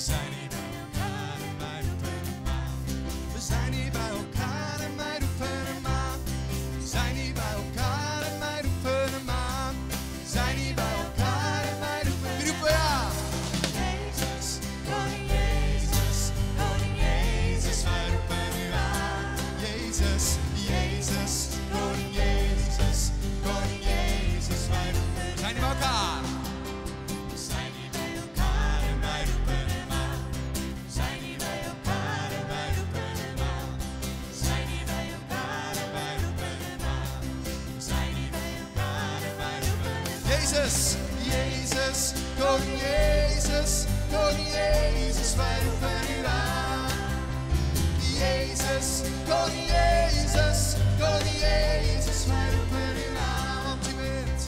zijn hier bij elkaar en wij roepen hem aan. We zijn hier bij elkaar en wij roepen hem aan. We zijn hier bij elkaar en wij roepen hem aan. We zijn hier bij elkaar en wij roepen hem aan. Jezus, koning Jezus, koning Jezus, wij roepen u aan. Jezus, Jezus, koning Jezus, koning Jezus, wij roepen u aan. We zijn hier bij elkaar. We zijn hier bij elkaar en wij roepen hem aan. We zijn hier bij elkaar en wij roepen hem aan. We zijn hier bij elkaar en wij roepen hem aan. We zijn hier bij elkaar en wij roepen hem aan. Jezus, Jezus, koning Jezus, koning Jezus, wij roepen u aan. Jezus, koning Jezus, koning Jezus, wij roepen u aan. Want u bent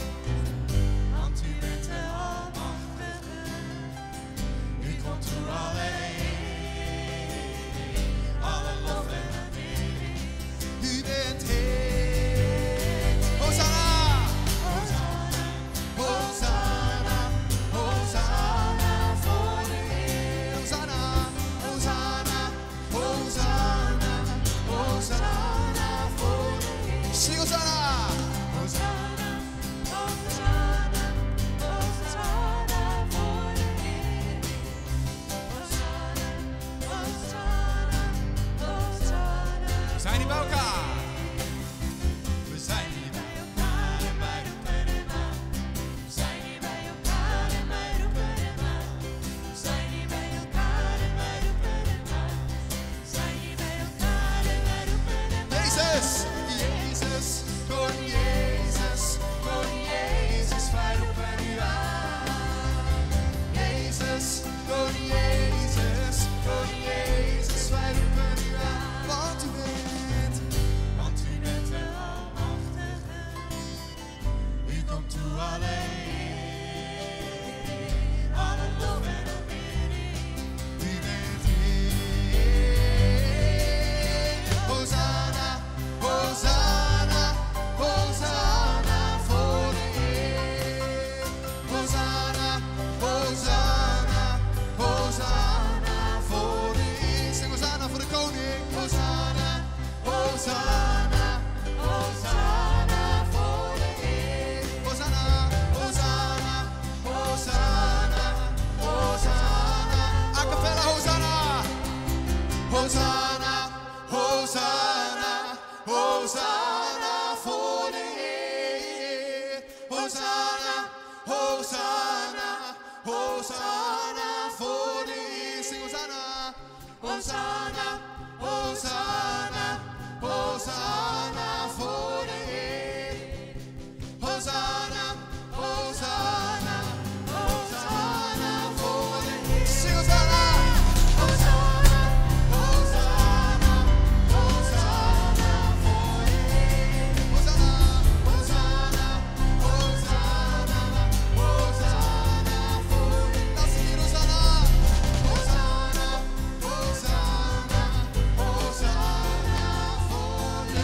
de Almachtige. U komt door alle lof en aanbidding. U bent Heer. Hosanna, Hosanna, Hosanna, Hosanna voor de Heer. Hosanna, Hosanna, Hosanna, Hosanna voor de Heer. Zing Hosanna. Hosanna, Hosanna, Hosanna voor de Heer. Hosanna, Hosanna, Hosanna. We zijn hier bij elkaar. We zijn hier bij elkaar en wij roepen hem aan. We zijn hier bij elkaar en wij roepen hem aan. We zijn hier bij elkaar en wij roepen hem aan. We zijn hier bij elkaar en wij roepen hem aan. Jezus, Jezus, koning Jezus, koning Jezus, wij roepen u aan. Jezus, koning Jezus, koning Jezus, wij roepen u aan. Want u bent de Almachtige. U komt toe alleen, alle lof en aanbidding. U bent Heer. Hosanna, Hosanna, Hosanna voor de Heer. Hosanna, Hosanna, Hosanna voor de Heer. Zing Hosanna voor de koning. Hosanna, Hosanna, Hosanna voor de Heer. Hosanna, Hosanna, Hosanna, Hosanna. A cappella Hosanna. Hosanna, Hosanna, Hosanna voor de Heer. Hosanna, Hosanna, Hosanna voor de Heer. Zing Hosanna. Hosanna, Hosanna, Hosanna voor de Heer. Hosanna, Hosanna, Hosanna voor de Heer. Zing Hosanna. Hosanna, Hosanna, Hosanna voor de Heer. Hosanna, Hosanna, Hosanna, Hosanna voor de Heer. Laat ze hier Hosanna. Hosanna, Hosanna, Hosanna voor de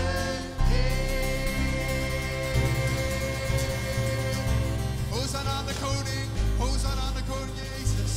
Heer. Hosanna aan de koning, Hosanna aan de koning Jezus.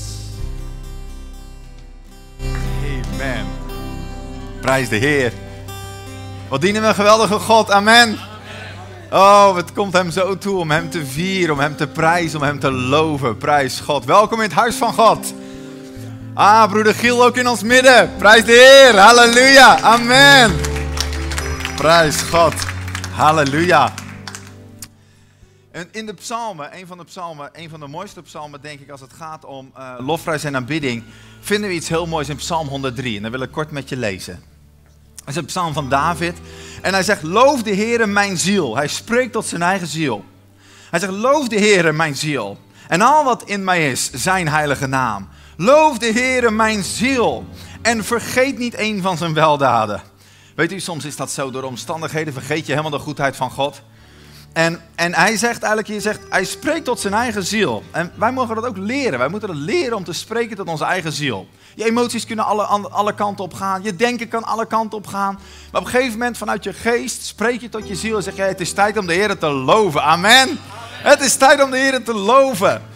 Amen. Prijs de Heer. Wat dienen we een geweldige God. Amen. Oh, het komt hem zo toe om hem te vieren, om hem te prijzen, om hem te loven. Prijs God. Welkom in het huis van God. Ah, broeder Giel ook in ons midden. Prijs de Heer. Halleluja. Amen. Prijs God. Halleluja. En in de psalmen, een van de mooiste psalmen denk ik als het gaat om lofprijs en aanbidding, vinden we iets heel moois in Psalm 103. En dat wil ik kort met je lezen. Dat is een psalm van David. En hij zegt, loof de Heere mijn ziel. Hij spreekt tot zijn eigen ziel. Hij zegt, loof de Heere mijn ziel. En al wat in mij is, zijn heilige naam. Loof de Heere mijn ziel. En vergeet niet een van zijn weldaden. Weet u, soms is dat zo, door omstandigheden vergeet je helemaal de goedheid van God. En hij zegt eigenlijk, hij spreekt tot zijn eigen ziel. En wij mogen dat ook leren. Wij moeten dat leren om te spreken tot onze eigen ziel. Je emoties kunnen alle kanten op gaan. Je denken kan alle kanten op gaan. Maar op een gegeven moment vanuit je geest spreek je tot je ziel en zeg je, het is tijd om de Heer te loven. Amen. Het is tijd om de Heer te loven.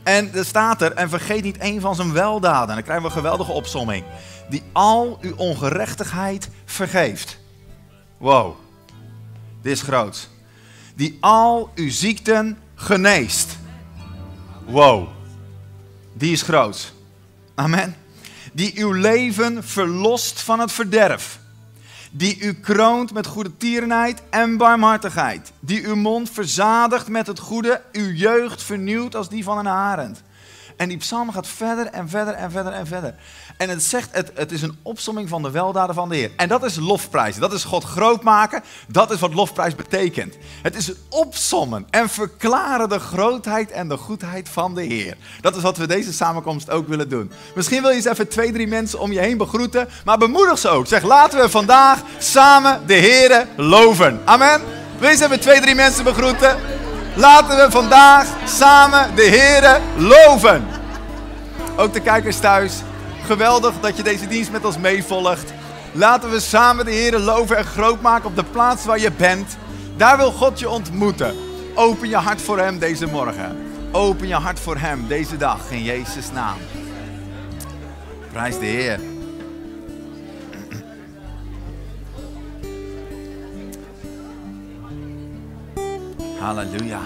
En er staat er, en vergeet niet één van zijn weldaden. En dan krijgen we een geweldige opsomming. Die al uw ongerechtigheid vergeeft. Wow, dit is groot. Die al uw ziekten geneest. Wow, die is groot. Amen. Die uw leven verlost van het verderf. Die u kroont met goedertierenheid en barmhartigheid. Die uw mond verzadigt met het goede, uw jeugd vernieuwt als die van een arend. En die psalm gaat verder en verder en verder en verder. En het zegt, het is een opsomming van de weldaden van de Heer. En dat is lofprijs. Dat is God groot maken. Dat is wat lofprijs betekent. Het is het opsommen en verklaren de grootheid en de goedheid van de Heer. Dat is wat we deze samenkomst ook willen doen. Misschien wil je eens even 2, 3 mensen om je heen begroeten. Maar bemoedig ze ook. Zeg, laten we vandaag samen de Heer loven. Amen. Wil je eens even 2, 3 mensen begroeten? Laten we vandaag samen de Heer loven. Ook de kijkers thuis. Geweldig dat je deze dienst met ons meevolgt. Laten we samen de Heer loven en groot maken op de plaats waar je bent. Daar wil God je ontmoeten. Open je hart voor Hem deze morgen. Open je hart voor Hem deze dag in Jezus' naam. Prijs de Heer. Halleluja.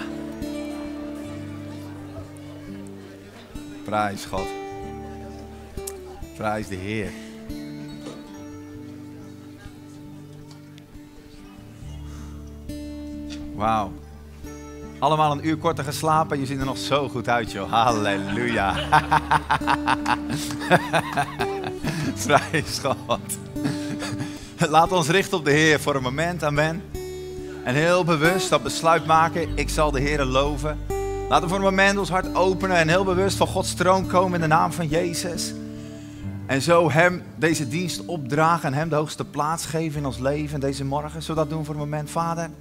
Prijs God. Prijs de Heer. Wauw. Allemaal een uur korter geslapen. Je ziet er nog zo goed uit, joh. Halleluja. Prijs God. Laat ons richten op de Heer voor een moment. Amen. En heel bewust dat besluit maken. Ik zal de Heer loven. Laten we voor een moment ons hart openen. En heel bewust van Gods troon komen in de naam van Jezus. En zo Hem deze dienst opdragen. En Hem de hoogste plaats geven in ons leven deze morgen. Zullen we dat doen voor een moment, Vader?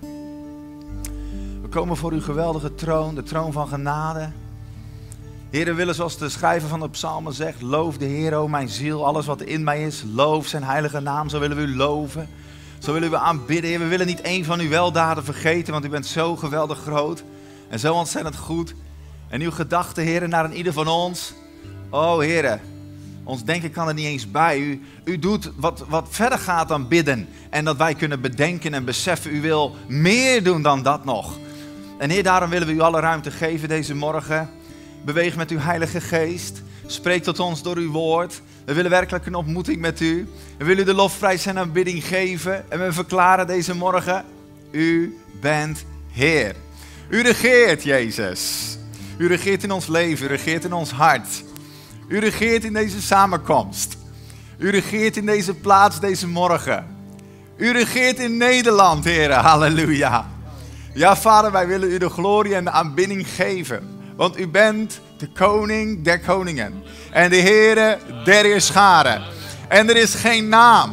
We komen voor uw geweldige troon. De troon van genade. Heer, we willen zoals de schrijver van de psalmen zegt. Loof de Heer, o mijn ziel. Alles wat in mij is. Loof zijn heilige naam. Zo willen we u loven. Zo willen we u aanbidden, Heer. We willen niet één van uw weldaden vergeten, want u bent zo geweldig groot en zo ontzettend goed. En uw gedachten, Heer, naar een ieder van ons. Oh, Heer, ons denken kan er niet eens bij. U doet wat verder gaat dan bidden. En dat wij kunnen bedenken en beseffen, u wil meer doen dan dat nog. En Heer, daarom willen we u alle ruimte geven deze morgen. Beweeg met uw Heilige Geest. Spreek tot ons door uw woord. We willen werkelijk een ontmoeting met u. We willen u de lofprijs en aanbidding geven. En we verklaren deze morgen, u bent Heer. U regeert, Jezus. U regeert in ons leven, u regeert in ons hart. U regeert in deze samenkomst. U regeert in deze plaats deze morgen. U regeert in Nederland, Heer. Halleluja. Ja, Vader, wij willen u de glorie en de aanbidding geven. Want u bent de koning der koningen. En de Heere der heerscharen. En er is geen naam,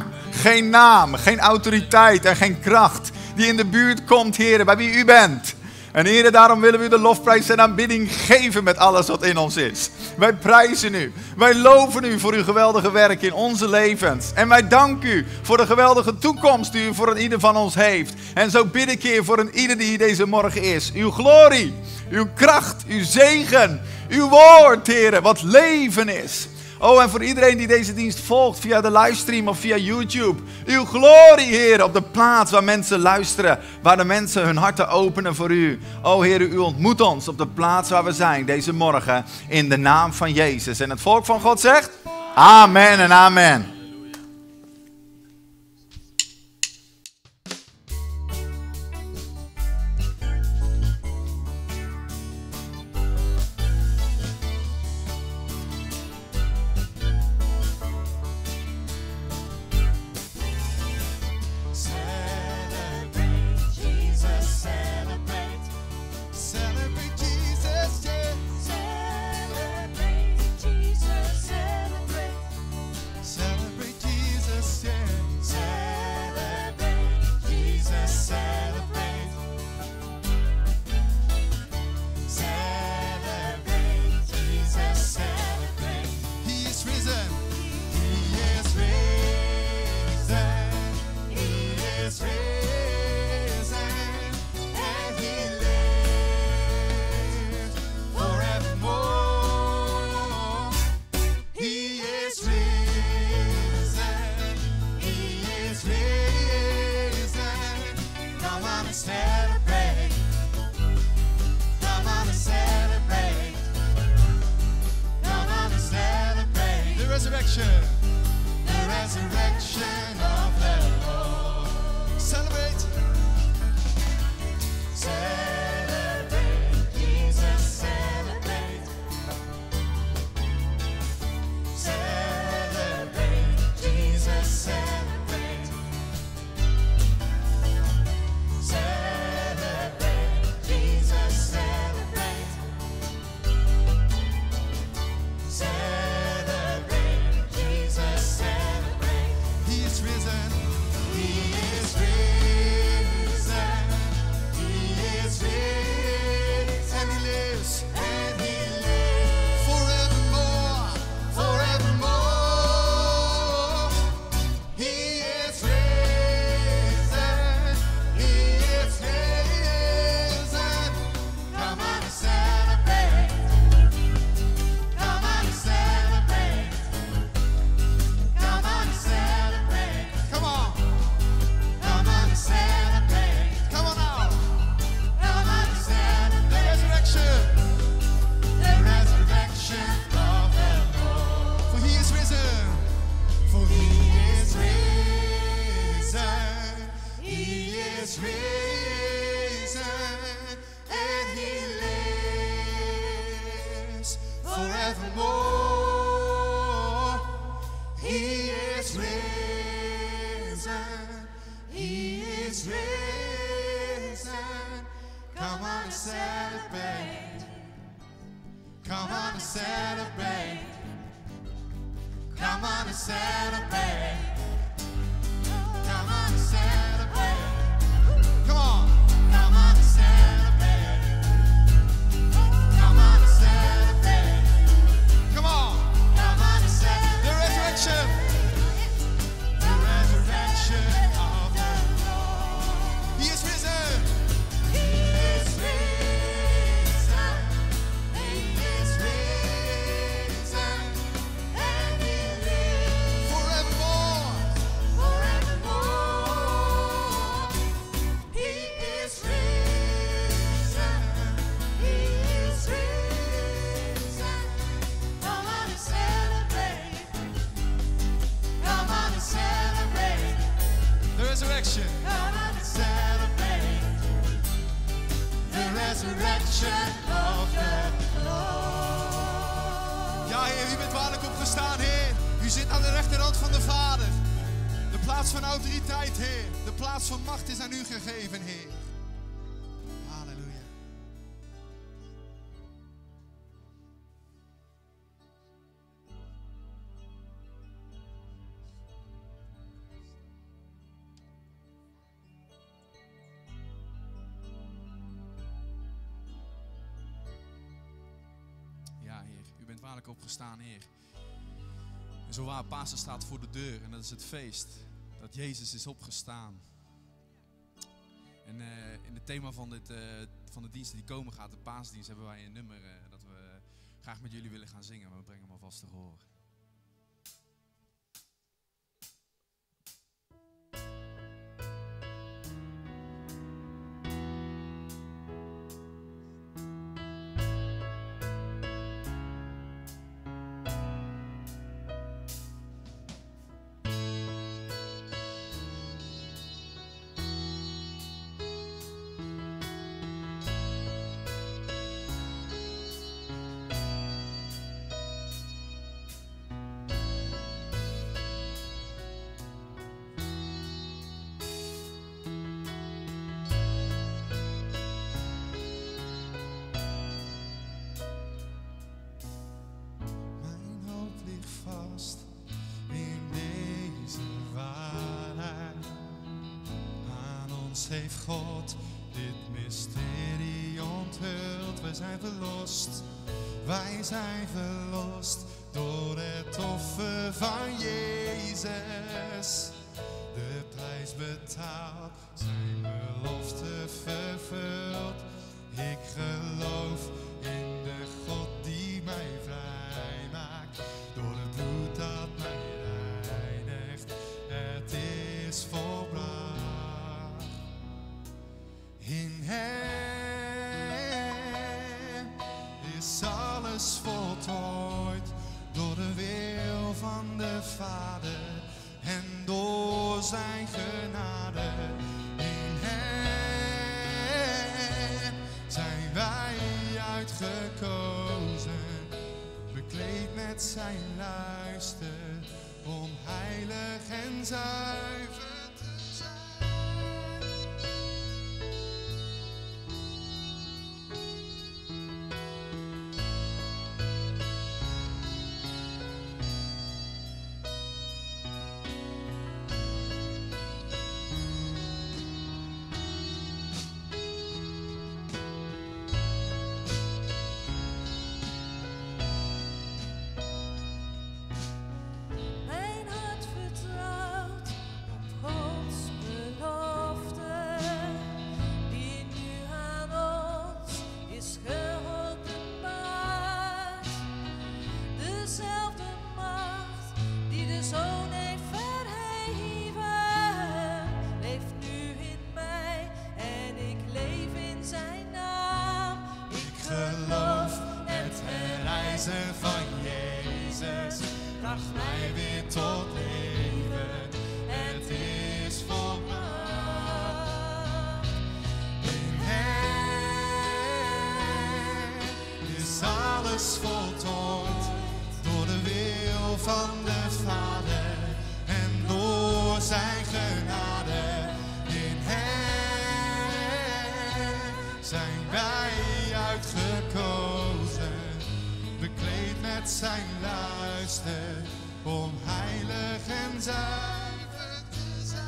geen autoriteit en geen kracht die in de buurt komt, Heere, bij wie u bent. En Heere, daarom willen we u de lofprijs en aanbidding geven met alles wat in ons is. Wij prijzen u. Wij loven u voor uw geweldige werk in onze levens. En wij danken u voor de geweldige toekomst die u voor een ieder van ons heeft. En zo bid ik, Heer, voor een ieder die hier deze morgen is. Uw glorie, uw kracht, uw zegen, uw woord, Heer, wat leven is. Oh, en voor iedereen die deze dienst volgt via de livestream of via YouTube. Uw glorie, Heer, op de plaats waar mensen luisteren. Waar de mensen hun harten openen voor u. Oh, Heer, u ontmoet ons op de plaats waar we zijn deze morgen. In de naam van Jezus. En het volk van God zegt, amen en amen. Celebrate and celebrate. Come on and celebrate. Come on and celebrate. The resurrection. The resurrection of the Lord. Celebrate. Celebrate. Jesus, celebrate. Celebrate. Jesus, celebrate. Celebrate. Jesus, celebrate. Celebrate. Jesus, celebrate. He is risen. He is risen. He is risen. And he lives. And he lives forevermore. Forevermore. He is risen. He is risen. Come on and celebrate. Come on and celebrate. Come on and celebrate. Come on. Come on and celebrate. Come on now. Come on and celebrate. The resurrection. The resurrection of the Lord. For he is risen. For he is risen. He is risen. And he lives forevermore. He is risen. He is risen. Come on and celebrate. Come on and celebrate. Come on and celebrate. Come on and celebrate. Come on. Come on and celebrate. Come on and celebrate. Come on. Come on and celebrate. The resurrection. The resurrection of the Lord. He is risen. He is risen. He is risen. And he lives forevermore. Forevermore. He is risen. He is risen. Come on and celebrate. Come on and celebrate. The resurrection. Come on and celebrate. The resurrection of the Lord. Ja, Heer, u bent waarlijk opgestaan, Heer. U zit aan de rechterhand van de Vader. De plaats van autoriteit, Heer. De plaats van macht is aan u gegeven, Heer. Halleluja. Ja, Heer, u bent waarlijk opgestaan, Heer. En zo waar, Pasen staat voor de deur en dat is het feest dat Jezus is opgestaan. En in het thema van de diensten die komen gaat, de paasdienst, hebben wij een nummer dat we graag met jullie willen gaan zingen. Maar we brengen hem alvast te horen. Heeft God dit mysterie onthuld. Wij zijn verlost, wij zijn verlost door het offer van Jezus. De prijs betaald, zijn belofte vervuld. Ik geloof in de God die mij vrij maakt, door het bloed dat mij reinigt. Het is volbracht. alles voltooid door de wil van de Vader en door zijn genade. In hem zijn wij uitgekozen, bekleed met zijn luister, om heilig en zuiver te zijn. Mijn hart vertrouwt op Gods belofte, die nu aan ons is geopenbaard. Dezelfde macht die de Zoon heeft verheven, leeft nu in mij en ik leef in zijn naam. Ik geloof het herrijzen van Jezus bracht mij weer tot leven. Het is volbracht. In hem is alles voltooid door de wil van de Vader en door zijn genade. In hem zijn wij uitgekozen, bekleed met zijn luister, om heilig en zuiver te zijn.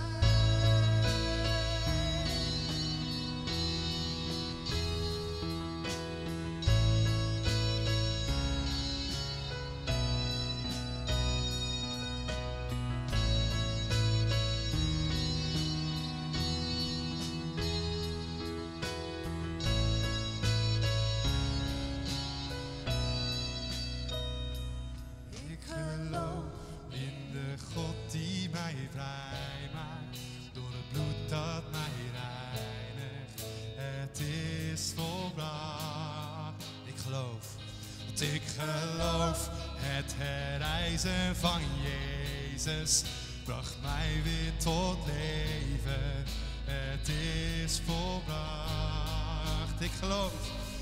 Ik geloof in de God die mij vrij maakt, door het bloed dat mij reinigt. Het is volbracht. Ik geloof, want ik geloof het herrijzen van Jezus bracht mij weer tot leven. Het is volbracht. Ik geloof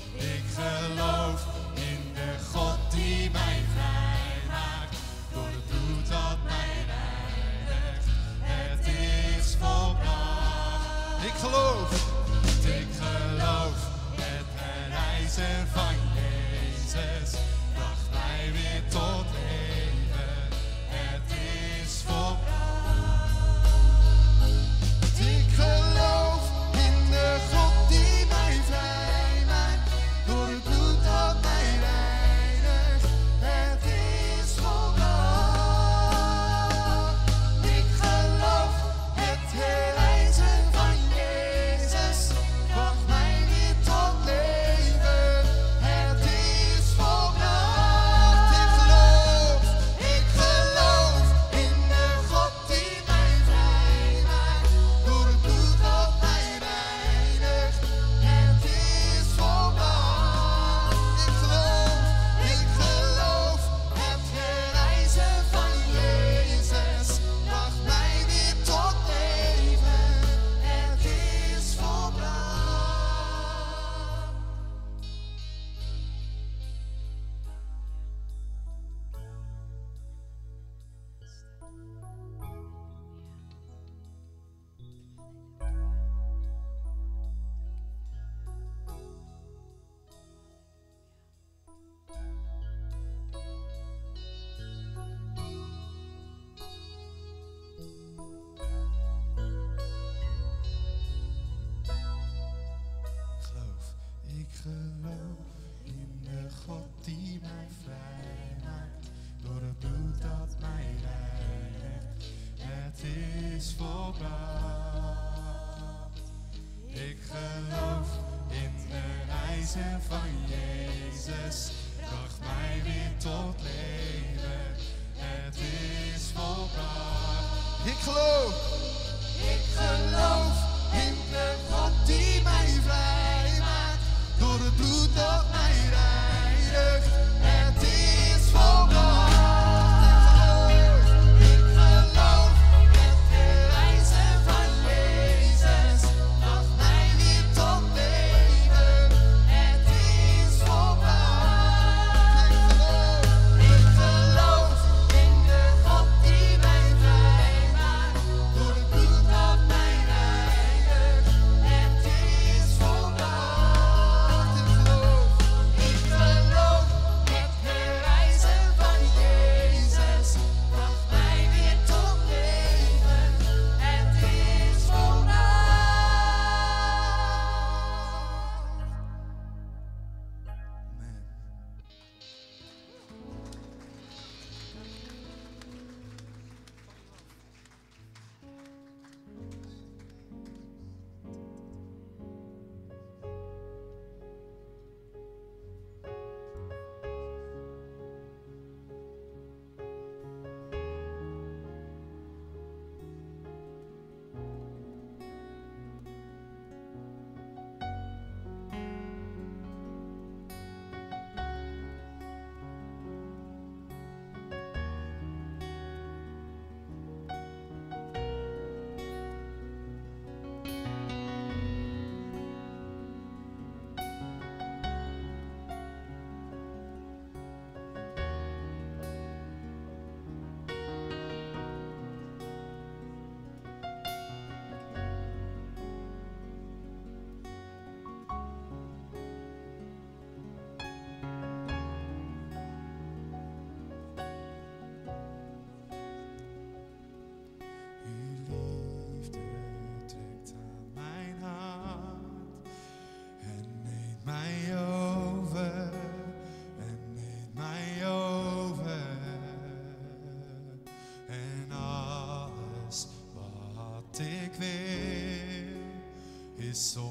in de God die mij vrij maakt, door het bloed dat mij reinigt. Het is volbracht. Ik geloof het herrijzen van Jezus bracht mij weer tot leven. Het is volbracht. Ik geloof in de God die mij vrij maakt, door het bloed dat mij reinigt. Het is volbracht. Ik geloof het herrijzen van Jezus bracht mij weer tot leven. Het is volbracht. Ik geloof in de God die mij vrij maakt, door het bloed dat mij reinigt. Het is volbracht. Ik geloof het herrijzen van Jezus bracht mij weer tot leven. Het is volbracht. Ik geloof in de God die mij vrij maakt, door het bloed dat mij reinigt. Het is volbracht. Ik geloof in de reizen van Jezus bracht mij weer tot leven. Het is volbracht. Ik geloof in de God die mij vrij maakt, door het bloed dat mij reinigt.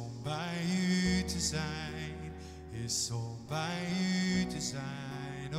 om bij u te zijn, is om bij u te zijn.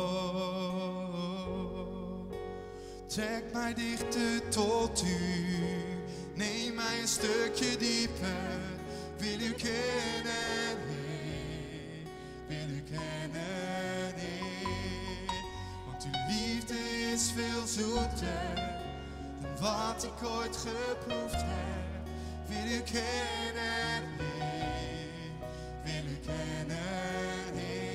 Oh, trek mij dichter tot u, neem mij een stukje dieper. Wil u kennen, Heer, wil u kennen, Heer. Want uw liefde is veel zoeter dan wat ik ooit geproefd heb. Wil u kennen, Heer, wil u kennen, Heer.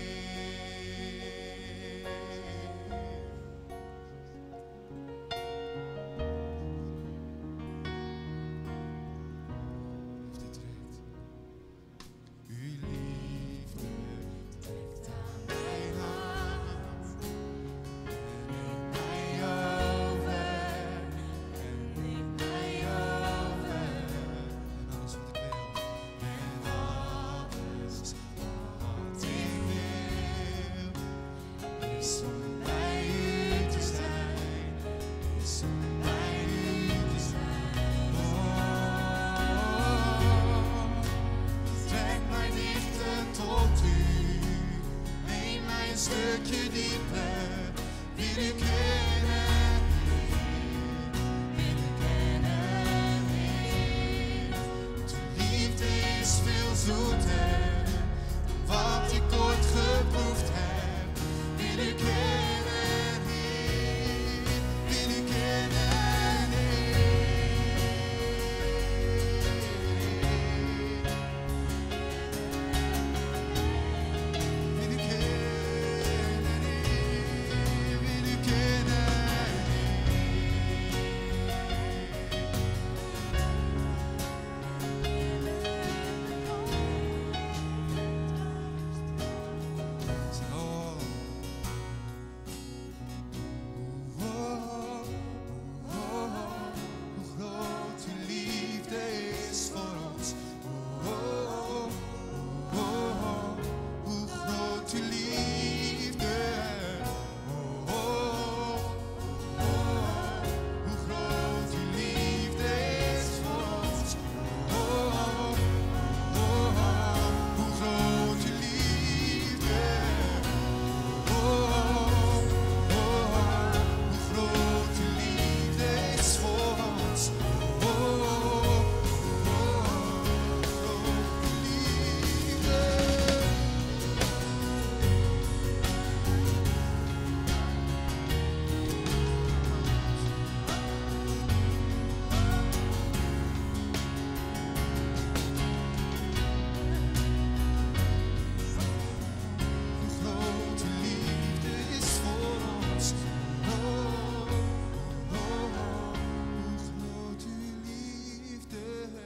Liefde trekt, uw liefde trekt aan mijn hart en neemt mij over, en neemt mij over. En alles wat ik wil, en alles wat ik wil, is om bij u te zijn, is om bij u te zijn. Oh, trek mij dichter tot u, neem mij een stukje dieper. Wil u kennen, wil u kennen, Heer. Want uw liefde is veel zoeter dan wat ik ooit geproefd heb. Wil u kennen, Heer, wil u kennen, Heer. Wil u kennen, Heer, wil u kennen, Heer. Oh, oh, oh, oh, hoe groot uw liefde is voor ons. Oh, oh, oh, oh, hoe groot uw liefde. Oh, oh, oh, hoe groot uw liefde is voor ons. Oh, oh, oh, hoe groot uw liefde. Oh, oh, hoe groot uw liefde is voor ons. Oh, oh, groot uw liefde. Hoe groot uw liefde is voor ons. Oh, oh, hoe groot uw liefde.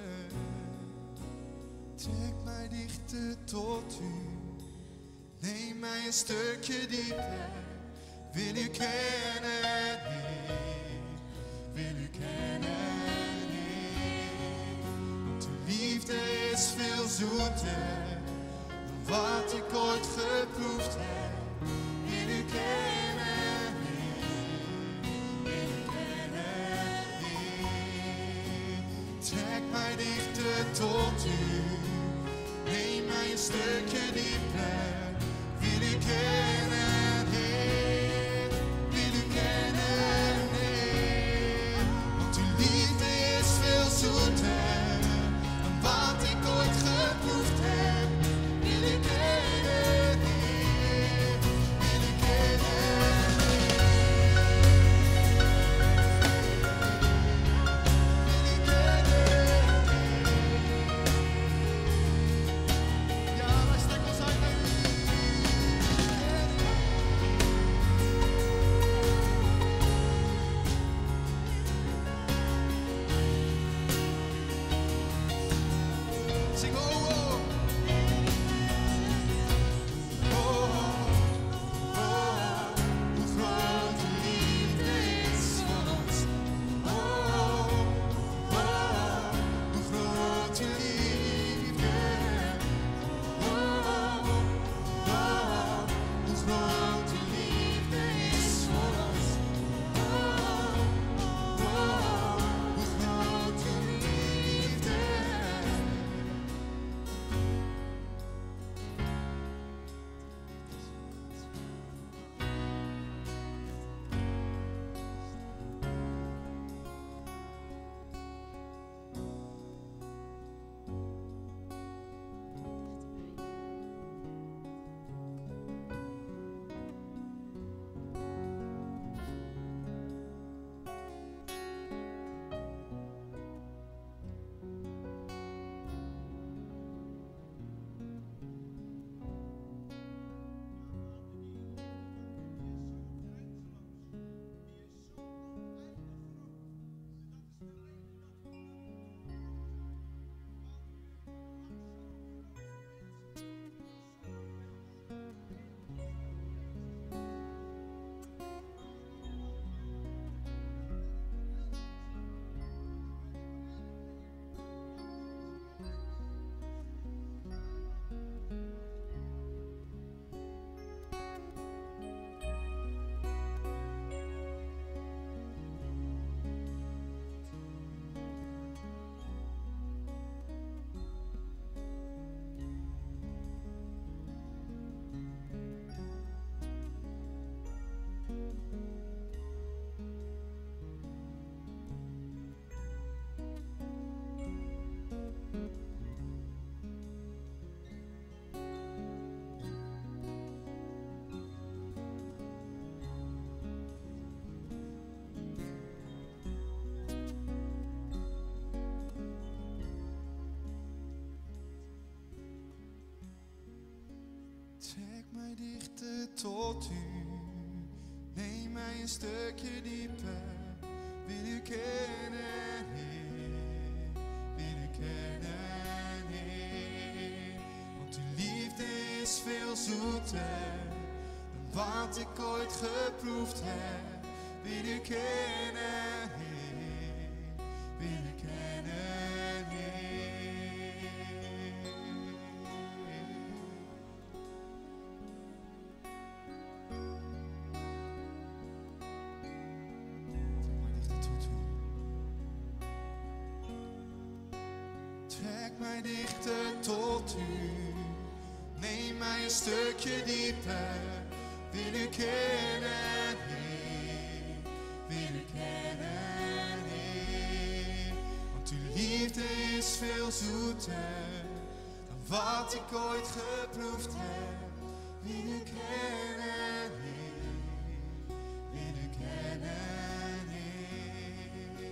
Trek mij dichter tot u, neem mij een stukje dieper. Wil u kennen, Heer, wil u kennen, Heer. Want uw liefde is veel zoeter dan wat ik ooit geproefd heb. Wil u kennen, Heer, wil u kennen, Heer. Trek mij dichter tot u, neem mij een stukje dieper. Wil u kennen, Heer, wil u kennen, Heer. Want uw liefde is veel zoeter dan wat ik ooit geproefd heb. Wil u kennen, Heer. Trek mij dichter tot u. Neem mij een stukje dieper. Wil u kennen, Heer. Wil u kennen, Heer. Want uw liefde is veel zoeter dan wat ik ooit geproefd heb. Wil u kennen, Heer. Wil u kennen, Heer. Trek mij dichter tot u. Neem mij een stukje dieper. Wil u kennen, Heer. Wil u kennen, Heer. Want uw liefde is veel zoeter dan wat ik ooit geproefd heb. Wil u kennen, Heer. Wil u kennen, Heer.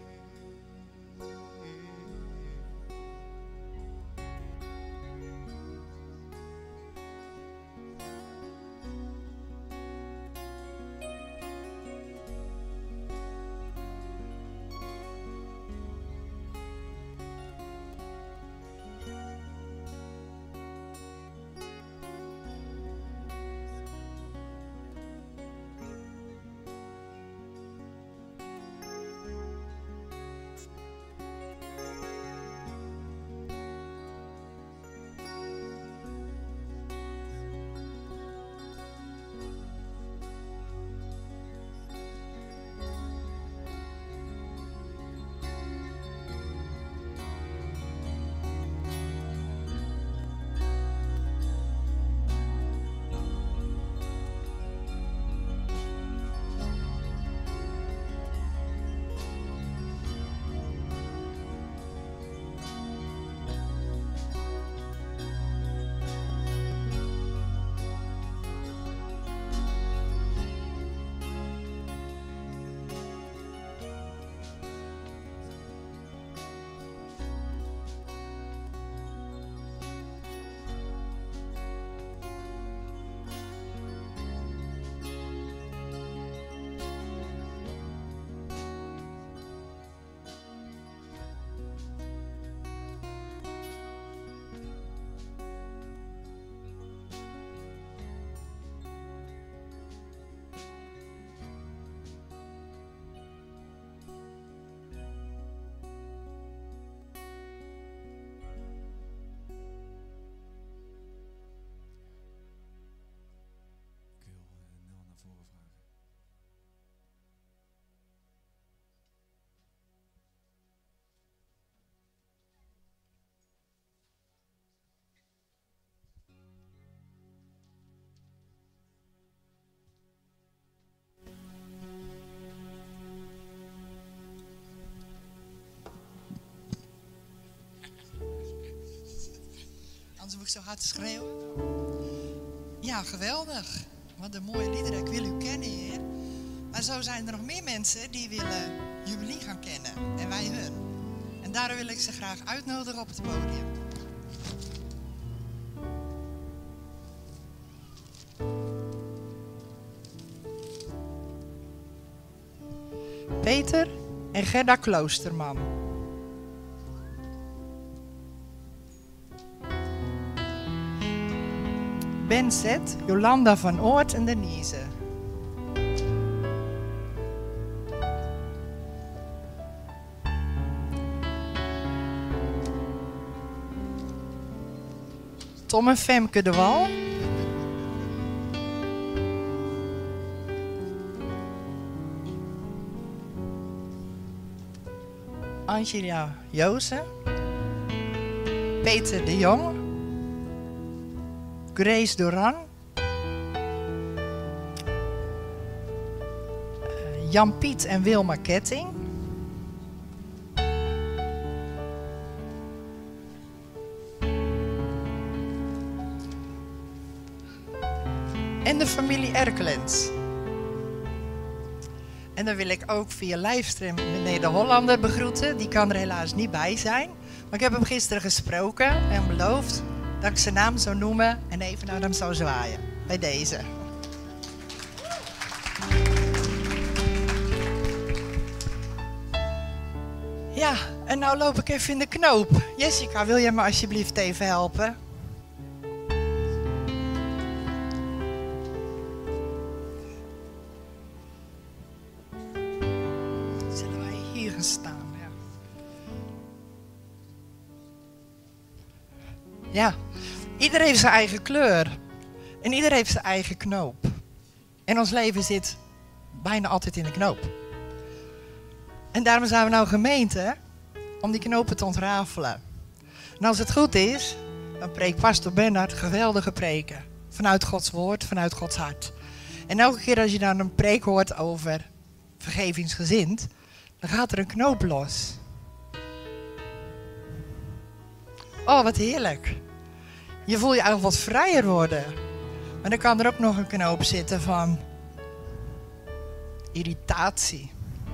Anders moet ik zo hard schreeuwen. Ja, geweldig. Wat een mooie liederen. Ik wil u kennen, Heer. Maar zo zijn er nog meer mensen die willen Jubilee gaan kennen. En wij hun. En daarom wil ik ze graag uitnodigen op het podium. Peter en Gerda Kloosterman. Ben Zet, Jolanda van Oort en Denise. Tom en Femke de Wal. Angela Joosen. Peter de Jong. Grace Doran. Jan Piet en Wilma Ketting. En de familie Erkelens. En dan wil ik ook via livestream meneer de Hollander begroeten. Die kan er helaas niet bij zijn. Maar ik heb hem gisteren gesproken en beloofd dat ik zijn naam zou noemen en even naar hem zou zwaaien. Bij deze. Ja, en nou loop ik even in de knoop. Jessica, wil jij me alsjeblieft even helpen? Zullen wij hier gaan staan? Ja. Ja, iedereen heeft zijn eigen kleur. En iedereen heeft zijn eigen knoop. En ons leven zit bijna altijd in de knoop. En daarom zijn we nou gemeente om die knopen te ontrafelen. En als het goed is, dan preekt pastor Bernhard geweldige preken. Vanuit Gods woord, vanuit Gods hart. En elke keer als je dan een preek hoort over vergevingsgezind, dan gaat er een knoop los. Oh, wat heerlijk. Je voelt je eigenlijk wat vrijer worden. Maar dan kan er ook nog een knoop zitten van irritatie.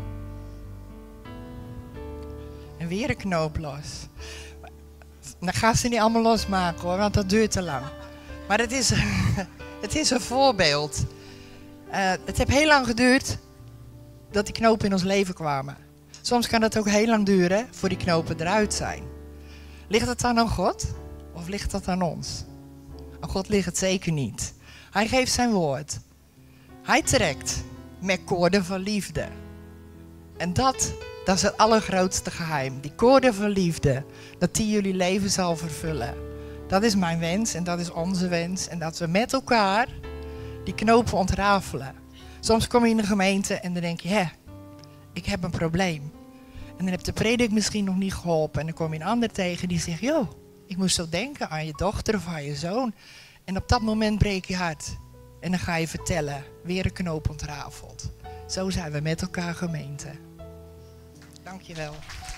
En weer een knoop los. Dan gaan ze niet allemaal losmaken hoor, want dat duurt te lang. Maar het is een voorbeeld. Het heeft heel lang geduurd dat die knopen in ons leven kwamen. Soms kan het ook heel lang duren voor die knopen eruit zijn. Ligt het dan aan God? Of ligt dat aan ons? Aan God ligt het zeker niet. Hij geeft zijn woord. Hij trekt met koorden van liefde. En dat is het allergrootste geheim. Die koorden van liefde. Dat die jullie leven zal vervullen. Dat is mijn wens en dat is onze wens. En dat we met elkaar die knopen ontrafelen. Soms kom je in de gemeente en dan denk je, ik heb een probleem. En dan heb de predik misschien nog niet geholpen. En dan kom je een ander tegen die zegt, joh, ik moest zo denken aan je dochter of aan je zoon. En op dat moment breek je hart. En dan ga je vertellen, weer een knoop ontrafeld. Zo zijn we met elkaar gemeente. Dankjewel.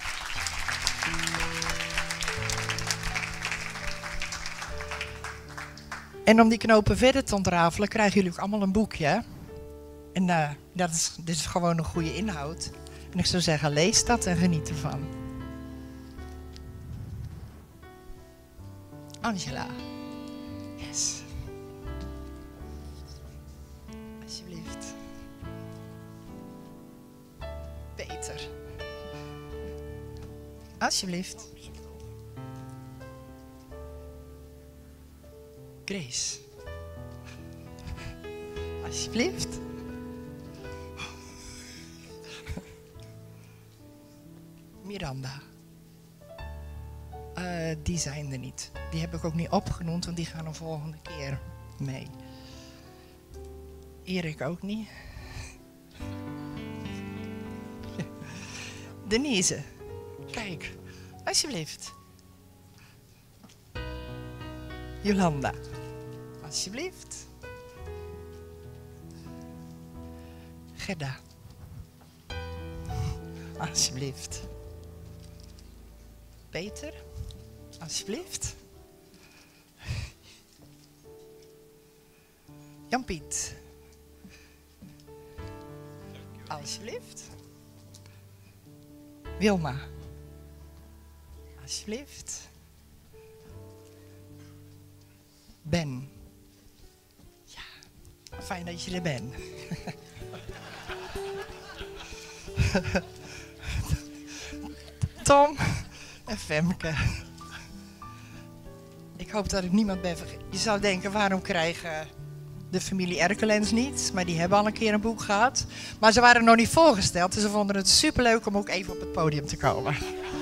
En om die knopen verder te ontrafelen krijgen jullie ook allemaal een boekje. En dit is gewoon een goede inhoud. En ik zou zeggen, lees dat en geniet ervan. Angela. Yes. Alsjeblieft. Peter. Alsjeblieft. Grace. Alsjeblieft. Miranda. Die zijn er niet. Die heb ik ook niet opgenoemd, want die gaan de volgende keer mee. Erik ook niet. Denise. Kijk, alsjeblieft. Jolanda. Alsjeblieft. Gerda. Alsjeblieft. Peter. Alsjeblieft. Jan-Piet. Alsjeblieft. Wilma. Alsjeblieft. Ben. Ja, fijn dat je er bent. Tom en Femke. Ik hoop dat ik niemand ben vergeten. Je zou denken, waarom krijgen de familie Erkelens niet? Maar die hebben al een keer een boek gehad. Maar ze waren nog niet voorgesteld, dus ze vonden het superleuk om ook even op het podium te komen.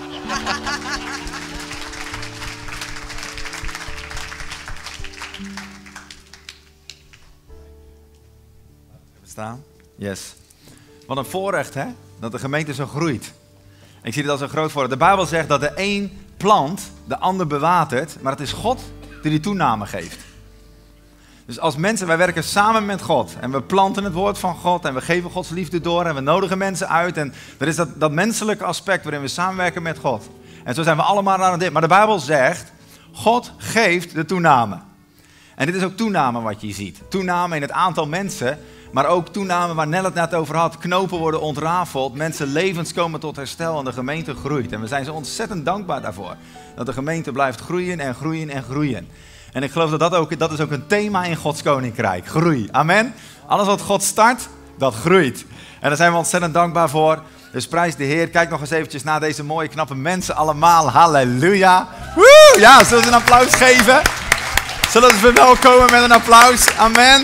Staan? Yes. Wat een voorrecht, hè? Dat de gemeente zo groeit. Ik zie het als een groot voorrecht. De Bijbel zegt dat de een plant, de ander bewatert, maar het is God die toename geeft. Dus als mensen, wij werken samen met God en we planten het woord van God en we geven Gods liefde door en we nodigen mensen uit en er is dat menselijke aspect waarin we samenwerken met God. En zo zijn we allemaal aan het. Maar de Bijbel zegt, God geeft de toename. En dit is ook toename wat je ziet. Toename in het aantal mensen Maar ook toename waar Nel het net over had. Knopen worden ontrafeld. Mensen levens komen tot herstel en de gemeente groeit. En we zijn zo ontzettend dankbaar daarvoor. Dat de gemeente blijft groeien en groeien en groeien. En ik geloof dat is ook een thema in Gods Koninkrijk. Groei. Amen. Alles wat God start, dat groeit. En daar zijn we ontzettend dankbaar voor. Dus prijs de Heer. Kijk nog eens eventjes naar deze mooie knappe mensen allemaal. Halleluja. Woe! Ja, zullen we een applaus geven? Zullen we ze verwelkomen met een applaus? Amen.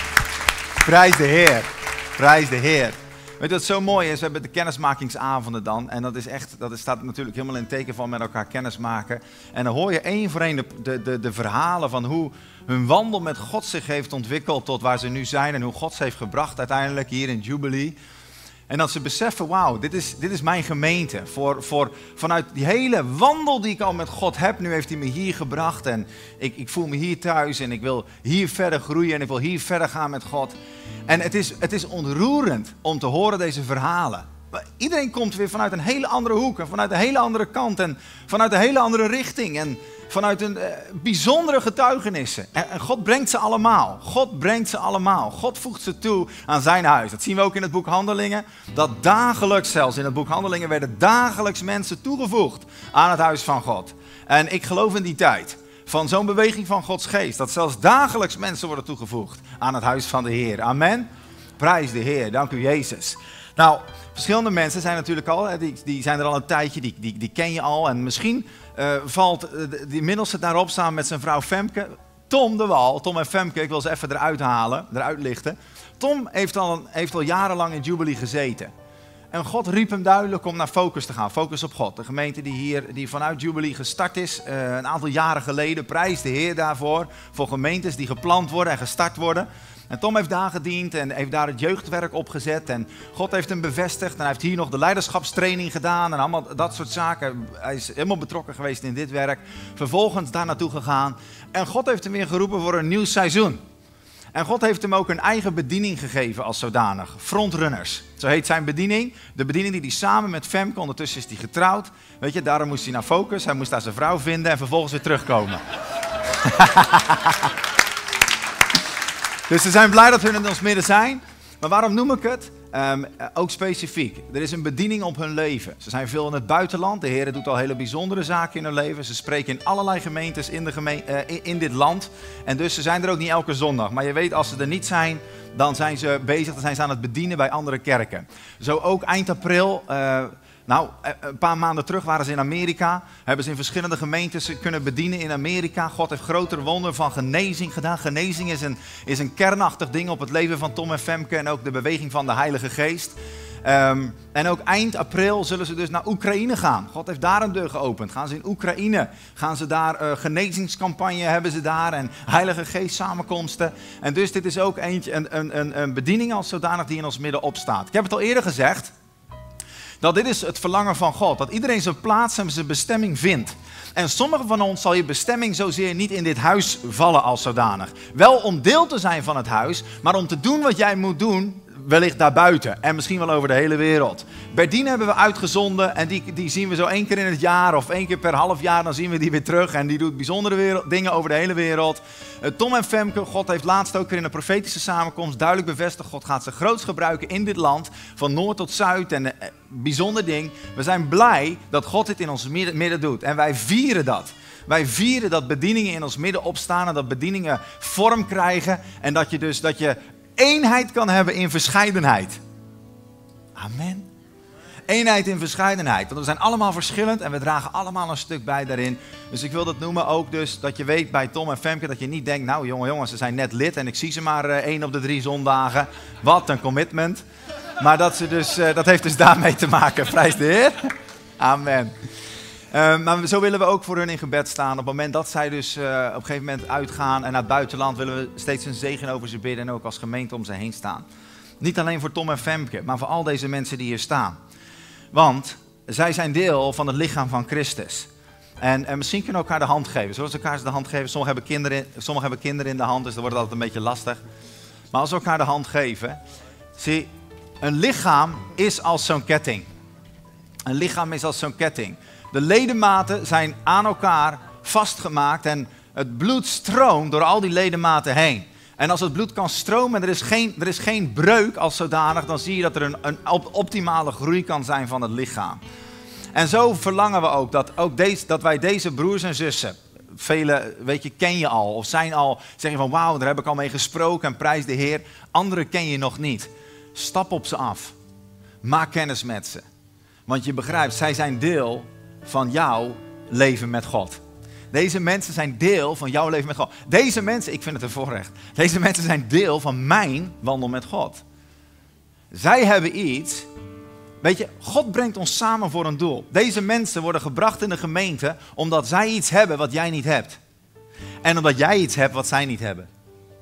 Prijs de Heer. Prijs de Heer. Weet je wat zo mooi is? We hebben de kennismakingsavonden dan. En dat staat natuurlijk helemaal in het teken van met elkaar kennismaken. En dan hoor je één voor één de verhalen van hoe hun wandel met God zich heeft ontwikkeld tot waar ze nu zijn. En hoe God ze heeft gebracht uiteindelijk hier in Jubilee. En dat ze beseffen, wauw, dit is mijn gemeente. Vanuit die hele wandel die ik al met God heb, nu heeft hij me hier gebracht. En ik voel me hier thuis en ik wil hier verder groeien en ik wil hier verder gaan met God. En het is ontroerend om te horen deze verhalen. Iedereen komt weer vanuit een hele andere hoek en vanuit een hele andere kant en vanuit een hele andere richting. En vanuit een bijzondere getuigenissen. En God brengt ze allemaal. God brengt ze allemaal. God voegt ze toe aan zijn huis. Dat zien we ook in het boek Handelingen. Dat dagelijks zelfs in het boek Handelingen werden dagelijks mensen toegevoegd aan het huis van God. En ik geloof in die tijd van zo'n beweging van Gods geest. Dat zelfs dagelijks mensen worden toegevoegd aan het huis van de Heer. Amen. Prijs de Heer. Dank u Jezus. Nou, verschillende mensen zijn natuurlijk al, die zijn er al een tijdje, die ken je al. En misschien valt die middelste daarop samen met zijn vrouw Femke. Tom de Wal, Tom en Femke, ik wil ze even eruit lichten. Tom heeft al jarenlang in Jubilee gezeten. En God riep hem duidelijk om naar Focus te gaan. Focus op God. De gemeente die vanuit Jubilee gestart is. Een aantal jaren geleden. Prijs de Heer daarvoor. Voor gemeentes die geplant worden en gestart worden. En Tom heeft daar gediend en heeft daar het jeugdwerk opgezet. En God heeft hem bevestigd. En hij heeft hier nog de leiderschapstraining gedaan. En allemaal dat soort zaken. Hij is helemaal betrokken geweest in dit werk. Vervolgens daar naartoe gegaan. En God heeft hem weer geroepen voor een nieuw seizoen. En God heeft hem ook een eigen bediening gegeven als zodanig. Frontrunners. Zo heet zijn bediening. De bediening die hij samen met Femke, ondertussen is hij getrouwd. Weet je, daarom moest hij naar Focus. Hij moest daar zijn vrouw vinden en vervolgens weer terugkomen. Dus we zijn blij dat hun in ons midden zijn. Maar waarom noem ik het? Ook specifiek. Er is een bediening op hun leven. Ze zijn veel in het buitenland. De Heer doet al hele bijzondere zaken in hun leven. Ze spreken in allerlei gemeentes in dit land. En dus ze zijn er ook niet elke zondag. Maar je weet, als ze er niet zijn, dan zijn ze bezig. Dan zijn ze aan het bedienen bij andere kerken. Zo ook eind april... een paar maanden terug waren ze in Amerika. Hebben ze in verschillende gemeentes kunnen bedienen in Amerika. God heeft grotere wonderen van genezing gedaan. Genezing is een kernachtig ding op het leven van Tom en Femke. En ook de beweging van de Heilige Geest. En ook eind april zullen ze dus naar Oekraïne gaan. God heeft daar een deur geopend. Gaan ze in Oekraïne. Gaan ze daar genezingscampagne hebben ze daar. En Heilige Geest samenkomsten. En dus dit is ook een bediening als zodanig die in ons midden opstaat. Ik heb het al eerder gezegd. Dat dit is het verlangen van God. Dat iedereen zijn plaats en zijn bestemming vindt. En sommigen van ons zal je bestemming zozeer niet in dit huis vallen als zodanig. Wel om deel te zijn van het huis, maar om te doen wat jij moet doen, wellicht daarbuiten. En misschien wel over de hele wereld. Berdien hebben we uitgezonden en die zien we zo 1 keer in het jaar of 1 keer per half jaar. Dan zien we die weer terug en die doet bijzondere dingen over de hele wereld. Tom en Femke, God heeft laatst ook weer in een profetische samenkomst duidelijk bevestigd. God gaat ze groots gebruiken in dit land, van noord tot zuid en bijzonder ding. We zijn blij dat God dit in ons midden doet en wij vieren dat. Wij vieren dat bedieningen in ons midden opstaan en dat bedieningen vorm krijgen. En dat je eenheid kan hebben in verscheidenheid. Amen. Eenheid in verscheidenheid. Want we zijn allemaal verschillend en we dragen allemaal een stuk bij daarin. Dus ik wil dat noemen ook dus dat je weet bij Tom en Femke dat je niet denkt, nou jongens, ze zijn net lid en ik zie ze maar 1 op de 3 zondagen. Wat een commitment. Maar dat heeft dus daarmee te maken. Prijs de Heer. Amen. Maar zo willen we ook voor hun in gebed staan. Op het moment dat zij dus op een gegeven moment uitgaan en naar het buitenland, willen we steeds een zegen over ze bidden en ook als gemeente om ze heen staan. Niet alleen voor Tom en Femke, maar voor al deze mensen die hier staan. Want zij zijn deel van het lichaam van Christus. En misschien kunnen we elkaar de hand geven. Zullen we elkaar de hand geven? Sommigen hebben kinderen in de hand, dus dat wordt altijd een beetje lastig. Maar als we elkaar de hand geven, zie, een lichaam is als zo'n ketting. Een lichaam is als zo'n ketting. De ledematen zijn aan elkaar vastgemaakt en het bloed stroomt door al die ledematen heen. En als het bloed kan stromen en er is geen breuk als zodanig, dan zie je dat er een optimale groei kan zijn van het lichaam. En zo verlangen we ook dat wij deze broers en zussen, vele, weet je, ken je al of zijn al, zeg je van wauw, daar heb ik al mee gesproken en prijs de Heer. Anderen ken je nog niet. Stap op ze af. Maak kennis met ze. Want je begrijpt, zij zijn deel van jouw leven met God. Deze mensen zijn deel van jouw leven met God. Deze mensen, ik vind het een voorrecht. Deze mensen zijn deel van mijn wandel met God. Zij hebben iets. Weet je, God brengt ons samen voor een doel. Deze mensen worden gebracht in de gemeente omdat zij iets hebben wat jij niet hebt. En omdat jij iets hebt wat zij niet hebben.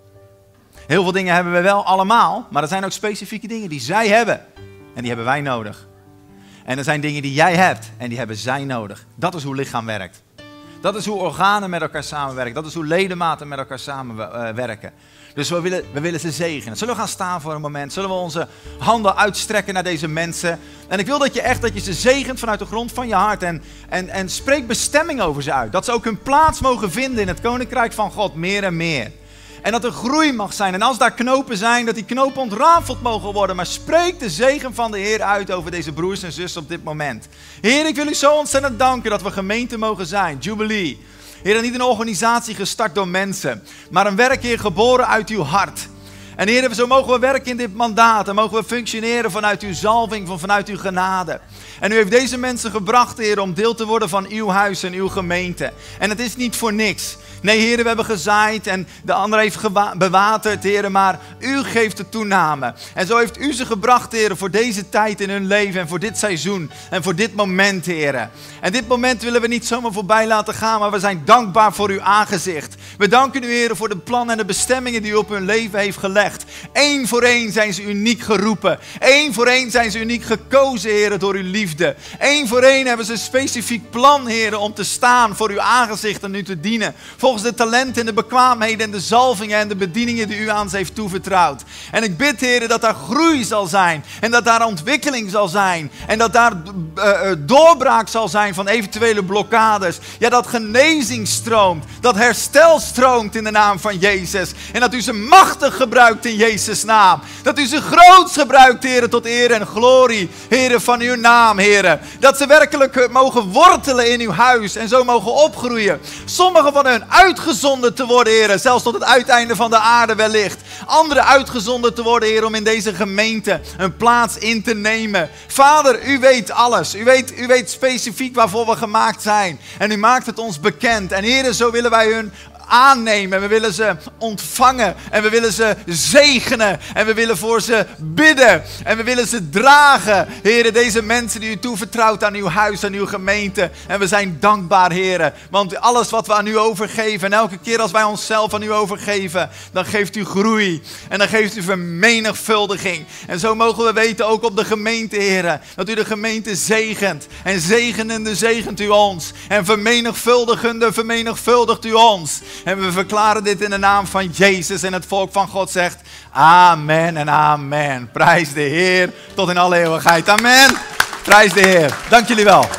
Heel veel dingen hebben we wel allemaal, maar er zijn ook specifieke dingen die zij hebben. En die hebben wij nodig. En er zijn dingen die jij hebt en die hebben zij nodig. Dat is hoe lichaam werkt. Dat is hoe organen met elkaar samenwerken. Dat is hoe ledematen met elkaar samenwerken. Dus we willen ze zegenen. Zullen we gaan staan voor een moment? Zullen we onze handen uitstrekken naar deze mensen? En ik wil dat je ze zegent vanuit de grond van je hart. En spreek bestemming over ze uit. Dat ze ook hun plaats mogen vinden in het koninkrijk van God meer en meer. En dat er groei mag zijn. En als daar knopen zijn, dat die knopen ontrafeld mogen worden. Maar spreek de zegen van de Heer uit over deze broers en zussen op dit moment. Heer, ik wil u zo ontzettend danken dat we gemeente mogen zijn. Jubilee. Heer, niet een organisatie gestart door mensen. Maar een werk, Heer, geboren uit uw hart. En Heer, zo mogen we werken in dit mandaat. En mogen we functioneren vanuit uw zalving, vanuit uw genade. En u heeft deze mensen gebracht, Heer, om deel te worden van uw huis en uw gemeente. En het is niet voor niks. Nee, Heer, we hebben gezaaid en de ander heeft bewaterd, Heer, maar u geeft de toename. En zo heeft u ze gebracht, Heer, voor deze tijd in hun leven en voor dit seizoen en voor dit moment, Heer. En dit moment willen we niet zomaar voorbij laten gaan, maar we zijn dankbaar voor uw aangezicht. We danken u, Heer, voor de plannen en de bestemmingen die u op hun leven heeft gelegd. Eén voor één zijn ze uniek geroepen. Eén voor één zijn ze uniek gekozen, Heer, door uw liefde. Eén voor één hebben ze een specifiek plan, Heer, om te staan voor uw aangezicht en u te dienen. Volgens de talenten en de bekwaamheden en de zalvingen en de bedieningen die u aan ze heeft toevertrouwd. En ik bid, Heer, dat daar groei zal zijn. En dat daar ontwikkeling zal zijn. En dat daar doorbraak zal zijn van eventuele blokkades. Ja, dat genezing stroomt. Dat herstel stroomt in de naam van Jezus. En dat u ze machtig gebruikt in Jezus' naam. Dat u ze groots gebruikt, Heer, tot eer en glorie, Heer, van uw naam, Heer. Dat ze werkelijk mogen wortelen in uw huis en zo mogen opgroeien. Sommigen van hen uitgezonden te worden, Heer, zelfs tot het uiteinde van de aarde wellicht. Anderen uitgezonden te worden, Heer, om in deze gemeente een plaats in te nemen. Vader, u weet alles. U weet specifiek waarvoor we gemaakt zijn. En u maakt het ons bekend. En Heer, zo willen wij hun aannemen. We willen ze ontvangen. En we willen ze zegenen. En we willen voor ze bidden. En we willen ze dragen. Heer, deze mensen die u toevertrouwt aan uw huis, aan uw gemeente. En we zijn dankbaar, Heer. Want alles wat we aan u overgeven. En elke keer als wij onszelf aan u overgeven. Dan geeft u groei. En dan geeft u vermenigvuldiging. En zo mogen we weten ook op de gemeente, Heer. Dat u de gemeente zegent. En zegenende zegent u ons. En vermenigvuldigende vermenigvuldigt u ons. En we verklaren dit in de naam van Jezus. En het volk van God zegt amen en amen. Prijs de Heer tot in alle eeuwigheid. Amen. Prijs de Heer. Dank jullie wel.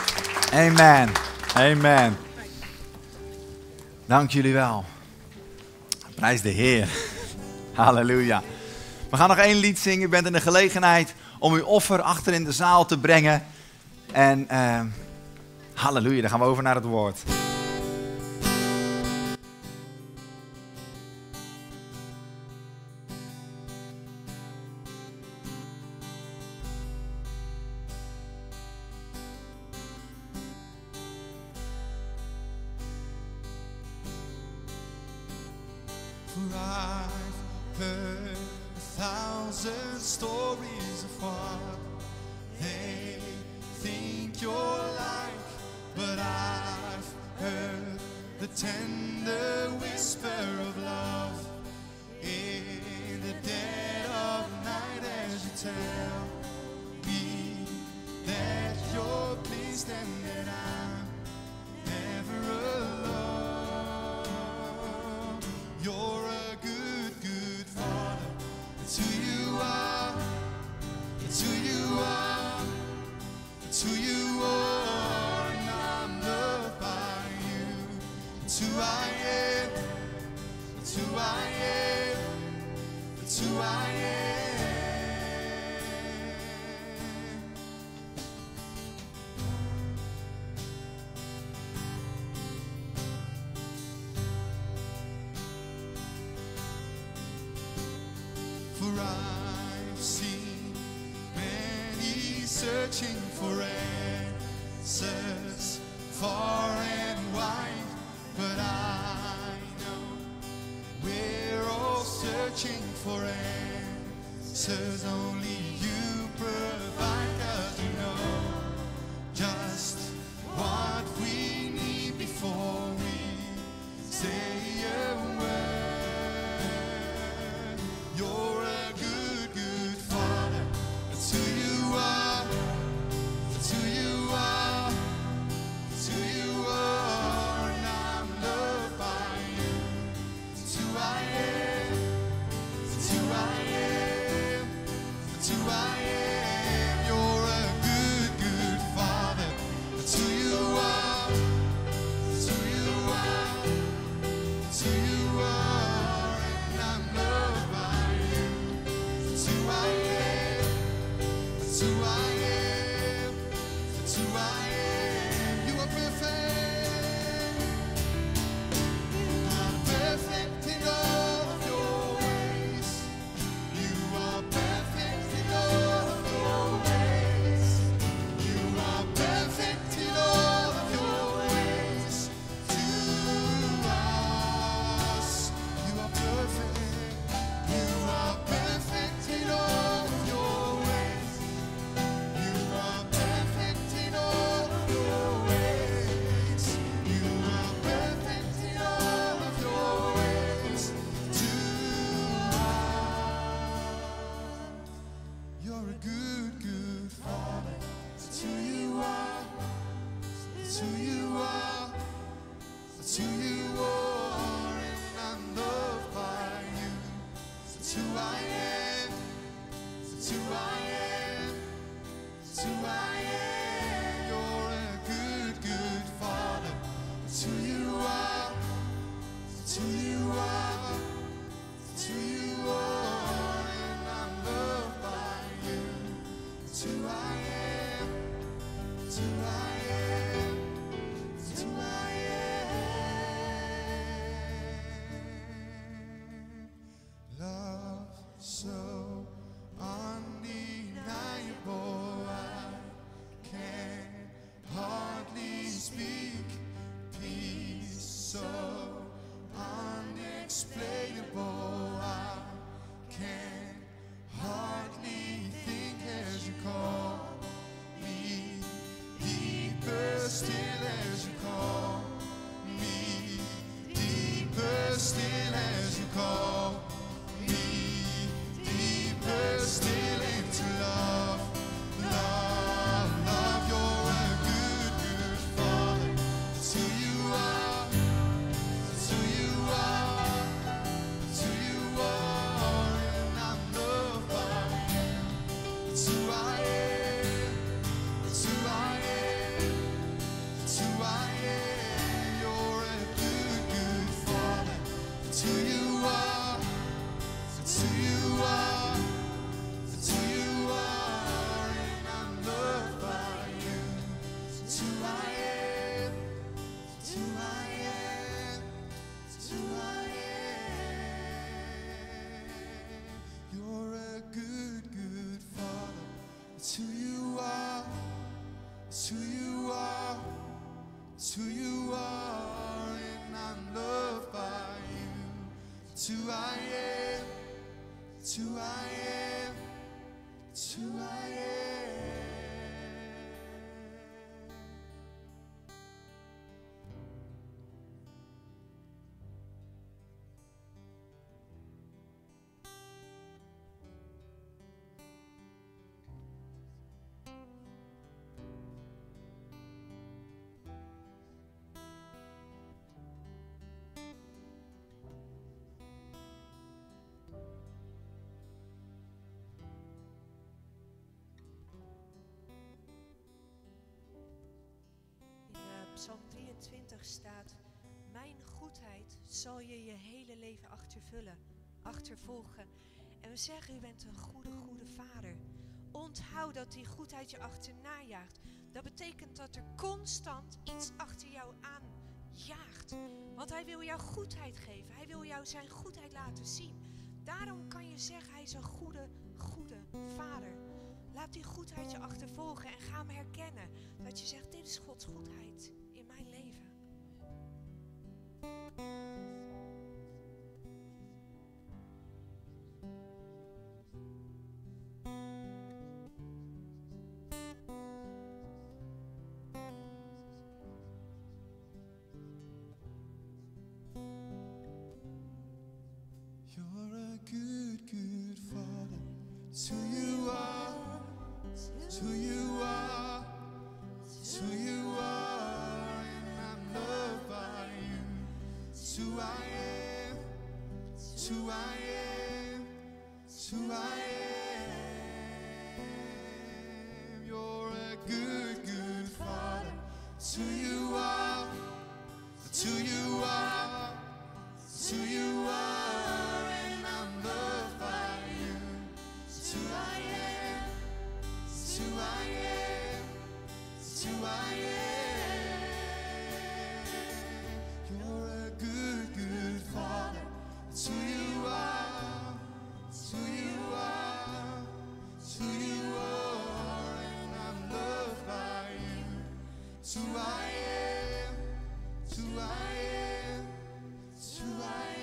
Amen. Amen. Dank jullie wel. Prijs de Heer. Halleluja. We gaan nog één lied zingen. U bent in de gelegenheid om uw offer achter in de zaal te brengen. En halleluja, dan gaan we over naar het woord. For I've heard 1,000 stories of what they think you're like, but I've heard the tender whisper of love in the dead of night as you tell me that you're pleased and that I'm never alone. You're a good, good Father. It's who you are. It's who you are. It's who you are. And I'm loved by you. It's who I am. It's who I am. It's who I am. For I've seen many searching for answers far and wide, but I know we're all searching for answers only you provide, 'cause you know just what we need before we say a word. You're a good, good Father. That's who you are. That's who you are. That's who you are. And I'm loved by you. That's who I am. That's who I am. That's who I am. You're a good, good Father. That's who you are. That's who you are. That's who you are. And I'm loved by you. That's who I am. That's who I am. That's who I am. You are perfect. You are perfect in all of your ways. You are perfect in all of your ways. You are perfect in all of your ways. To us, you are perfect. You are perfect in all of your ways. You are perfect in all of your ways. You are perfect in all of your ways. To us, you're a good, good Father. That's who you are. That's who you are. That's who you are. And I'm loved by you. That's who I am. That's who I am. That's who I am. You're a good, good Father. That's who you are. That's who you are. That's who you are. And I'm loved by you. That's who I am. That's who I am. That's who I am. Love so undeniable, I can hardly speak. Peace so unexplainable, I can hardly think as you call me. Deeper still as you call me. Deeper still as you call me. Deeper still into love. Love, love, you're a good, good Father. That's who you are. That's who you are. That's who you are. And I'm loved by you. That's who I am. That's who I am. That's who I am. You're a good, good Father. That's who you are. That's who you are. That's who you are. And I'm loved by you. That's who I am. That's who I am. That's who I am. You're a good, good Father. That's who you are. That's who you are. That's who you are. And I'm loved by you. That's who I am. That's who I am. That's who I am. Psalm 23 staat: mijn goedheid zal je je hele leven achtervolgen. En we zeggen, u bent een goede, goede vader. Onthoud dat die goedheid je achterna jaagt. Dat betekent dat er constant iets achter jou aan jaagt. Want hij wil jou goedheid geven. Hij wil jou zijn goedheid laten zien. Daarom kan je zeggen, hij is een goede, goede vader. Laat die goedheid je achtervolgen en ga hem herkennen. Dat je zegt, dit is Gods goedheid in mijn leven. You're a good, good Father. It's who you are. It's who you are. It's who you are. And I'm loved by you. It's who I am. It's who I am. It's who I am. You're a good, good Father. It's who you are. It's who you are. It's who you are, and I'm loved by you. It's who I am. It's who I am. It's who I am. You're a good, good Father. It's who you are. It's who you are. It's who you are, and I'm loved by you. It's who I am. It's who I am. It's who I am.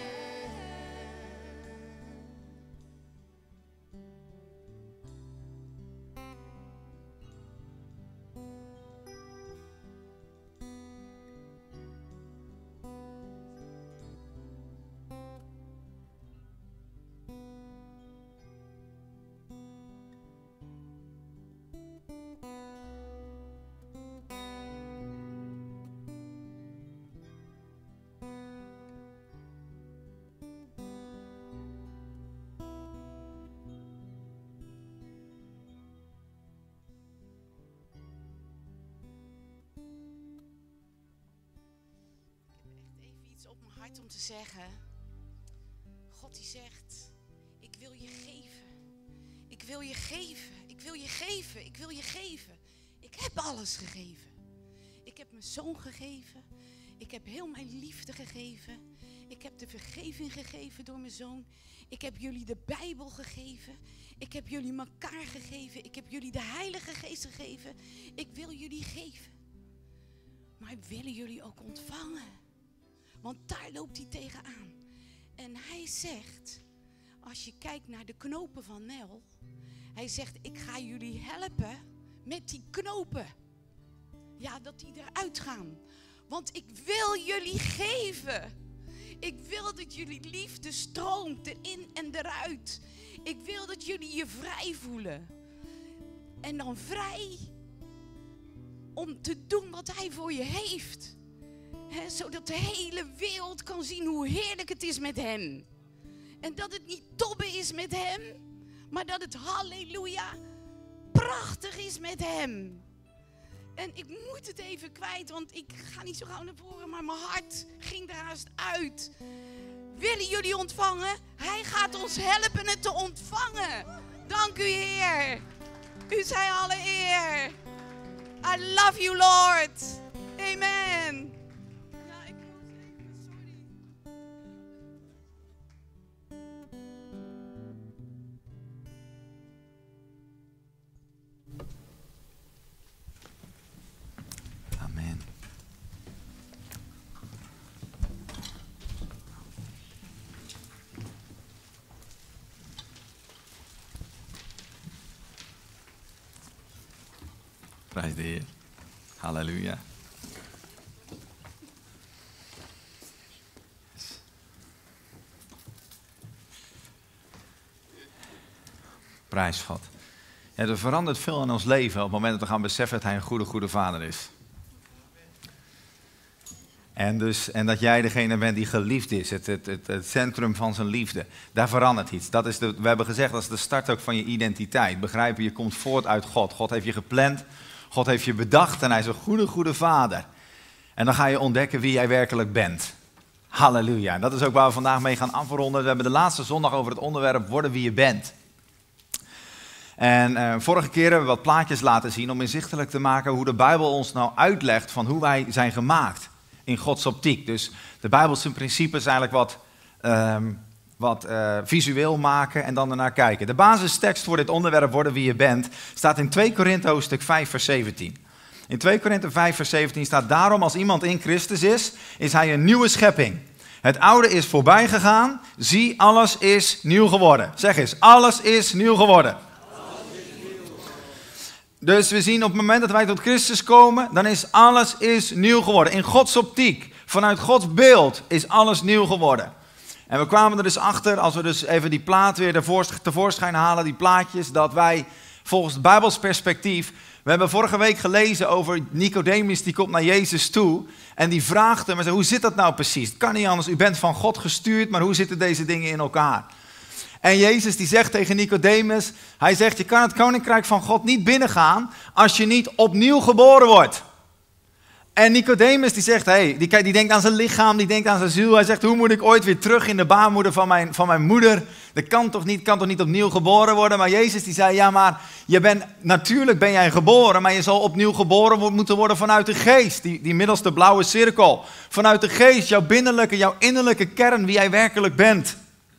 Op mijn hart om te zeggen, God die zegt, ik wil je geven, ik wil je geven, ik wil je geven, ik wil je geven. Ik heb alles gegeven. Ik heb mijn zoon gegeven, ik heb heel mijn liefde gegeven, ik heb de vergeving gegeven door mijn zoon, ik heb jullie de Bijbel gegeven, ik heb jullie elkaar gegeven, ik heb jullie de Heilige Geest gegeven. Ik wil jullie geven, maar willen jullie ook ontvangen? Want daar loopt hij tegenaan. En hij zegt, als je kijkt naar de knopen van Nel. Hij zegt, ik ga jullie helpen met die knopen. Ja, dat die eruit gaan. Want ik wil jullie geven. Ik wil dat jullie liefde stroomt erin en eruit. Ik wil dat jullie je vrij voelen. En dan vrij om te doen wat hij voor je heeft. Zodat de hele wereld kan zien hoe heerlijk het is met hem. En dat het niet tobben is met hem, maar dat het halleluja prachtig is met hem. En ik moet het even kwijt, want ik ga niet zo gauw naar voren, maar mijn hart ging er haast uit. Willen jullie ontvangen? Hij gaat ons helpen het te ontvangen. Dank u, Heer. U zij alle eer. I love you, Lord. Amen. Amen. Prijs de Heer. Halleluja. Prijs God. Ja, er verandert veel in ons leven op het moment dat we gaan beseffen dat Hij een goede, goede Vader is. En dat jij degene bent die geliefd is, het centrum van zijn liefde. Daar verandert iets. We hebben gezegd, dat is de start ook van je identiteit. Begrijpen, je komt voort uit God. God heeft je gepland, God heeft je bedacht en Hij is een goede, goede Vader. En dan ga je ontdekken wie jij werkelijk bent. Halleluja. En dat is ook waar we vandaag mee gaan afronden. We hebben de laatste zondag over het onderwerp worden wie je bent. En vorige keer hebben we wat plaatjes laten zien om inzichtelijk te maken hoe de Bijbel ons nou uitlegt van hoe wij zijn gemaakt in Gods optiek. Dus de Bijbelse principes eigenlijk wat visueel maken en dan ernaar kijken. De basistekst voor dit onderwerp worden wie je bent staat in 2 Korinthe hoofdstuk 5 vers 17. In 2 Korinthe 5 vers 17 staat: daarom als iemand in Christus is hij een nieuwe schepping. Het oude is voorbij gegaan, zie, alles is nieuw geworden. Zeg eens, alles is nieuw geworden. Dus we zien op het moment dat wij tot Christus komen, dan is alles nieuw geworden. In Gods optiek, vanuit Gods beeld, is alles nieuw geworden. En we kwamen er dus achter, als we dus even die plaat weer tevoorschijn halen, die plaatjes, dat wij volgens het Bijbels perspectief, we hebben vorige week gelezen over Nicodemus, die komt naar Jezus toe en die vraagt hem, hoe zit dat nou precies? Het kan niet anders, u bent van God gestuurd, maar hoe zitten deze dingen in elkaar? En Jezus die zegt tegen Nicodemus, hij zegt, je kan het koninkrijk van God niet binnengaan als je niet opnieuw geboren wordt. En Nicodemus die zegt, die denkt aan zijn lichaam, die denkt aan zijn ziel. Hij zegt, hoe moet ik ooit weer terug in de baarmoeder van mijn moeder? Dat kan toch niet opnieuw geboren worden? Maar Jezus die zei, ja maar natuurlijk ben jij geboren, maar je zal opnieuw geboren moeten worden vanuit de geest. Die middelste blauwe cirkel. Vanuit de geest, jouw innerlijke kern, wie jij werkelijk bent.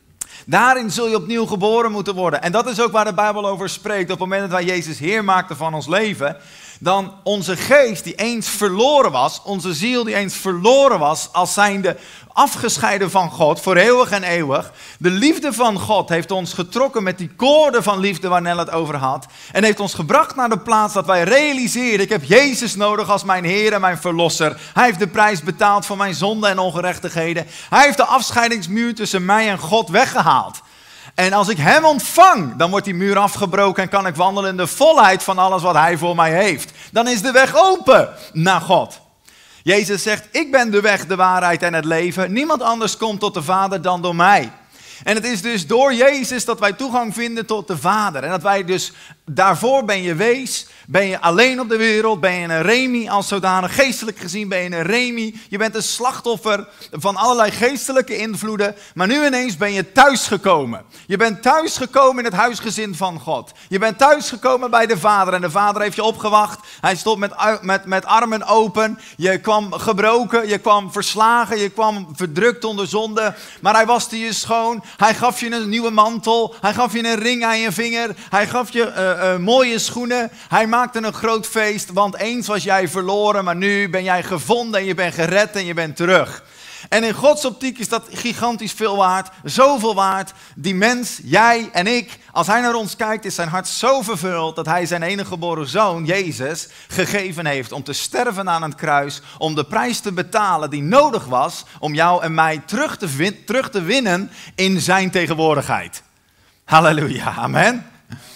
Daarin zul je opnieuw geboren moeten worden. En dat is ook waar de Bijbel over spreekt. Op het moment dat wij Jezus Heer maakten van ons leven, dan onze geest die eens verloren was, onze ziel die eens verloren was, als zijnde afgescheiden van God voor eeuwig en eeuwig. De liefde van God heeft ons getrokken met die koorden van liefde waar Nel het over had. En heeft ons gebracht naar de plaats dat wij realiseren, ik heb Jezus nodig als mijn Heer en mijn Verlosser. Hij heeft de prijs betaald voor mijn zonden en ongerechtigheden. Hij heeft de afscheidingsmuur tussen mij en God weggehaald. En als ik hem ontvang, dan wordt die muur afgebroken en kan ik wandelen in de volheid van alles wat hij voor mij heeft. Dan is de weg open naar God. Jezus zegt, ik ben de weg, de waarheid en het leven. Niemand anders komt tot de Vader dan door mij. En het is dus door Jezus dat wij toegang vinden tot de Vader. En dat wij dus, daarvoor ben je wees, ben je alleen op de wereld, ben je een remi als zodanig. Geestelijk gezien ben je een remi. Je bent een slachtoffer van allerlei geestelijke invloeden. Maar nu ineens ben je thuisgekomen. Je bent thuisgekomen in het huisgezin van God. Je bent thuisgekomen bij de Vader en de Vader heeft je opgewacht. Hij stond met armen open. Je kwam gebroken, je kwam verslagen, je kwam verdrukt onder zonde. Maar hij waste je schoon. Hij gaf je een nieuwe mantel. Hij gaf je een ring aan je vinger. Hij gaf je mooie schoenen. Hij maakte een groot feest, want eens was jij verloren, maar nu ben jij gevonden en je bent gered en je bent terug. En in Gods optiek is dat gigantisch veel waard, zoveel waard. Die mens, jij en ik, als hij naar ons kijkt, is zijn hart zo vervuld dat hij zijn enige geboren zoon, Jezus, gegeven heeft om te sterven aan het kruis, om de prijs te betalen die nodig was om jou en mij terug te winnen in zijn tegenwoordigheid. Halleluja, amen.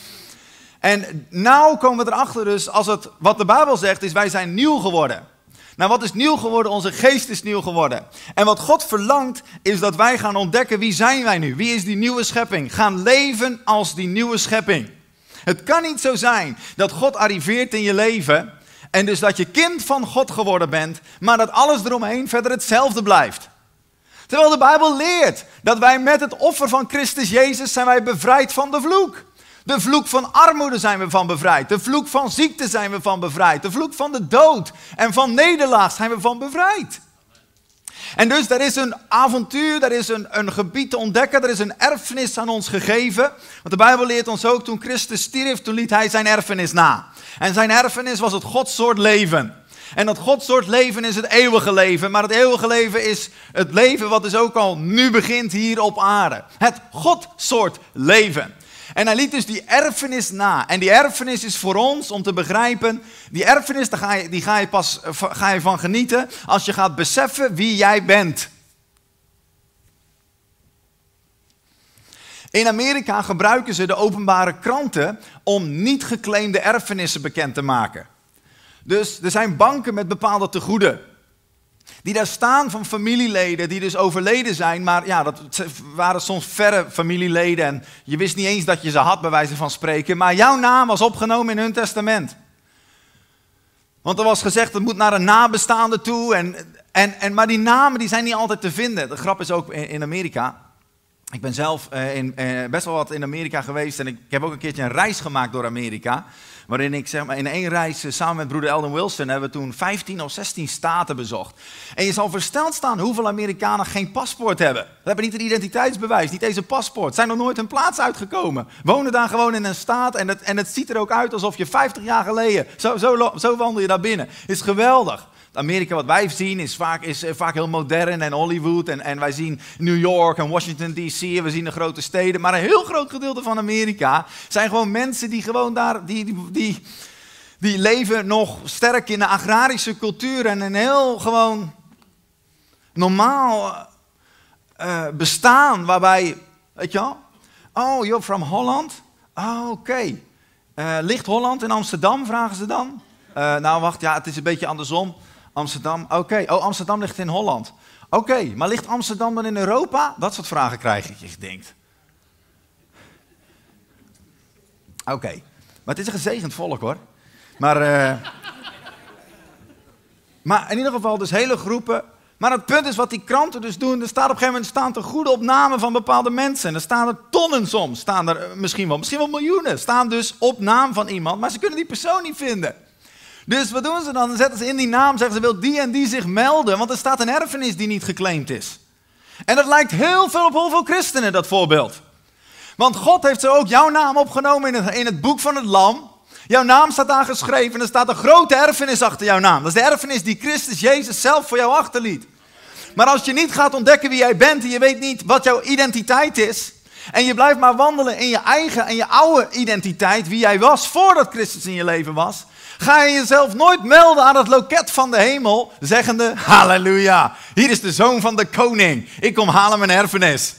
En nou komen we erachter dus, wat de Bijbel zegt is, wij zijn nieuw geworden. Nou, wat is nieuw geworden? Onze geest is nieuw geworden. En wat God verlangt, is dat wij gaan ontdekken, wie zijn wij nu? Wie is die nieuwe schepping? Gaan leven als die nieuwe schepping. Het kan niet zo zijn dat God arriveert in je leven, en dus dat je kind van God geworden bent, maar dat alles eromheen verder hetzelfde blijft. Terwijl de Bijbel leert dat wij met het offer van Christus Jezus zijn wij bevrijd van de vloek. De vloek van armoede zijn we van bevrijd. De vloek van ziekte zijn we van bevrijd. De vloek van de dood en van nederlaag zijn we van bevrijd. En dus er is een avontuur, er is een gebied te ontdekken, er is een erfenis aan ons gegeven. Want de Bijbel leert ons ook, toen Christus stierf, toen liet hij zijn erfenis na. En zijn erfenis was het Godsoort leven. En dat Godsoort leven is het eeuwige leven. Maar het eeuwige leven is het leven wat dus ook al nu begint hier op aarde. Het Godsoort leven. En hij liet dus die erfenis na. En die erfenis is voor ons om te begrijpen. Die erfenis, daar ga je van genieten als je gaat beseffen wie jij bent. In Amerika gebruiken ze de openbare kranten om niet geclaimde erfenissen bekend te maken. Dus er zijn banken met bepaalde tegoeden. Die daar staan van familieleden die dus overleden zijn. Maar ja, dat waren soms verre familieleden. En je wist niet eens dat je ze had, bij wijze van spreken. Maar jouw naam was opgenomen in hun testament. Want er was gezegd, het moet naar een nabestaande toe. Maar die namen die zijn niet altijd te vinden. De grap is ook in Amerika. Ik ben zelf best wel wat in Amerika geweest. En ik heb ook een keertje een reis gemaakt door Amerika. Waarin ik zeg maar, in één reis samen met broeder Eldon Wilson hebben we toen 15 of 16 staten bezocht. En je zal versteld staan hoeveel Amerikanen geen paspoort hebben. Ze hebben niet een identiteitsbewijs, niet eens een paspoort. Zijn nog nooit hun plaats uitgekomen. Wonen daar gewoon in een staat en het ziet er ook uit alsof je 50 jaar geleden, zo wandel je daar binnen. Is geweldig. Amerika wat wij zien is vaak heel modern en Hollywood en wij zien New York en Washington D.C. en we zien de grote steden. Maar een heel groot gedeelte van Amerika zijn gewoon mensen die gewoon daar, die leven nog sterk in de agrarische cultuur en een heel gewoon normaal bestaan waarbij, weet je wel, oh you're from Holland? Oh oké. Ligt Holland in Amsterdam, vragen ze dan? Nou wacht, ja het is een beetje andersom. Amsterdam, oké. Oh, Amsterdam ligt in Holland. Oké, maar ligt Amsterdam dan in Europa? Dat soort vragen krijg je denkt. Oké, maar het is een gezegend volk hoor. Maar in ieder geval dus hele groepen. Maar het punt is wat die kranten dus doen. Er staat op een gegeven moment staan er goede op namen van bepaalde mensen. En er staan er tonnen soms. Staan er misschien wel miljoenen. Staan dus op naam van iemand. Maar ze kunnen die persoon niet vinden. Dus wat doen ze dan? Dan zetten ze in die naam, zeggen ze wil die en die zich melden, want er staat een erfenis die niet geclaimd is. En dat lijkt heel veel op heel veel christenen, dat voorbeeld. Want God heeft zo ook jouw naam opgenomen in het boek van het Lam. Jouw naam staat daar geschreven en er staat een grote erfenis achter jouw naam. Dat is de erfenis die Christus Jezus zelf voor jou achterliet. Maar als je niet gaat ontdekken wie jij bent en je weet niet wat jouw identiteit is, en je blijft maar wandelen in je eigen en je oude identiteit, wie jij was voordat Christus in je leven was, ga je jezelf nooit melden aan het loket van de hemel, zeggende, halleluja, hier is de zoon van de koning, ik kom halen mijn erfenis.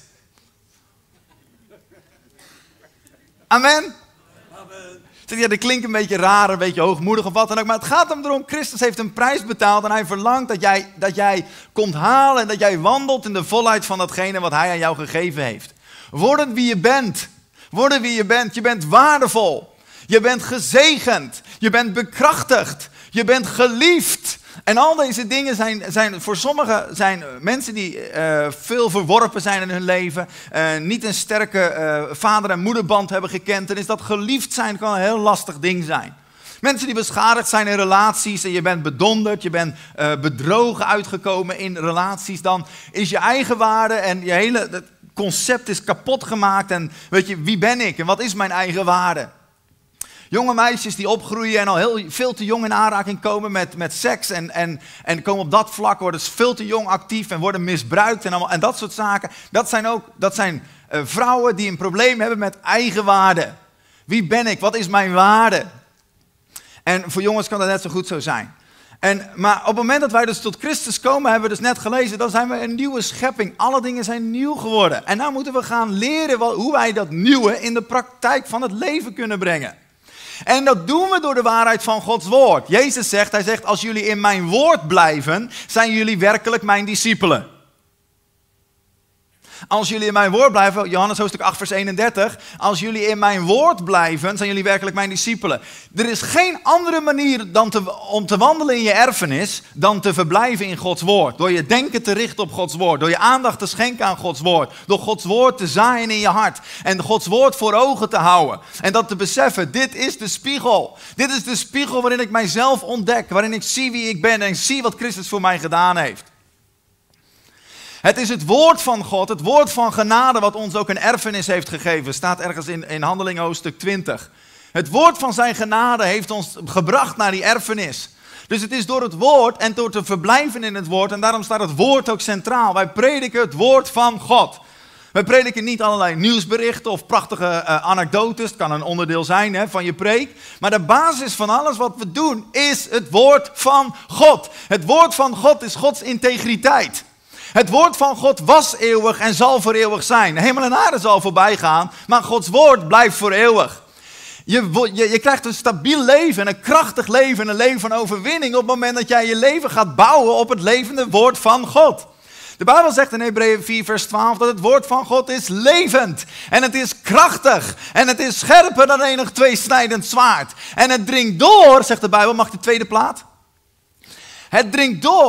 Amen. Ja, dat klinkt een beetje raar, een beetje hoogmoedig of wat dan ook, maar het gaat hem erom, Christus heeft een prijs betaald en hij verlangt dat jij komt halen en dat jij wandelt in de volheid van datgene wat hij aan jou gegeven heeft. Word wie je bent. Word wie je bent. Je bent waardevol. Je bent gezegend. Je bent bekrachtigd. Je bent geliefd. En al deze dingen zijn voor sommigen zijn mensen die veel verworpen zijn in hun leven. Niet een sterke vader- en moederband hebben gekend. Dan is dat geliefd zijn kan een heel lastig ding zijn. Mensen die beschadigd zijn in relaties en je bent bedonderd, je bent bedrogen uitgekomen in relaties. Dan is je eigen waarde en je hele concept is kapot gemaakt. En weet je, wie ben ik en wat is mijn eigen waarde? Jonge meisjes die opgroeien en al veel te jong in aanraking komen met seks en komen op dat vlak, worden veel te jong actief en worden misbruikt en dat soort zaken. Dat zijn vrouwen die een probleem hebben met eigenwaarde. Wie ben ik? Wat is mijn waarde? En voor jongens kan dat net zo goed zo zijn. Maar op het moment dat wij dus tot Christus komen, hebben we dus net gelezen, dan zijn we een nieuwe schepping. Alle dingen zijn nieuw geworden. En nou moeten we gaan leren hoe wij dat nieuwe in de praktijk van het leven kunnen brengen. En dat doen we door de waarheid van Gods woord. Jezus zegt, hij zegt, als jullie in mijn woord blijven, zijn jullie werkelijk mijn discipelen. Als jullie in mijn woord blijven, Johannes hoofdstuk 8 vers 31, als jullie in mijn woord blijven, zijn jullie werkelijk mijn discipelen. Er is geen andere manier om te wandelen in je erfenis dan te verblijven in Gods woord. Door je denken te richten op Gods woord, door je aandacht te schenken aan Gods woord, door Gods woord te zaaien in je hart en Gods woord voor ogen te houden. En dat te beseffen, dit is de spiegel. Dit is de spiegel waarin ik mijzelf ontdek, waarin ik zie wie ik ben en zie wat Christus voor mij gedaan heeft. Het is het woord van God, het woord van genade wat ons ook een erfenis heeft gegeven. Staat ergens in Handelingen hoofdstuk 20. Het woord van zijn genade heeft ons gebracht naar die erfenis. Dus het is door het woord en door te verblijven in het woord. En daarom staat het woord ook centraal. Wij prediken het woord van God. Wij prediken niet allerlei nieuwsberichten of prachtige anekdotes. Het kan een onderdeel zijn van je preek. Maar de basis van alles wat we doen is het woord van God. Het woord van God is Gods integriteit. Het woord van God was eeuwig en zal voor eeuwig zijn. De hemel en aarde zal voorbij gaan, maar Gods woord blijft voor eeuwig. Je krijgt een stabiel leven en een krachtig leven en een leven van overwinning op het moment dat jij je leven gaat bouwen op het levende woord van God. De Bijbel zegt in Hebreeën 4 vers 12 dat het woord van God is levend en het is krachtig en het is scherper dan enig tweesnijdend zwaard. En het dringt door, zegt de Bijbel, mag de tweede plaat? Het dringt door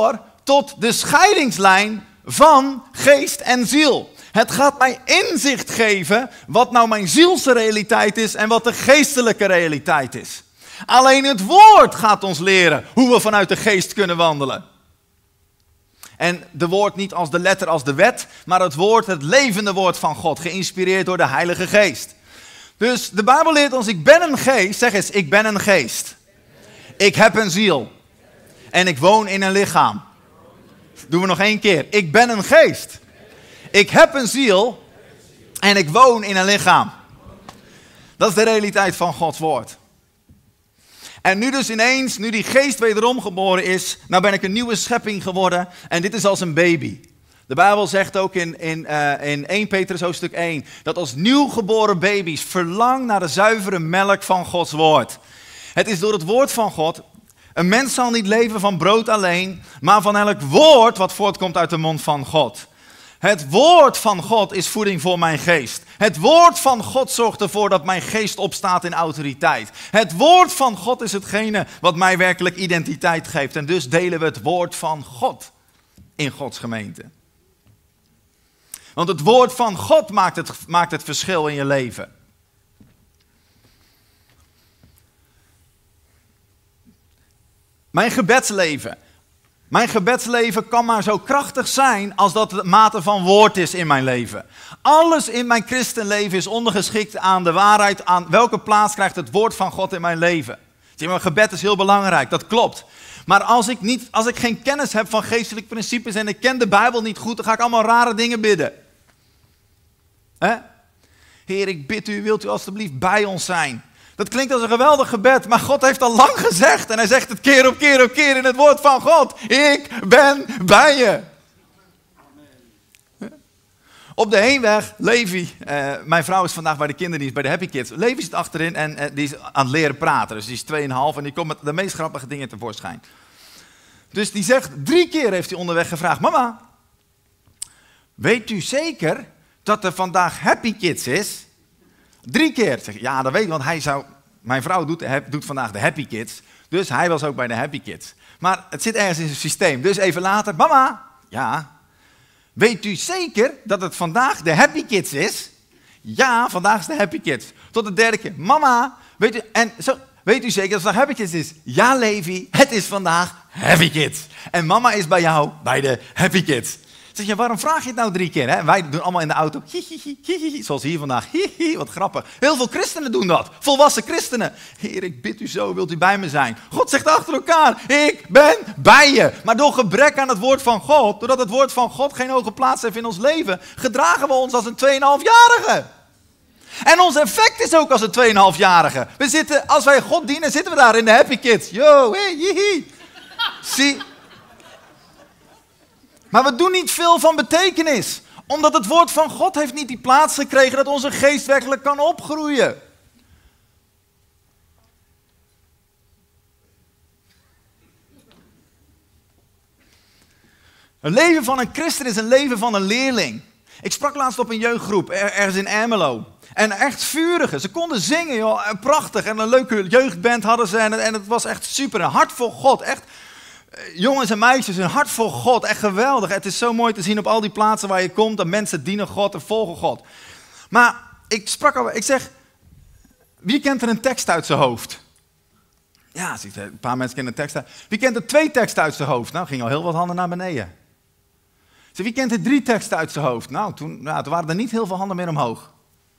tot de scheidingslijn van geest en ziel. Het gaat mij inzicht geven wat nou mijn zielse realiteit is en wat de geestelijke realiteit is. Alleen het woord gaat ons leren hoe we vanuit de geest kunnen wandelen. En de woord niet als de letter, als de wet, maar het woord, het levende woord van God, geïnspireerd door de Heilige Geest. Dus de Bijbel leert ons, ik ben een geest, zeg eens, ik ben een geest. Ik heb een ziel. En ik woon in een lichaam. Doen we nog 1 keer. Ik ben een geest. Ik heb een ziel. En ik woon in een lichaam. Dat is de realiteit van Gods woord. En nu dus ineens, nu die geest wederom geboren is, nou ben ik een nieuwe schepping geworden. En dit is als een baby. De Bijbel zegt ook in 1 Petrus hoofdstuk 1, dat als nieuwgeboren baby's verlang naar de zuivere melk van Gods woord. Het is door het woord van God. Een mens zal niet leven van brood alleen, maar van elk woord wat voortkomt uit de mond van God. Het woord van God is voeding voor mijn geest. Het woord van God zorgt ervoor dat mijn geest opstaat in autoriteit. Het woord van God is hetgene wat mij werkelijk identiteit geeft. En dus delen we het woord van God in Gods gemeente. Want het woord van God maakt het verschil in je leven. Mijn gebedsleven kan maar zo krachtig zijn als dat de mate van woord is in mijn leven. Alles in mijn christenleven is ondergeschikt aan de waarheid, aan welke plaats krijgt het woord van God in mijn leven. Mijn gebed is heel belangrijk, dat klopt. Maar als ik geen kennis heb van geestelijke principes en ik ken de Bijbel niet goed, dan ga ik allemaal rare dingen bidden. Heer, ik bid u, wilt u alstublieft bij ons zijn? Dat klinkt als een geweldig gebed, maar God heeft al lang gezegd. En hij zegt het keer op keer op keer in het woord van God. Ik ben bij je. Op de heenweg, Levi, mijn vrouw is vandaag bij de kinderdienst, bij de Happy Kids. Levi zit achterin en die is aan het leren praten. Dus die is 2,5 en die komt met de meest grappige dingen tevoorschijn. Dus die zegt, 3 keer heeft hij onderweg gevraagd. Mama, weet u zeker dat er vandaag Happy Kids is? 3 keer. Zeg, ja, dat weet ik, want mijn vrouw doet vandaag de Happy Kids. Dus hij was ook bij de Happy Kids. Maar het zit ergens in zijn systeem. Dus even later, mama, ja, weet u zeker dat het vandaag de Happy Kids is? Ja, vandaag is de Happy Kids. Tot de 3e keer, mama, weet u zeker dat het vandaag Happy Kids is? Ja, Levi, het is vandaag Happy Kids. En mama is bij jou bij de Happy Kids. Zeg je, waarom vraag je het nou 3 keer? Hè? Wij doen allemaal in de auto, hi, zoals hier vandaag, wat grappig. Heel veel christenen doen dat, volwassen christenen. Heer, ik bid u zo, wilt u bij me zijn? God zegt achter elkaar, ik ben bij je. Maar door gebrek aan het woord van God, doordat het woord van God geen hoge plaats heeft in ons leven, gedragen we ons als een 2,5-jarige. En ons effect is ook als een 2,5-jarige. Als wij God dienen, zitten we daar in de Happy Kids. Yo, hey, hihi. Zie. Maar we doen niet veel van betekenis. Omdat het woord van God heeft niet die plaats gekregen dat onze geest werkelijk kan opgroeien. Een leven van een christen is een leven van een leerling. Ik sprak laatst op een jeugdgroep, ergens in Ermelo. En echt vurige, ze konden zingen, joh, prachtig. En een leuke jeugdband hadden ze en het was echt super. Een hart voor God, echt. Jongens en meisjes, een hart voor God, echt geweldig. Het is zo mooi te zien op al die plaatsen waar je komt, dat mensen dienen God en volgen God. Maar ik zeg, wie kent er een tekst uit zijn hoofd? Ja, een paar mensen kennen een tekst uit. Wie kent er 2 teksten uit zijn hoofd? Nou, ging al heel wat handen naar beneden. Zeg, wie kent er 3 teksten uit zijn hoofd? Nou, toen waren er niet heel veel handen meer omhoog.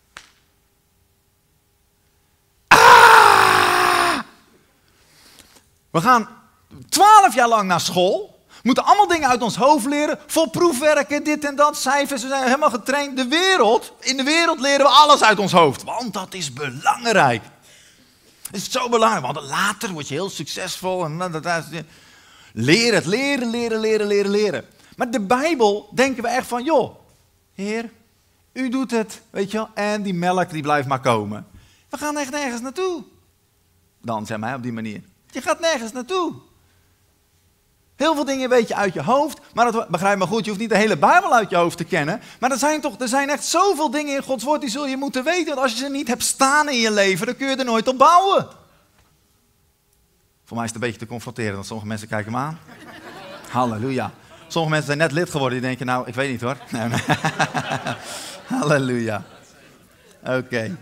We gaan 12 jaar lang naar school. Moeten allemaal dingen uit ons hoofd leren. Vol proefwerken, dit en dat, cijfers. We zijn helemaal getraind. In de wereld leren we alles uit ons hoofd. Want dat is belangrijk. Het is zo belangrijk. Want later word je heel succesvol. Leer het. Leren. Maar de Bijbel denken we echt van, joh, Heer, u doet het. Weet je wel. En die melk die blijft maar komen. We gaan echt nergens naartoe. Dan, zeg maar, op die manier. Je gaat nergens naartoe. Heel veel dingen weet je uit je hoofd, maar dat begrijp me goed, je hoeft niet de hele Bijbel uit je hoofd te kennen. Maar er zijn echt zoveel dingen in Gods woord die zul je moeten weten. Want als je ze niet hebt staan in je leven, dan kun je er nooit op bouwen. Voor mij is het een beetje te confronteren, want sommige mensen kijken me aan. Halleluja. Sommige mensen zijn net lid geworden, die denken, nou, ik weet niet hoor. Nee, nee. Halleluja. Oké.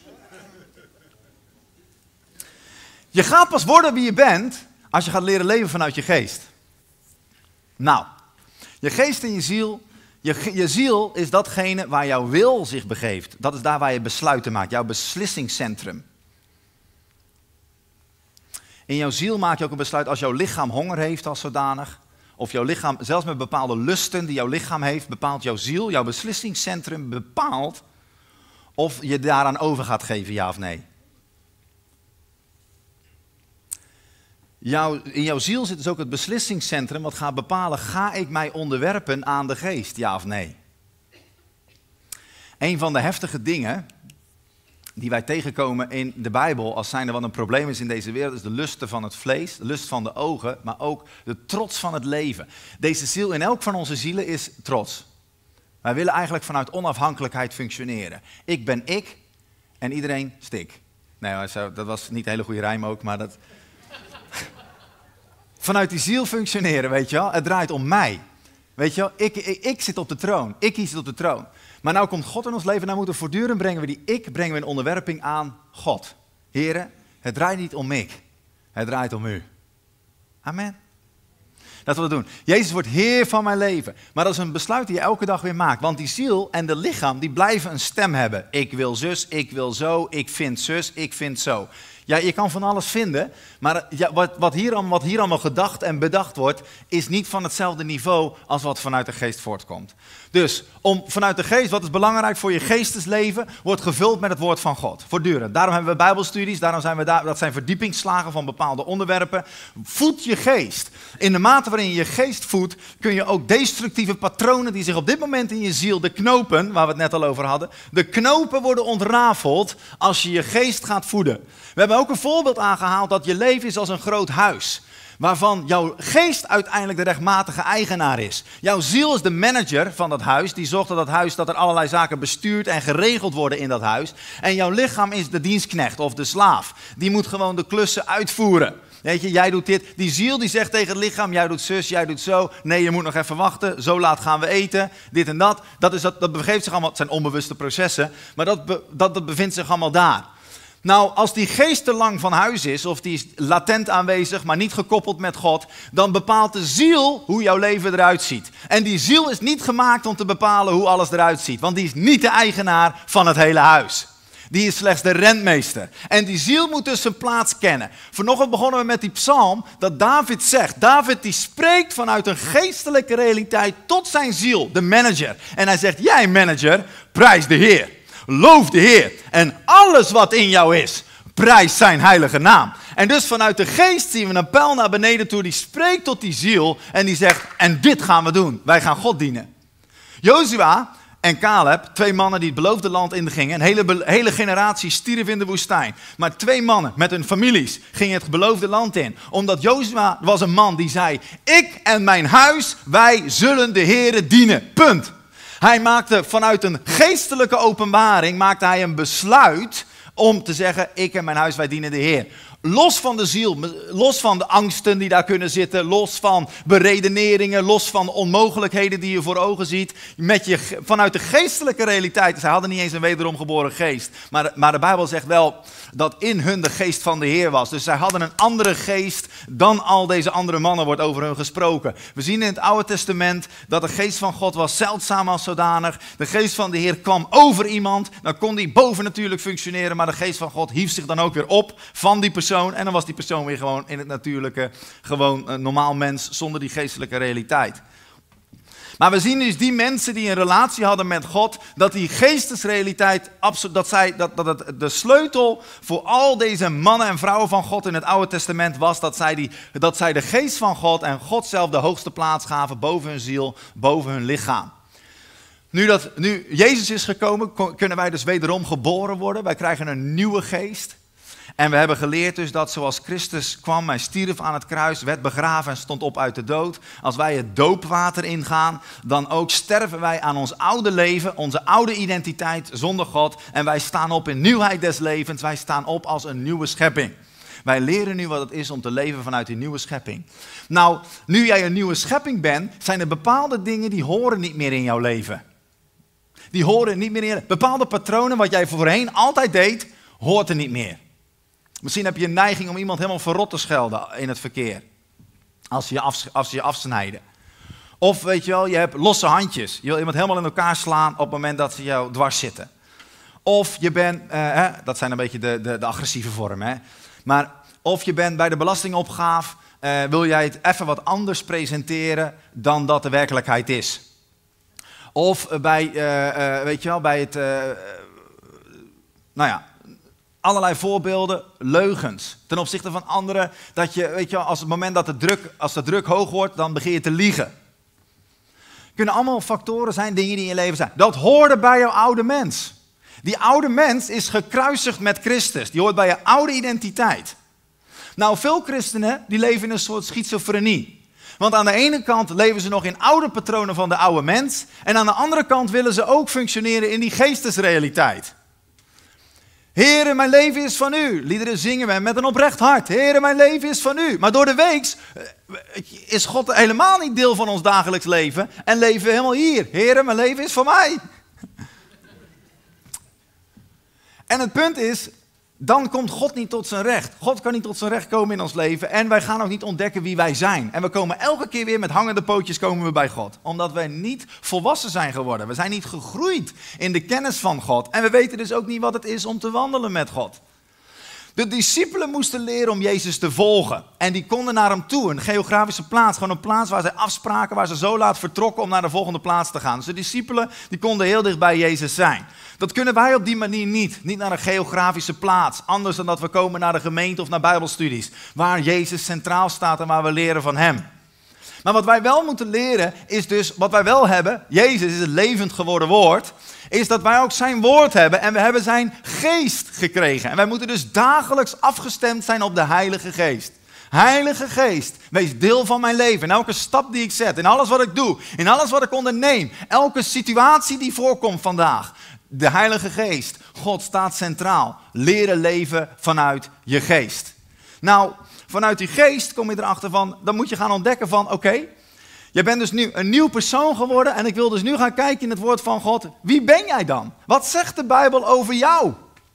Je gaat pas worden wie je bent als je gaat leren leven vanuit je geest. Nou, je geest en je ziel, je ziel is datgene waar jouw wil zich begeeft. Dat is daar waar je besluiten maakt, jouw beslissingscentrum. In jouw ziel maak je ook een besluit als jouw lichaam honger heeft als zodanig. Of jouw lichaam, zelfs met bepaalde lusten die jouw lichaam heeft, bepaalt jouw ziel, jouw beslissingscentrum bepaalt of je daaraan over gaat geven, ja of nee. In jouw ziel zit dus ook het beslissingscentrum wat gaat bepalen, ga ik mij onderwerpen aan de geest, ja of nee. Een van de heftige dingen die wij tegenkomen in de Bijbel als zijnde wat een probleem is in deze wereld, is de lusten van het vlees, de lust van de ogen, maar ook de trots van het leven. Deze ziel, in elk van onze zielen is trots. Wij willen eigenlijk vanuit onafhankelijkheid functioneren. Ik ben ik en iedereen stik. Nee, dat was niet een hele goede rijm ook, maar dat... Vanuit die ziel functioneren, weet je wel. Het draait om mij. Weet je wel, ik zit op de troon. Ik zit op de troon. Maar nou komt God in ons leven, nou moeten we voortdurend brengen we in onderwerping aan God. Heren, het draait niet om ik. Het draait om u. Amen. Dat we dat doen. Jezus wordt Heer van mijn leven. Maar dat is een besluit die je elke dag weer maakt. Want die ziel en de lichaam, die blijven een stem hebben. Ik wil zus, ik wil zo, ik vind zus, ik vind zo. Ja, je kan van alles vinden, maar wat hier allemaal gedacht en bedacht wordt, is niet van hetzelfde niveau als wat vanuit de geest voortkomt. Dus vanuit de geest, wat is belangrijk voor je geestesleven, wordt gevuld met het woord van God. Voortdurend. Daarom hebben we bijbelstudies, dat zijn verdiepingsslagen van bepaalde onderwerpen. Voed je geest. In de mate waarin je je geest voedt, kun je ook destructieve patronen die zich op dit moment in je ziel, de knopen, waar we het net al over hadden, de knopen worden ontrafeld als je je geest gaat voeden. We hebben ook een voorbeeld aangehaald dat je leven is als een groot huis. Waarvan jouw geest uiteindelijk de rechtmatige eigenaar is. Jouw ziel is de manager van dat huis. Die zorgt dat er allerlei zaken bestuurd en geregeld worden in dat huis. En jouw lichaam is de dienstknecht of de slaaf. Die moet gewoon de klussen uitvoeren. Weet je, jij doet dit. Die ziel die zegt tegen het lichaam, jij doet zus, jij doet zo. Nee, je moet nog even wachten. Zo laat gaan we eten. Dit en dat. Dat begeeft zich allemaal. Het zijn onbewuste processen. Maar dat bevindt zich allemaal daar. Nou, als die geest te lang van huis is, of die is latent aanwezig, maar niet gekoppeld met God, dan bepaalt de ziel hoe jouw leven eruit ziet. En die ziel is niet gemaakt om te bepalen hoe alles eruit ziet, want die is niet de eigenaar van het hele huis. Die is slechts de rentmeester. En die ziel moet dus zijn plaats kennen. Vanochtend begonnen we met die psalm dat David zegt. David die spreekt vanuit een geestelijke realiteit tot zijn ziel, de manager. En hij zegt, jij manager, prijs de Heer. Loof de Heer en alles wat in jou is, prijs zijn heilige naam. En dus vanuit de geest zien we een pijl naar beneden toe, die spreekt tot die ziel en die zegt, en dit gaan we doen, wij gaan God dienen. Jozua en Caleb, 2 mannen die het beloofde land ingingen, een hele generatie stierf in de woestijn. Maar 2 mannen met hun families gingen het beloofde land in. Omdat Jozua was een man die zei, ik en mijn huis, wij zullen de Heere dienen, punt. Hij maakte vanuit een geestelijke openbaring een besluit om te zeggen, ik en mijn huis, wij dienen de Heer. Los van de ziel, los van de angsten die daar kunnen zitten, los van beredeneringen, los van onmogelijkheden die je voor ogen ziet. Vanuit de geestelijke realiteit, zij hadden niet eens een wederom geboren geest. Maar de Bijbel zegt wel dat in hun de geest van de Heer was. Dus zij hadden een andere geest dan al deze andere mannen, wordt over hun gesproken. We zien in het Oude Testament dat de geest van God was zeldzaam als zodanig. De geest van de Heer kwam over iemand, dan kon die bovennatuurlijk functioneren, maar de geest van God hief zich dan ook weer op van die persoon. En dan was die persoon weer gewoon in het natuurlijke, gewoon een normaal mens zonder die geestelijke realiteit. Maar we zien dus die mensen die een relatie hadden met God, dat die geestesrealiteit, dat het de sleutel voor al deze mannen en vrouwen van God in het Oude Testament was, dat zij de geest van God en God zelf de hoogste plaats gaven boven hun ziel, boven hun lichaam. Nu Jezus is gekomen, kunnen wij dus wederom geboren worden. Wij krijgen een nieuwe geest. En we hebben geleerd dus dat zoals Christus kwam, hij stierf aan het kruis, werd begraven en stond op uit de dood. Als wij het doopwater ingaan, dan ook sterven wij aan ons oude leven, onze oude identiteit zonder God. En wij staan op in nieuwheid des levens, wij staan op als een nieuwe schepping. Wij leren nu wat het is om te leven vanuit die nieuwe schepping. Nou, nu jij een nieuwe schepping bent, zijn er bepaalde dingen die horen niet meer in jouw leven. Die horen niet meer in je leven. Bepaalde patronen wat jij voorheen altijd deed, hoort er niet meer. Misschien heb je een neiging om iemand helemaal verrot te schelden in het verkeer. Als ze je afsnijden. Of weet je wel, je hebt losse handjes. Je wil iemand helemaal in elkaar slaan op het moment dat ze jou dwars zitten. Of je bent, dat zijn een beetje de agressieve vormen. Hè? Maar of je bent bij de belastingopgave, wil jij het even wat anders presenteren dan dat de werkelijkheid is. Of bij, weet je wel, bij het, allerlei voorbeelden, leugens ten opzichte van anderen. Dat je, weet je wel, als het moment dat de druk hoog wordt, dan begin je te liegen. Kunnen allemaal factoren zijn, dingen die in je leven zijn. Dat hoorde bij jouw oude mens. Die oude mens is gekruisigd met Christus. Die hoort bij je oude identiteit. Nou, veel christenen die leven in een soort schizofrenie. Want aan de ene kant leven ze nog in oude patronen van de oude mens. En aan de andere kant willen ze ook functioneren in die geestesrealiteit. Heere, mijn leven is van u. Liederen zingen we met een oprecht hart. Heere, mijn leven is van u. Maar door de week is God helemaal niet deel van ons dagelijks leven. En leven we helemaal hier. Heere, mijn leven is van mij. En het punt is, dan komt God niet tot zijn recht. God kan niet tot zijn recht komen in ons leven. En wij gaan ook niet ontdekken wie wij zijn. En we komen elke keer weer met hangende pootjes komen we bij God. Omdat wij niet volwassen zijn geworden. We zijn niet gegroeid in de kennis van God. En we weten dus ook niet wat het is om te wandelen met God. De discipelen moesten leren om Jezus te volgen. En die konden naar hem toe, een geografische plaats. Gewoon een plaats waar zij afspraken, waar ze zo laat vertrokken om naar de volgende plaats te gaan. Dus de discipelen die konden heel dicht bij Jezus zijn. Dat kunnen wij op die manier niet. Niet naar een geografische plaats. Anders dan dat we komen naar de gemeente of naar bijbelstudies. Waar Jezus centraal staat en waar we leren van hem. Maar wat wij wel moeten leren is dus, wat wij wel hebben. Jezus is het levend geworden woord. Is dat wij ook zijn woord hebben en we hebben zijn geest gekregen. En wij moeten dus dagelijks afgestemd zijn op de Heilige Geest. Heilige Geest, wees deel van mijn leven. In elke stap die ik zet, in alles wat ik doe, in alles wat ik onderneem. Elke situatie die voorkomt vandaag. De Heilige Geest, God staat centraal. Leren leven vanuit je geest. Nou, vanuit die geest kom je erachter van, dan moet je gaan ontdekken van, oké, jij bent dus nu een nieuw persoon geworden en ik wil dus nu gaan kijken in het woord van God. Wie ben jij dan? Wat zegt de Bijbel over jou?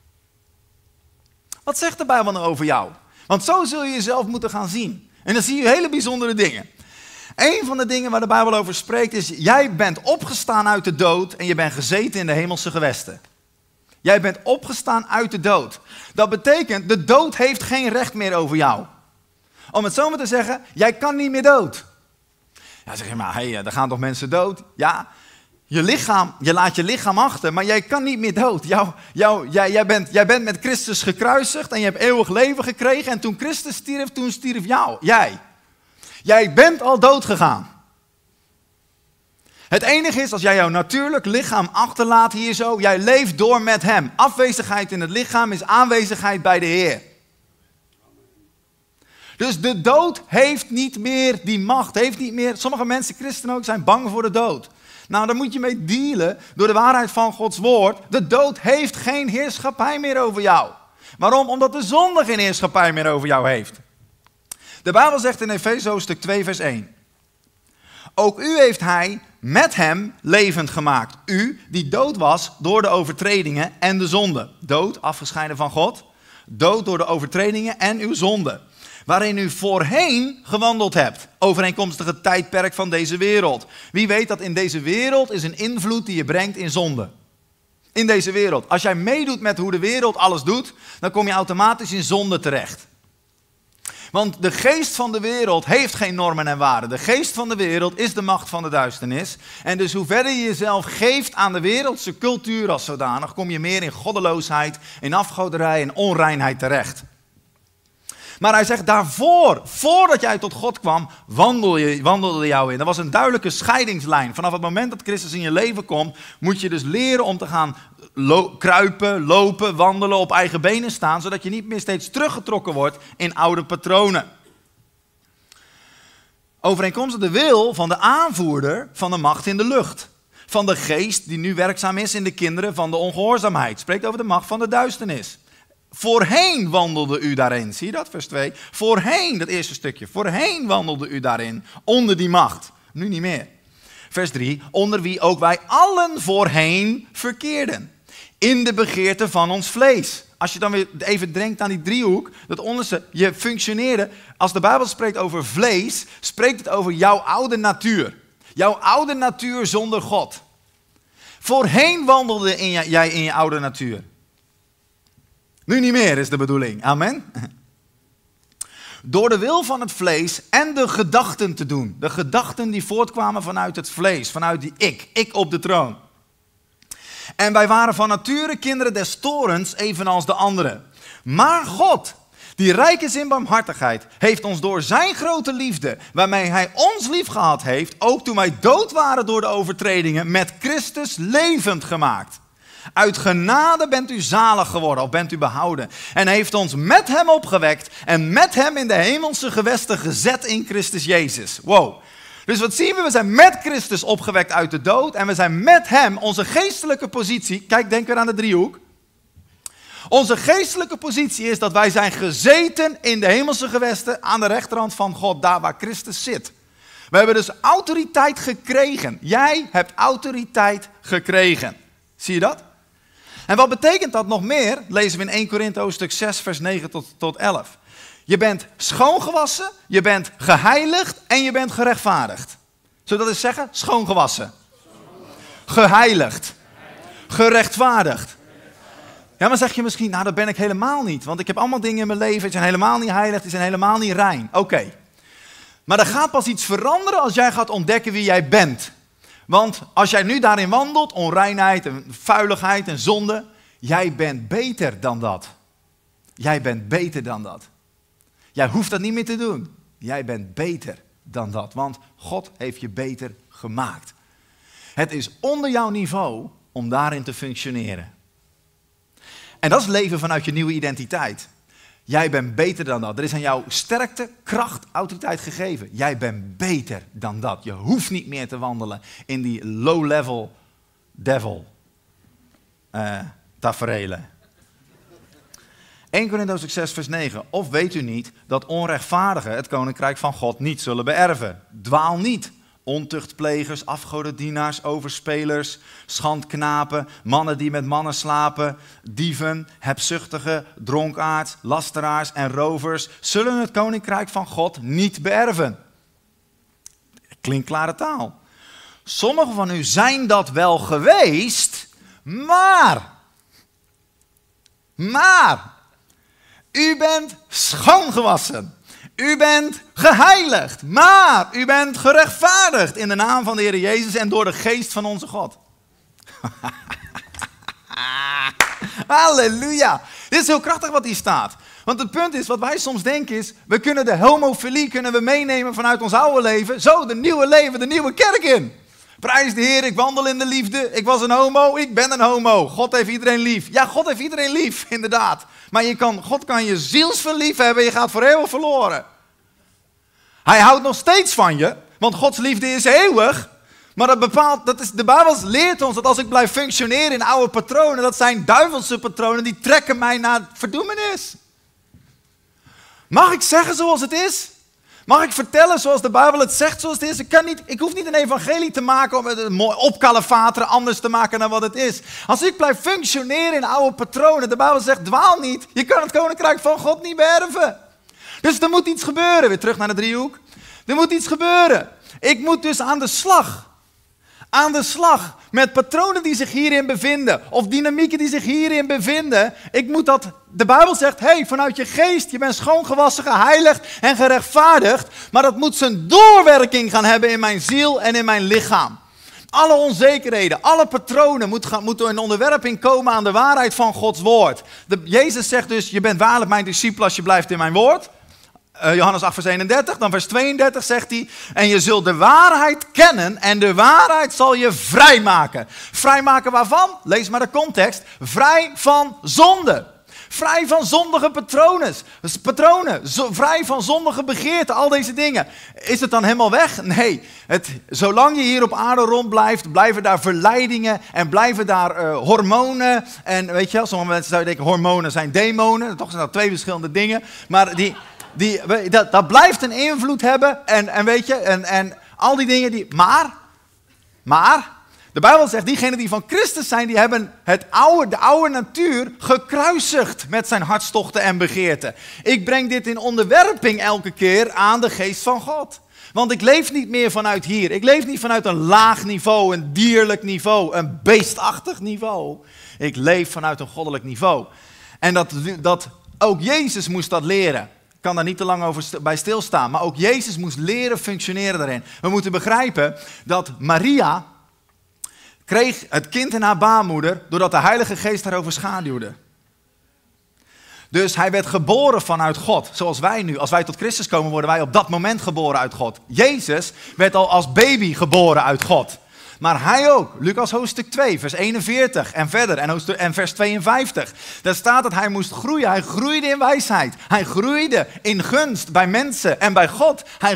Wat zegt de Bijbel nou over jou? Want zo zul je jezelf moeten gaan zien. En dan zie je hele bijzondere dingen. Een van de dingen waar de Bijbel over spreekt is, jij bent opgestaan uit de dood en je bent gezeten in de hemelse gewesten. Jij bent opgestaan uit de dood. Dat betekent, de dood heeft geen recht meer over jou. Om het zo maar te zeggen, jij kan niet meer dood. Ja, zeg je maar, er gaan toch mensen dood? Ja, je laat je lichaam achter, maar jij kan niet meer dood. Jij bent met Christus gekruisigd en je hebt eeuwig leven gekregen. En toen Christus stierf, toen stierf jij. Jij bent al dood gegaan. Het enige is, als jij jouw natuurlijk lichaam achterlaat hier zo, jij leeft door met hem. Afwezigheid in het lichaam is aanwezigheid bij de Heer. Dus de dood heeft niet meer die macht, heeft niet meer, sommige mensen, christenen ook, zijn bang voor de dood. Nou, daar moet je mee dealen door de waarheid van Gods woord. De dood heeft geen heerschappij meer over jou. Waarom? Omdat de zonde geen heerschappij meer over jou heeft. De Bijbel zegt in Efeze hoofdstuk 2 vers 1. Ook u heeft hij met hem levend gemaakt. U die dood was door de overtredingen en de zonde. Dood, afgescheiden van God. Dood door de overtredingen en uw zonde. Waarin u voorheen gewandeld hebt. Overeenkomstig het tijdperk van deze wereld. Wie weet dat in deze wereld is een invloed die je brengt in zonde. In deze wereld. Als jij meedoet met hoe de wereld alles doet, dan kom je automatisch in zonde terecht. Want de geest van de wereld heeft geen normen en waarden. De geest van de wereld is de macht van de duisternis. En dus hoe verder je jezelf geeft aan de wereldse cultuur als zodanig, kom je meer in goddeloosheid, in afgoderij en onreinheid terecht. Maar hij zegt daarvoor, voordat jij tot God kwam, wandelde jou in. Er was een duidelijke scheidingslijn. Vanaf het moment dat Christus in je leven komt, moet je dus leren om te gaan kruipen, lopen, wandelen, op eigen benen staan, zodat je niet meer steeds teruggetrokken wordt in oude patronen. Overeenkomstig de wil van de aanvoerder van de macht in de lucht. Van de geest die nu werkzaam is in de kinderen van de ongehoorzaamheid. Spreekt over de macht van de duisternis. Voorheen wandelde u daarin. Zie je dat, vers 2? Voorheen, dat eerste stukje. Voorheen wandelde u daarin, onder die macht. Nu niet meer. Vers 3. Onder wie ook wij allen voorheen verkeerden. In de begeerte van ons vlees. Als je dan weer even denkt aan die driehoek, dat onderste, je functioneerde. Als de Bijbel spreekt over vlees, spreekt het over jouw oude natuur. Jouw oude natuur zonder God. Voorheen wandelde jij in je oude natuur. Nu niet meer is de bedoeling. Amen. Door de wil van het vlees en de gedachten te doen. De gedachten die voortkwamen vanuit het vlees, vanuit die ik op de troon. En wij waren van nature kinderen des torens, evenals de anderen. Maar God, die rijk is in barmhartigheid, heeft ons door zijn grote liefde, waarmee hij ons lief gehad heeft, ook toen wij dood waren door de overtredingen, met Christus levend gemaakt. Uit genade bent u zalig geworden, of bent u behouden. En heeft ons met hem opgewekt en met hem in de hemelse gewesten gezet in Christus Jezus. Wow. Dus wat zien we? We zijn met Christus opgewekt uit de dood en we zijn met hem, onze geestelijke positie, kijk, denk weer aan de driehoek. Onze geestelijke positie is dat wij zijn gezeten in de hemelse gewesten aan de rechterhand van God, daar waar Christus zit. We hebben dus autoriteit gekregen. Jij hebt autoriteit gekregen. Zie je dat? En wat betekent dat nog meer? Lezen we in 1 Korinthe hoofdstuk 6 vers 9 tot 11. Je bent schoongewassen, je bent geheiligd en je bent gerechtvaardigd. Zullen we dat eens zeggen? Schoongewassen. Geheiligd. Gerechtvaardigd. Ja, maar zeg je misschien, nou dat ben ik helemaal niet. Want ik heb allemaal dingen in mijn leven, die zijn helemaal niet heilig, die zijn helemaal niet rein. Oké. Maar er gaat pas iets veranderen als jij gaat ontdekken wie jij bent. Want als jij nu daarin wandelt, onreinheid en vuiligheid en zonde, jij bent beter dan dat. Jij bent beter dan dat. Jij hoeft dat niet meer te doen. Jij bent beter dan dat, want God heeft je beter gemaakt. Het is onder jouw niveau om daarin te functioneren. En dat is leven vanuit je nieuwe identiteit. Jij bent beter dan dat. Er is aan jou sterkte, kracht, autoriteit gegeven. Jij bent beter dan dat. Je hoeft niet meer te wandelen in die low-level devil taferelen. 1 Korinthe hoofdstuk 6 vers 9. Of weet u niet dat onrechtvaardigen het koninkrijk van God niet zullen beërven? Dwaal niet. Ontuchtplegers, afgodendienaars, overspelers, schandknapen, mannen die met mannen slapen, dieven, hebzuchtigen, dronkaards, lasteraars en rovers zullen het koninkrijk van God niet beërven. Klinkklare taal. Sommigen van u zijn dat wel geweest, maar u bent schoongewassen. U bent geheiligd, maar u bent gerechtvaardigd in de naam van de Heer Jezus en door de geest van onze God. Halleluja. Dit is heel krachtig wat hier staat. Want het punt is, wat wij soms denken is, we kunnen de homofilie meenemen vanuit ons oude leven. Zo, de nieuwe leven, de nieuwe kerk in. Prijs de Heer, ik wandel in de liefde. Ik was een homo, ik ben een homo. God heeft iedereen lief. Ja, God heeft iedereen lief, inderdaad. Maar God kan je zielsverlief hebben, je gaat voor eeuwig verloren. Hij houdt nog steeds van je, want Gods liefde is eeuwig. Maar de Bijbel leert ons dat als ik blijf functioneren in oude patronen, dat zijn duivelse patronen, die trekken mij naar verdoemenis. Mag ik zeggen zoals het is? Mag ik vertellen zoals de Bijbel het zegt zoals het is? Ik hoef niet een evangelie te maken om het mooi opkalefateren anders te maken dan wat het is. Als ik blijf functioneren in oude patronen, de Bijbel zegt dwaal niet. Je kan het koninkrijk van God niet beërven. Dus er moet iets gebeuren. Weer terug naar de driehoek. Er moet iets gebeuren. Ik moet dus aan de slag. Aan de slag met patronen die zich hierin bevinden. Of dynamieken die zich hierin bevinden. De Bijbel zegt, vanuit je geest, je bent schoongewassen, geheiligd en gerechtvaardigd. Maar dat moet zijn doorwerking gaan hebben in mijn ziel en in mijn lichaam. Alle onzekerheden, alle patronen moeten in onderwerping komen aan de waarheid van Gods woord. Jezus zegt dus, je bent waarlijk mijn discipel als je blijft in mijn woord. Johannes 8 vers 31, dan vers 32 zegt hij, en je zult de waarheid kennen en de waarheid zal je vrijmaken. Vrijmaken waarvan? Lees maar de context. Vrij van zonde. Vrij van zondige patronen. Vrij van zondige begeerten, al deze dingen. Is het dan helemaal weg? Nee. Zolang je hier op aarde rond blijft, blijven daar verleidingen en blijven daar hormonen. En weet je wel, sommige mensen zouden denken hormonen zijn demonen. Toch zijn dat twee verschillende dingen. Maar dat blijft een invloed hebben en weet je, en al die dingen Maar, de Bijbel zegt, diegenen die van Christus zijn, die hebben de oude natuur gekruisigd met zijn hartstochten en begeerten. Ik breng dit in onderwerping elke keer aan de geest van God. Want ik leef niet meer vanuit hier. Ik leef niet vanuit een laag niveau, een dierlijk niveau, een beestachtig niveau. Ik leef vanuit een goddelijk niveau. En dat ook Jezus moest dat leren. Ik kan daar niet te lang bij stilstaan. Maar ook Jezus moest leren functioneren daarin. We moeten begrijpen dat Maria kreeg het kind in haar baarmoeder doordat de Heilige Geest haar overschaduwde. Dus hij werd geboren vanuit God, zoals wij nu. Als wij tot Christus komen, worden wij op dat moment geboren uit God. Jezus werd al als baby geboren uit God. Maar hij ook. Lucas hoofdstuk 2, vers 41 en verder. En vers 52. Daar staat dat hij moest groeien. Hij groeide in wijsheid. Hij groeide in gunst bij mensen en bij God. Hij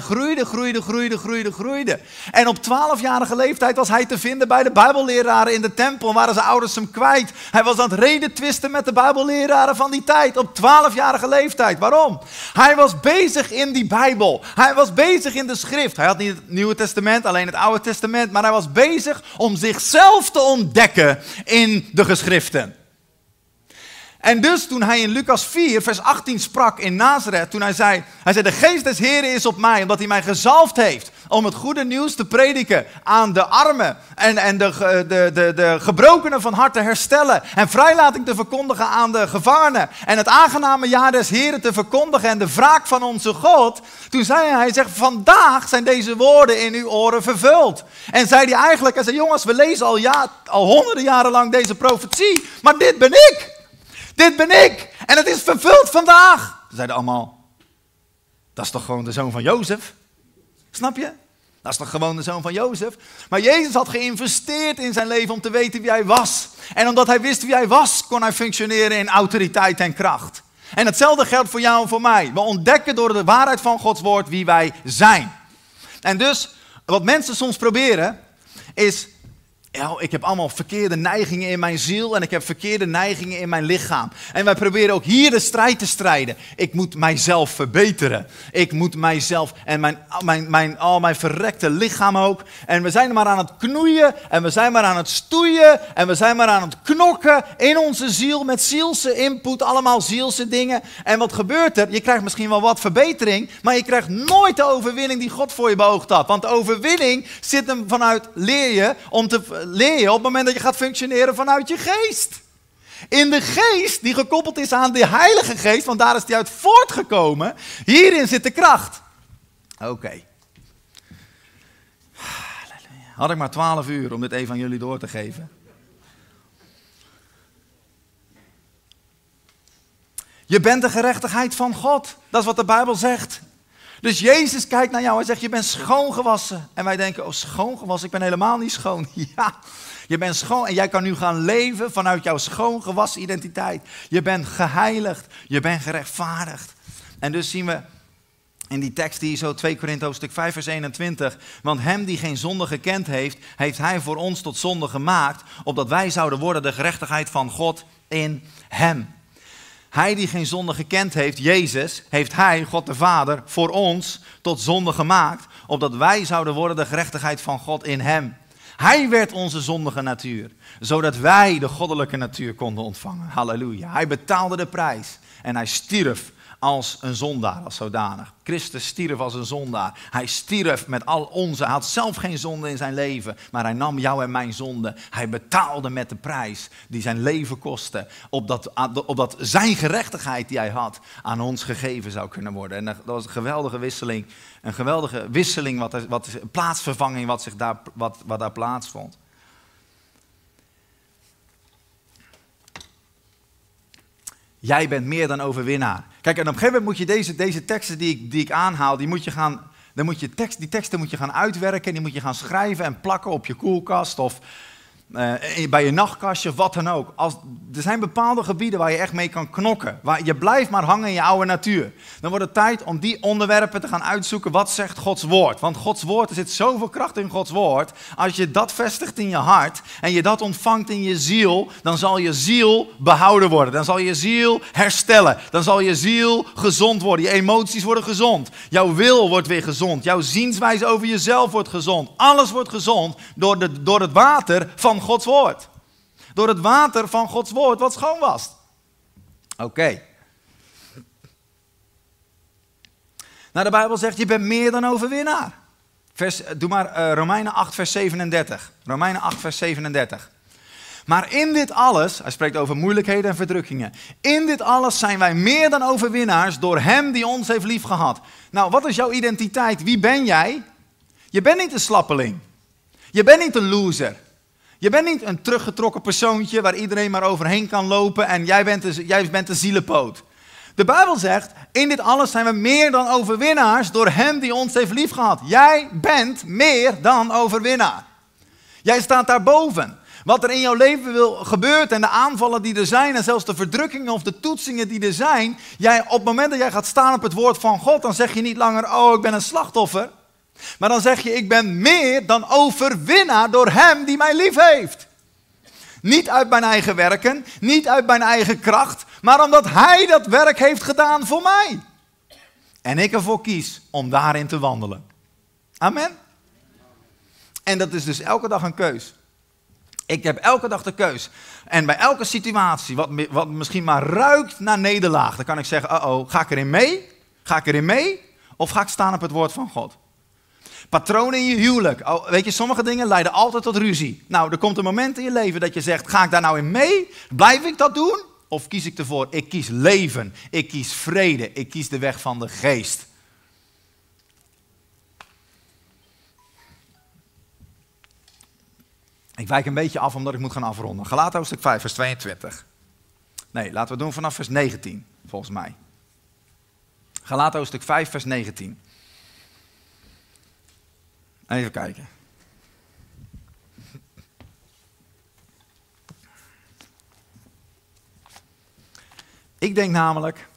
groeide. En op 12-jarige leeftijd was hij te vinden bij de Bijbelleraren in de tempel. Waren zijn ouders hem kwijt. Hij was aan het redetwisten met de Bijbelleraren van die tijd. Op 12-jarige leeftijd. Waarom? Hij was bezig in die Bijbel. Hij was bezig in de schrift. Hij had niet het Nieuwe Testament, alleen het Oude Testament. Maar hij was bezig om zichzelf te ontdekken in de geschriften. En dus toen hij in Lucas 4 vers 18 sprak in Nazareth, toen hij zei, de geest des Heren is op mij, omdat hij mij gezalfd heeft om het goede nieuws te prediken aan de armen en de gebrokenen van hart te herstellen en vrijlating te verkondigen aan de gevangenen en het aangename jaar des Heren te verkondigen en de wraak van onze God. Toen zei hij zegt, vandaag zijn deze woorden in uw oren vervuld. En zei hij eigenlijk, hij zei, jongens, we lezen al honderden jaren lang deze profetie, maar dit ben ik. Dit ben ik. En het is vervuld vandaag. Ze zeiden allemaal, dat is toch gewoon de zoon van Jozef? Snap je? Dat is toch gewoon de zoon van Jozef? Maar Jezus had geïnvesteerd in zijn leven om te weten wie hij was. En omdat hij wist wie hij was, kon hij functioneren in autoriteit en kracht. En hetzelfde geldt voor jou en voor mij. We ontdekken door de waarheid van Gods woord wie wij zijn. En dus, wat mensen soms proberen, is, ik heb allemaal verkeerde neigingen in mijn ziel en ik heb verkeerde neigingen in mijn lichaam. En wij proberen ook hier de strijd te strijden. Ik moet mijzelf verbeteren. Ik moet mijzelf en mijn verrekte lichaam ook. En we zijn maar aan het knoeien en we zijn maar aan het stoeien en we zijn maar aan het knokken in onze ziel met zielse input, allemaal zielse dingen. En wat gebeurt er? Je krijgt misschien wel wat verbetering, maar je krijgt nooit de overwinning die God voor je beoogd had. Want de overwinning zit hem vanuit leer je op het moment dat je gaat functioneren vanuit je geest. In de geest die gekoppeld is aan de Heilige Geest, want daar is die uit voortgekomen. Hierin zit de kracht. Oké. Had ik maar 12 uur om dit even aan jullie door te geven. Je bent de gerechtigheid van God. Dat is wat de Bijbel zegt. Dus Jezus kijkt naar jou en zegt, je bent schoongewassen. En wij denken, schoongewassen, ik ben helemaal niet schoon. Ja, je bent schoon en jij kan nu gaan leven vanuit jouw schoongewassen identiteit. Je bent geheiligd, je bent gerechtvaardigd. En dus zien we in die tekst hier zo 2 Korinthe hoofdstuk 5 vers 21. Want hem die geen zonde gekend heeft, heeft hij voor ons tot zonde gemaakt, opdat wij zouden worden de gerechtigheid van God in hem. Hij die geen zonde gekend heeft, Jezus, heeft hij, God de Vader, voor ons tot zonde gemaakt, opdat wij zouden worden de gerechtigheid van God in hem. Hij werd onze zondige natuur, zodat wij de goddelijke natuur konden ontvangen. Halleluja. Hij betaalde de prijs en hij stierf als een zondaar, als zodanig. Christus stierf als een zondaar. Hij stierf met al onze, hij had zelf geen zonde in zijn leven, maar hij nam jou en mijn zonde. Hij betaalde met de prijs die zijn leven kostte, opdat zijn gerechtigheid die hij had aan ons gegeven zou kunnen worden. En dat was een geweldige wisseling, plaatsvervanging wat daar plaatsvond. Jij bent meer dan overwinnaar. Kijk, en op een gegeven moment moet je deze teksten die ik aanhaal, die teksten moet je gaan uitwerken, die moet je gaan schrijven en plakken op je koelkast. bij je nachtkastje, wat dan ook. Er zijn bepaalde gebieden waar je echt mee kan knokken. Waar je blijft maar hangen in je oude natuur. Dan wordt het tijd om die onderwerpen te gaan uitzoeken. Wat zegt Gods woord? Want Gods woord, er zit zoveel kracht in Gods woord. Als je dat vestigt in je hart en je dat ontvangt in je ziel, dan zal je ziel behouden worden. Dan zal je ziel herstellen. Dan zal je ziel gezond worden. Je emoties worden gezond. Jouw wil wordt weer gezond. Jouw zienswijze over jezelf wordt gezond. Alles wordt gezond door het water van Gods woord. Door het water van Gods woord wat schoon was. Oké. Nou, de Bijbel zegt, je bent meer dan overwinnaar. Doe maar Romeinen 8 vers 37. Romeinen 8 vers 37. Maar in dit alles, hij spreekt over moeilijkheden en verdrukkingen. In dit alles zijn wij meer dan overwinnaars door hem die ons heeft liefgehad. Nou, wat is jouw identiteit? Wie ben jij? Je bent niet een slappeling. Je bent niet een loser. Je bent niet een teruggetrokken persoontje waar iedereen maar overheen kan lopen en jij bent de zielepoot. De Bijbel zegt, in dit alles zijn we meer dan overwinnaars door hem die ons heeft liefgehad. Jij bent meer dan overwinnaar. Jij staat daarboven. Wat er in jouw leven gebeurt en de aanvallen die er zijn en zelfs de verdrukkingen of de toetsingen die er zijn. Op het moment dat jij gaat staan op het woord van God, dan zeg je niet langer, oh ik ben een slachtoffer. Maar dan zeg je, ik ben meer dan overwinnaar door hem die mij lief heeft. Niet uit mijn eigen werken, niet uit mijn eigen kracht, maar omdat hij dat werk heeft gedaan voor mij. En ik ervoor kies om daarin te wandelen. Amen. En dat is dus elke dag een keus. Ik heb elke dag de keus. En bij elke situatie, wat misschien maar ruikt naar nederlaag, dan kan ik zeggen, ga ik erin mee? Ga ik erin mee? Of ga ik staan op het woord van God? Patronen in je huwelijk. Weet je, sommige dingen leiden altijd tot ruzie. Nou, er komt een moment in je leven dat je zegt, ga ik daar nou in mee? Blijf ik dat doen? Of kies ik ervoor? Ik kies leven. Ik kies vrede. Ik kies de weg van de geest. Ik wijk een beetje af omdat ik moet gaan afronden. Galaten hoofdstuk 5, vers 22. Nee, laten we doen vanaf vers 19, volgens mij. Galaten hoofdstuk 5, vers 19. Even kijken. Ik denk namelijk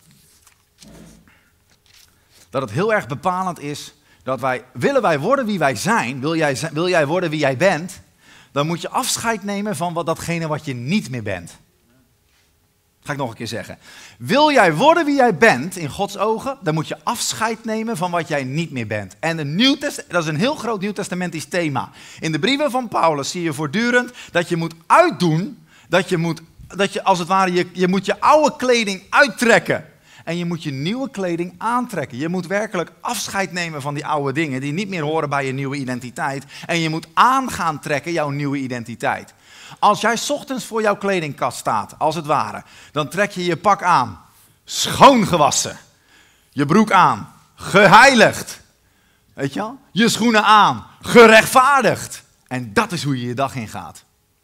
dat het heel erg bepalend is dat willen wij worden wie wij zijn, wil jij worden wie jij bent, dan moet je afscheid nemen van datgene wat je niet meer bent. Ga ik nog een keer zeggen. Wil jij worden wie jij bent in Gods ogen, dan moet je afscheid nemen van wat jij niet meer bent. En dat is een heel groot nieuwtestamentisch thema. In de brieven van Paulus zie je voortdurend dat je moet uitdoen, dat je als het ware, je moet je oude kleding uittrekken. En je moet je nieuwe kleding aantrekken. Je moet werkelijk afscheid nemen van die oude dingen die niet meer horen bij je nieuwe identiteit. En je moet aan gaan trekken jouw nieuwe identiteit. Als jij 's ochtends voor jouw kledingkast staat, als het ware, dan trek je je pak aan. Schoongewassen. Je broek aan. Geheiligd. Weet je wel? Je schoenen aan. Gerechtvaardigd. En dat is hoe je je dag ingaat.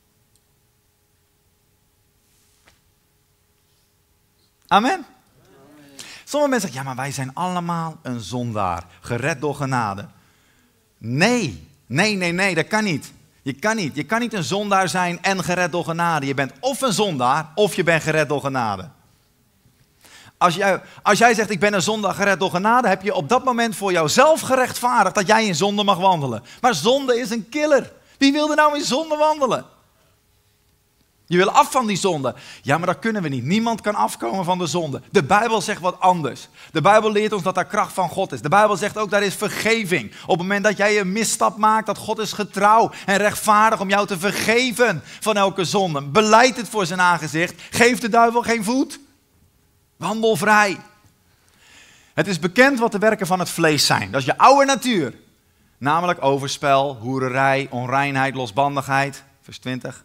Amen. Sommige mensen zeggen, ja, maar wij zijn allemaal een zondaar. Gered door genade. Nee, dat kan niet. Je kan niet een zondaar zijn en gered door genade. Je bent of een zondaar, of je bent gered door genade. Als jij zegt, ik ben een zondaar gered door genade, heb je op dat moment voor jouzelf gerechtvaardigd dat jij in zonde mag wandelen. Maar zonde is een killer. Wie wil er nou in zonde wandelen? Je wil af van die zonde. Ja, maar dat kunnen we niet. Niemand kan afkomen van de zonde. De Bijbel zegt wat anders. De Bijbel leert ons dat daar kracht van God is. De Bijbel zegt ook, daar is vergeving. Op het moment dat jij een misstap maakt, dat God is getrouw en rechtvaardig om jou te vergeven van elke zonde. Belijd het voor zijn aangezicht. Geef de duivel geen voet. Wandel vrij. Het is bekend wat de werken van het vlees zijn. Dat is je oude natuur. Namelijk overspel, hoererij, onreinheid, losbandigheid. Vers 20.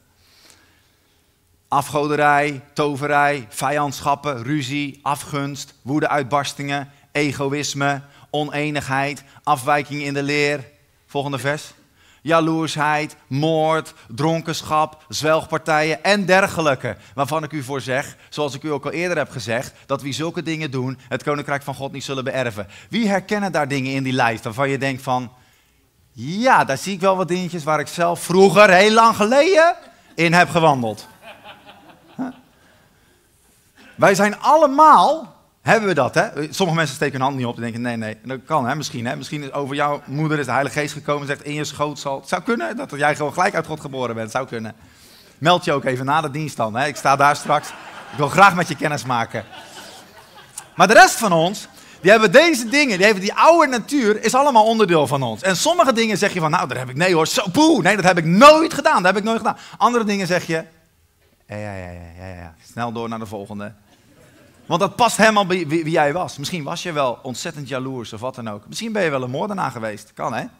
Afgoderij, toverij, vijandschappen, ruzie, afgunst, woedeuitbarstingen, egoïsme, oneenigheid, afwijking in de leer. Volgende vers. Jaloersheid, moord, dronkenschap, zwelgpartijen en dergelijke. Waarvan ik u voor zeg, zoals ik u ook al eerder heb gezegd, dat wie zulke dingen doen, het koninkrijk van God niet zullen beërven. Wie herkennen daar dingen in die lijst waarvan je denkt van, ja, daar zie ik wel wat dingetjes waar ik zelf vroeger, heel lang geleden, in heb gewandeld. Huh? Wij zijn allemaal, hebben we dat, hè? Sommige mensen steken hun hand niet op en denken, nee, dat kan, hè? Misschien, hè? Misschien is over jouw moeder is de Heilige Geest gekomen en zegt, in je schoot zal... Het zou kunnen, dat jij gewoon gelijk uit God geboren bent, zou kunnen. Meld je ook even na de dienst dan, hè? Ik sta daar straks, ik wil graag met je kennis maken. Maar de rest van ons, die hebben deze dingen, die hebben die oude natuur, is allemaal onderdeel van ons. En sommige dingen zeg je van, nou, dat heb ik, nee hoor, zo, poeh, nee, dat heb ik nooit gedaan, Andere dingen zeg je, ja, snel door naar de volgende. Want dat past helemaal bij wie jij was. Misschien was je wel ontzettend jaloers of wat dan ook. Misschien ben je wel een moordenaar geweest, kan hè.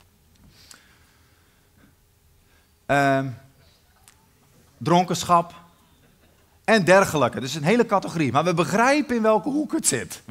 Dronkenschap. En dergelijke. Dus een hele categorie. Maar we begrijpen in welke hoek het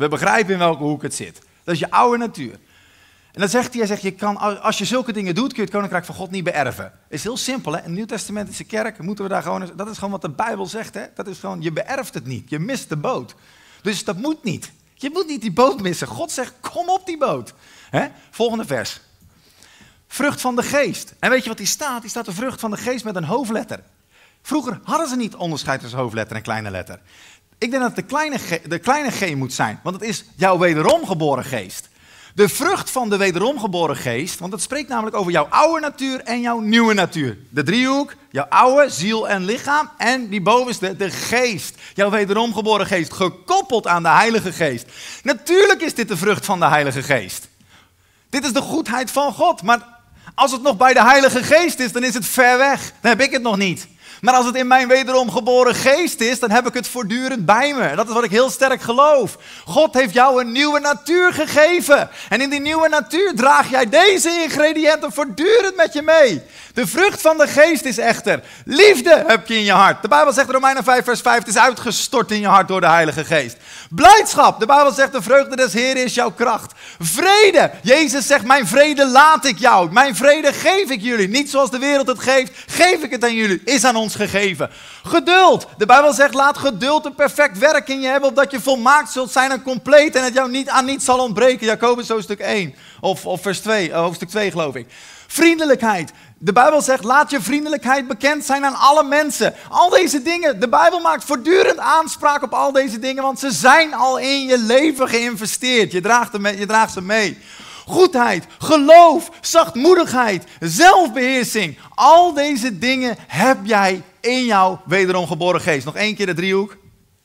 zit. Dat is je oude natuur. En dan zegt hij, je kan, als je zulke dingen doet, kun je het koninkrijk van God niet beërven. Is heel simpel, hè? In de Nieuw-Testamentische kerk moeten we daar gewoon... Dat is gewoon wat de Bijbel zegt, hè? Dat is gewoon, je beërft het niet. Je mist de boot. Dus dat moet niet. Je moet niet die boot missen. God zegt, kom op die boot. Hè? Volgende vers. Vrucht van de geest. En weet je wat die staat? Die staat de vrucht van de geest met een hoofdletter. Vroeger hadden ze niet onderscheid tussen hoofdletter en kleine letter. Ik denk dat het de kleine G moet zijn, want het is jouw wederom geboren geest. De vrucht van de wederom geboren geest, want het spreekt namelijk over jouw oude natuur en jouw nieuwe natuur. De driehoek, jouw oude, ziel en lichaam en die bovenste, de geest. Jouw wederom geboren geest, gekoppeld aan de Heilige Geest. Natuurlijk is dit de vrucht van de Heilige Geest. Dit is de goedheid van God, maar als het nog bij de Heilige Geest is, dan is het ver weg. Dan heb ik het nog niet. Maar als het in mijn wederom geboren geest is, dan heb ik het voortdurend bij me. Dat is wat ik heel sterk geloof. God heeft jou een nieuwe natuur gegeven. En in die nieuwe natuur draag jij deze ingrediënten voortdurend met je mee. De vrucht van de geest is echter, liefde heb je in je hart. De Bijbel zegt in Romeinen 5 vers 5, het is uitgestort in je hart door de Heilige Geest. Blijdschap, de Bijbel zegt de vreugde des Heeren is jouw kracht. Vrede, Jezus zegt mijn vrede laat ik jou. Mijn vrede geef ik jullie. Niet zoals de wereld het geeft, geef ik het aan jullie. Is aan ons gegeven. Geduld, de Bijbel zegt laat geduld een perfect werk in je hebben, opdat je volmaakt zult zijn en compleet en het jou niet aan niets zal ontbreken. Jacobus hoofdstuk 1 of vers 2, hoofdstuk 2 geloof ik. Vriendelijkheid. De Bijbel zegt, laat je vriendelijkheid bekend zijn aan alle mensen. Al deze dingen, de Bijbel maakt voortdurend aanspraak op al deze dingen, want ze zijn al in je leven geïnvesteerd. Je draagt ze mee. Goedheid, geloof, zachtmoedigheid, zelfbeheersing. Al deze dingen heb jij in jouw wederom geboren geest. Nog één keer de driehoek.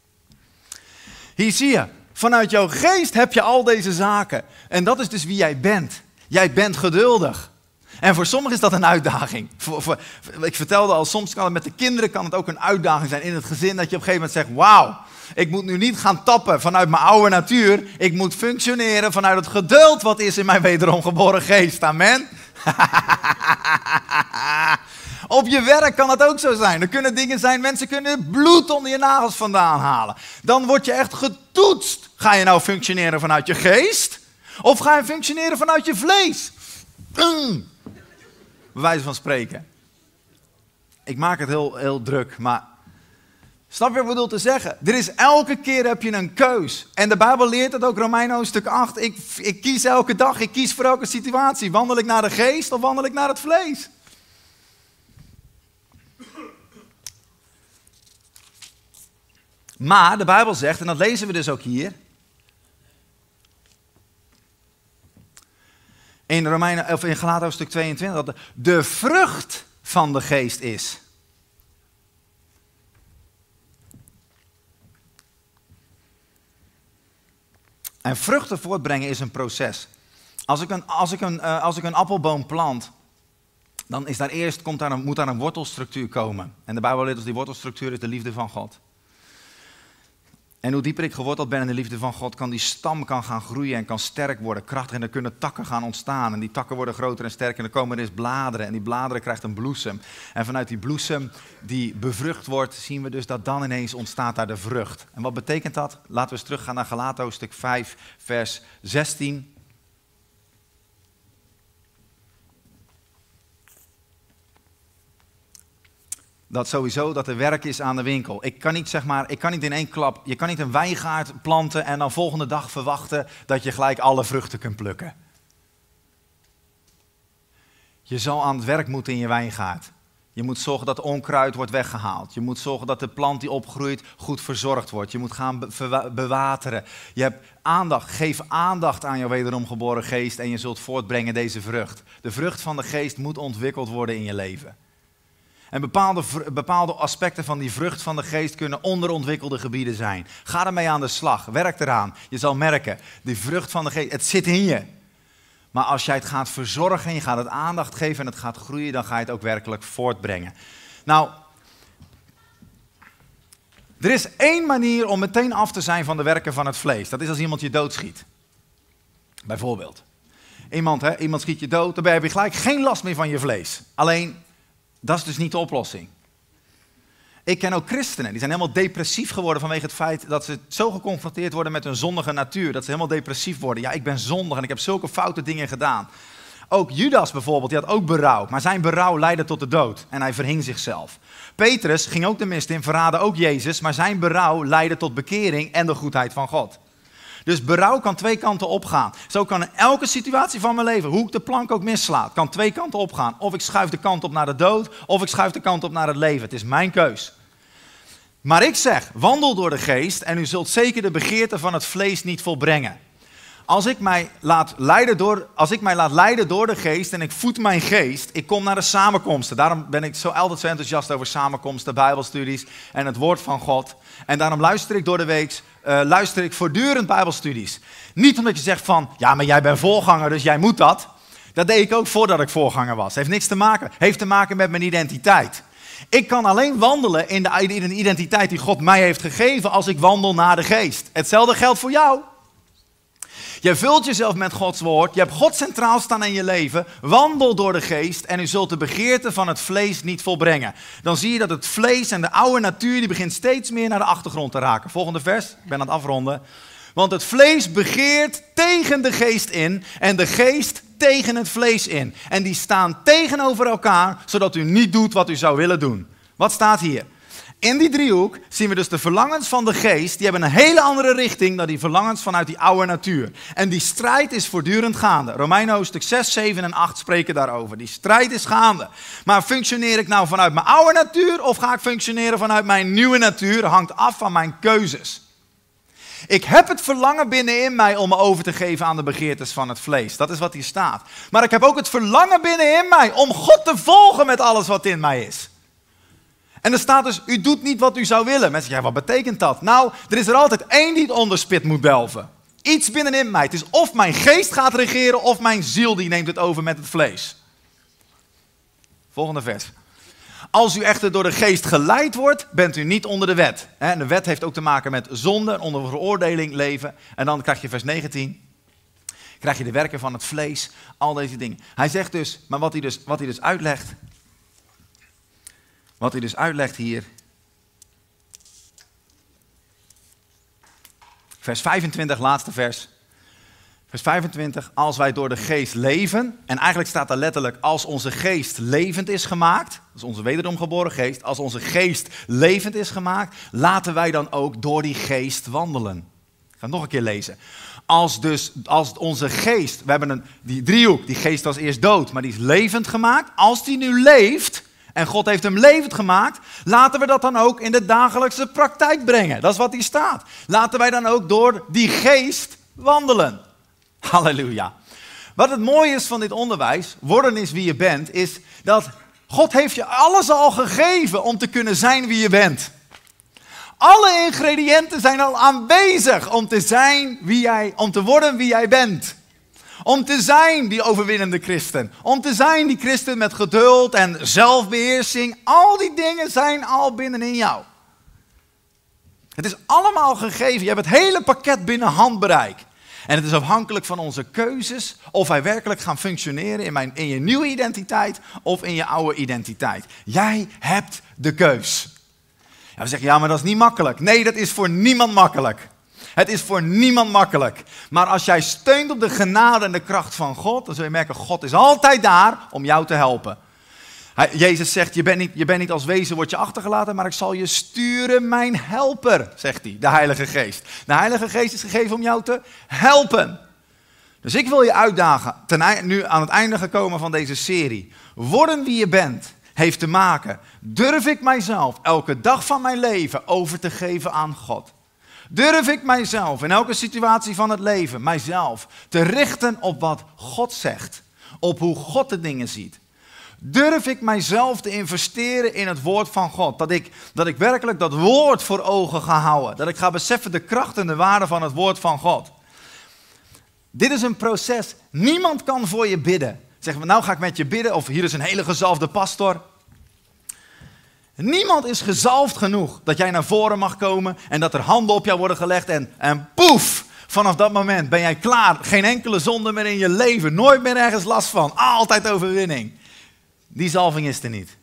Hier zie je, vanuit jouw geest heb je al deze zaken. En dat is dus wie jij bent. Jij bent geduldig. En voor sommigen is dat een uitdaging. Ik vertelde al, soms kan het met de kinderen kan het ook een uitdaging zijn in het gezin. Dat je op een gegeven moment zegt, wauw, ik moet nu niet gaan tappen vanuit mijn oude natuur. Ik moet functioneren vanuit het geduld wat is in mijn wederom geboren geest. Amen. Op je werk kan het ook zo zijn. Er kunnen dingen zijn, mensen kunnen bloed onder je nagels vandaan halen. Dan word je echt getoetst. Ga je nou functioneren vanuit je geest? Of ga je functioneren vanuit je vlees? Bij wijze van spreken. Ik maak het heel druk, maar snap je wat ik bedoel te zeggen? Er is elke keer heb je een keus. En de Bijbel leert het ook, Romeinen hoofdstuk 8. Ik kies elke dag, ik kies voor elke situatie. Wandel ik naar de geest of wandel ik naar het vlees? Maar de Bijbel zegt, en dat lezen we dus ook hier, in Galaten hoofdstuk 22, dat de vrucht van de geest is. En vruchten voortbrengen is een proces. Als ik een appelboom plant, dan is moet daar een wortelstructuur komen. En de Bijbel leert ons die wortelstructuur is de liefde van God. En hoe dieper ik geworteld ben in de liefde van God, kan die stam gaan groeien en kan sterk worden, krachtig. En er kunnen takken gaan ontstaan. En die takken worden groter en sterker. En dan komen er eens bladeren. En die bladeren krijgt een bloesem. En vanuit die bloesem die bevrucht wordt, zien we dus dat dan ineens ontstaat daar de vrucht. En wat betekent dat? Laten we eens teruggaan naar Galaten hoofdstuk 5, vers 16. Dat sowieso dat er werk is aan de winkel. Ik kan niet in één klap, je kan niet een wijngaard planten en dan volgende dag verwachten dat je gelijk alle vruchten kunt plukken. Je zal aan het werk moeten in je wijngaard. Je moet zorgen dat onkruid wordt weggehaald. Je moet zorgen dat de plant die opgroeit goed verzorgd wordt. Je moet gaan bewateren. Je hebt aandacht. Geef aandacht aan jouw wederom geboren geest en je zult voortbrengen deze vrucht. De vrucht van de geest moet ontwikkeld worden in je leven. En bepaalde aspecten van die vrucht van de geest kunnen onderontwikkelde gebieden zijn. Ga ermee aan de slag. Werk eraan. Je zal merken, die vrucht van de geest, het zit in je. Maar als jij het gaat verzorgen en je gaat het aandacht geven en het gaat groeien, dan ga je het ook werkelijk voortbrengen. Nou, er is één manier om meteen af te zijn van de werken van het vlees. Dat is als iemand je doodschiet. Bijvoorbeeld. Iemand schiet je dood, dan heb je gelijk geen last meer van je vlees. Alleen, dat is dus niet de oplossing. Ik ken ook christenen, die zijn helemaal depressief geworden vanwege het feit dat ze zo geconfronteerd worden met hun zondige natuur. Dat ze helemaal depressief worden. Ja, ik ben zondig en ik heb zulke foute dingen gedaan. Ook Judas bijvoorbeeld, die had ook berouw. Maar zijn berouw leidde tot de dood en hij verhing zichzelf. Petrus ging ook de mist in, verraadde ook Jezus. Maar zijn berouw leidde tot bekering en de goedheid van God. Dus berouw kan twee kanten opgaan. Zo kan in elke situatie van mijn leven, hoe ik de plank ook misslaat, kan twee kanten opgaan. Of ik schuif de kant op naar de dood, of ik schuif de kant op naar het leven. Het is mijn keus. Maar ik zeg, wandel door de geest en u zult zeker de begeerte van het vlees niet volbrengen. Als ik mij laat leiden door de geest en ik voed mijn geest, ik kom naar de samenkomsten. Daarom ben ik altijd zo enthousiast over samenkomsten, bijbelstudies en het woord van God. En daarom luister ik door de week voortdurend bijbelstudies. Niet omdat je zegt van, ja, maar jij bent voorganger, dus jij moet dat. Dat deed ik ook voordat ik voorganger was. Heeft niks te maken. Heeft te maken met mijn identiteit. Ik kan alleen wandelen in de identiteit die God mij heeft gegeven als ik wandel naar de geest. Hetzelfde geldt voor jou. Je vult jezelf met Gods woord. Je hebt God centraal staan in je leven. Wandel door de geest en u zult de begeerte van het vlees niet volbrengen. Dan zie je dat het vlees en de oude natuur die begint steeds meer naar de achtergrond te raken. Volgende vers, ik ben aan het afronden. Want het vlees begeert tegen de geest in en de geest tegen het vlees in. En die staan tegenover elkaar, zodat u niet doet wat u zou willen doen. Wat staat hier? In die driehoek zien we dus de verlangens van de geest. Die hebben een hele andere richting dan die verlangens vanuit die oude natuur. En die strijd is voortdurend gaande. Romeinen hoofdstuk 6, 7 en 8 spreken daarover. Die strijd is gaande. Maar functioneer ik nou vanuit mijn oude natuur of ga ik functioneren vanuit mijn nieuwe natuur? Hangt af van mijn keuzes. Ik heb het verlangen binnenin mij om me over te geven aan de begeertes van het vlees. Dat is wat hier staat. Maar ik heb ook het verlangen binnenin mij om God te volgen met alles wat in mij is. En er staat dus, u doet niet wat u zou willen. Mensen zeggen, wat betekent dat? Nou, er is er altijd één die het onderspit moet delven. Iets binnenin mij. Het is of mijn geest gaat regeren of mijn ziel die neemt het over met het vlees. Volgende vers. Als u echter door de geest geleid wordt, bent u niet onder de wet. En de wet heeft ook te maken met zonde, onder veroordeling leven. En dan krijg je vers 19. Krijg je de werken van het vlees, al deze dingen. Hij zegt dus, maar wat hij dus uitlegt. Wat hij dus uitlegt hier. Vers 25, laatste vers. Vers 25, als wij door de geest leven, en eigenlijk staat daar letterlijk, als onze geest levend is gemaakt, dat is onze wederom geboren geest, als onze geest levend is gemaakt, laten wij dan ook door die geest wandelen. Ik ga het nog een keer lezen. Als onze geest, we hebben die driehoek, die geest was eerst dood, maar die is levend gemaakt. Als die nu leeft, en God heeft hem levend gemaakt, laten we dat dan ook in de dagelijkse praktijk brengen. Dat is wat hier staat. Laten wij dan ook door die geest wandelen. Halleluja. Wat het mooie is van dit onderwijs, worden is wie je bent, is dat God heeft je alles al gegeven om te kunnen zijn wie je bent. Alle ingrediënten zijn al aanwezig om te worden wie jij bent. Om te zijn die overwinnende christen. Om te zijn die christen met geduld en zelfbeheersing. Al die dingen zijn al binnenin jou. Het is allemaal gegeven. Je hebt het hele pakket binnen handbereik. En het is afhankelijk van onze keuzes of wij werkelijk gaan functioneren in je nieuwe identiteit of in je oude identiteit. Jij hebt de keus. Ja, we zeggen, ja, maar dat is niet makkelijk. Nee, dat is voor niemand makkelijk. Het is voor niemand makkelijk. Maar als jij steunt op de genade en de kracht van God, dan zul je merken, God is altijd daar om jou te helpen. Jezus zegt, je bent niet als wezen, word je achtergelaten, maar ik zal je sturen, mijn helper, zegt hij, de Heilige Geest. De Heilige Geest is gegeven om jou te helpen. Dus ik wil je uitdagen, nu aan het einde gekomen van deze serie. Worden wie je bent. heeft te maken. Durf ik mijzelf elke dag van mijn leven over te geven aan God? Durf ik mijzelf in elke situatie van het leven, mijzelf te richten op wat God zegt? Op hoe God de dingen ziet? Durf ik mijzelf te investeren in het woord van God? Dat ik werkelijk dat woord voor ogen ga houden. Dat ik ga beseffen de kracht en de waarde van het woord van God. Dit is een proces. Niemand kan voor je bidden. Zeggen we, nou ga ik met je bidden. Of hier is een hele gezalfde pastor. Niemand is gezalfd genoeg dat jij naar voren mag komen. En dat er handen op jou worden gelegd. En poef, vanaf dat moment ben jij klaar. Geen enkele zonde meer in je leven. Nooit meer ergens last van. Altijd overwinning. Die zalving is er niet.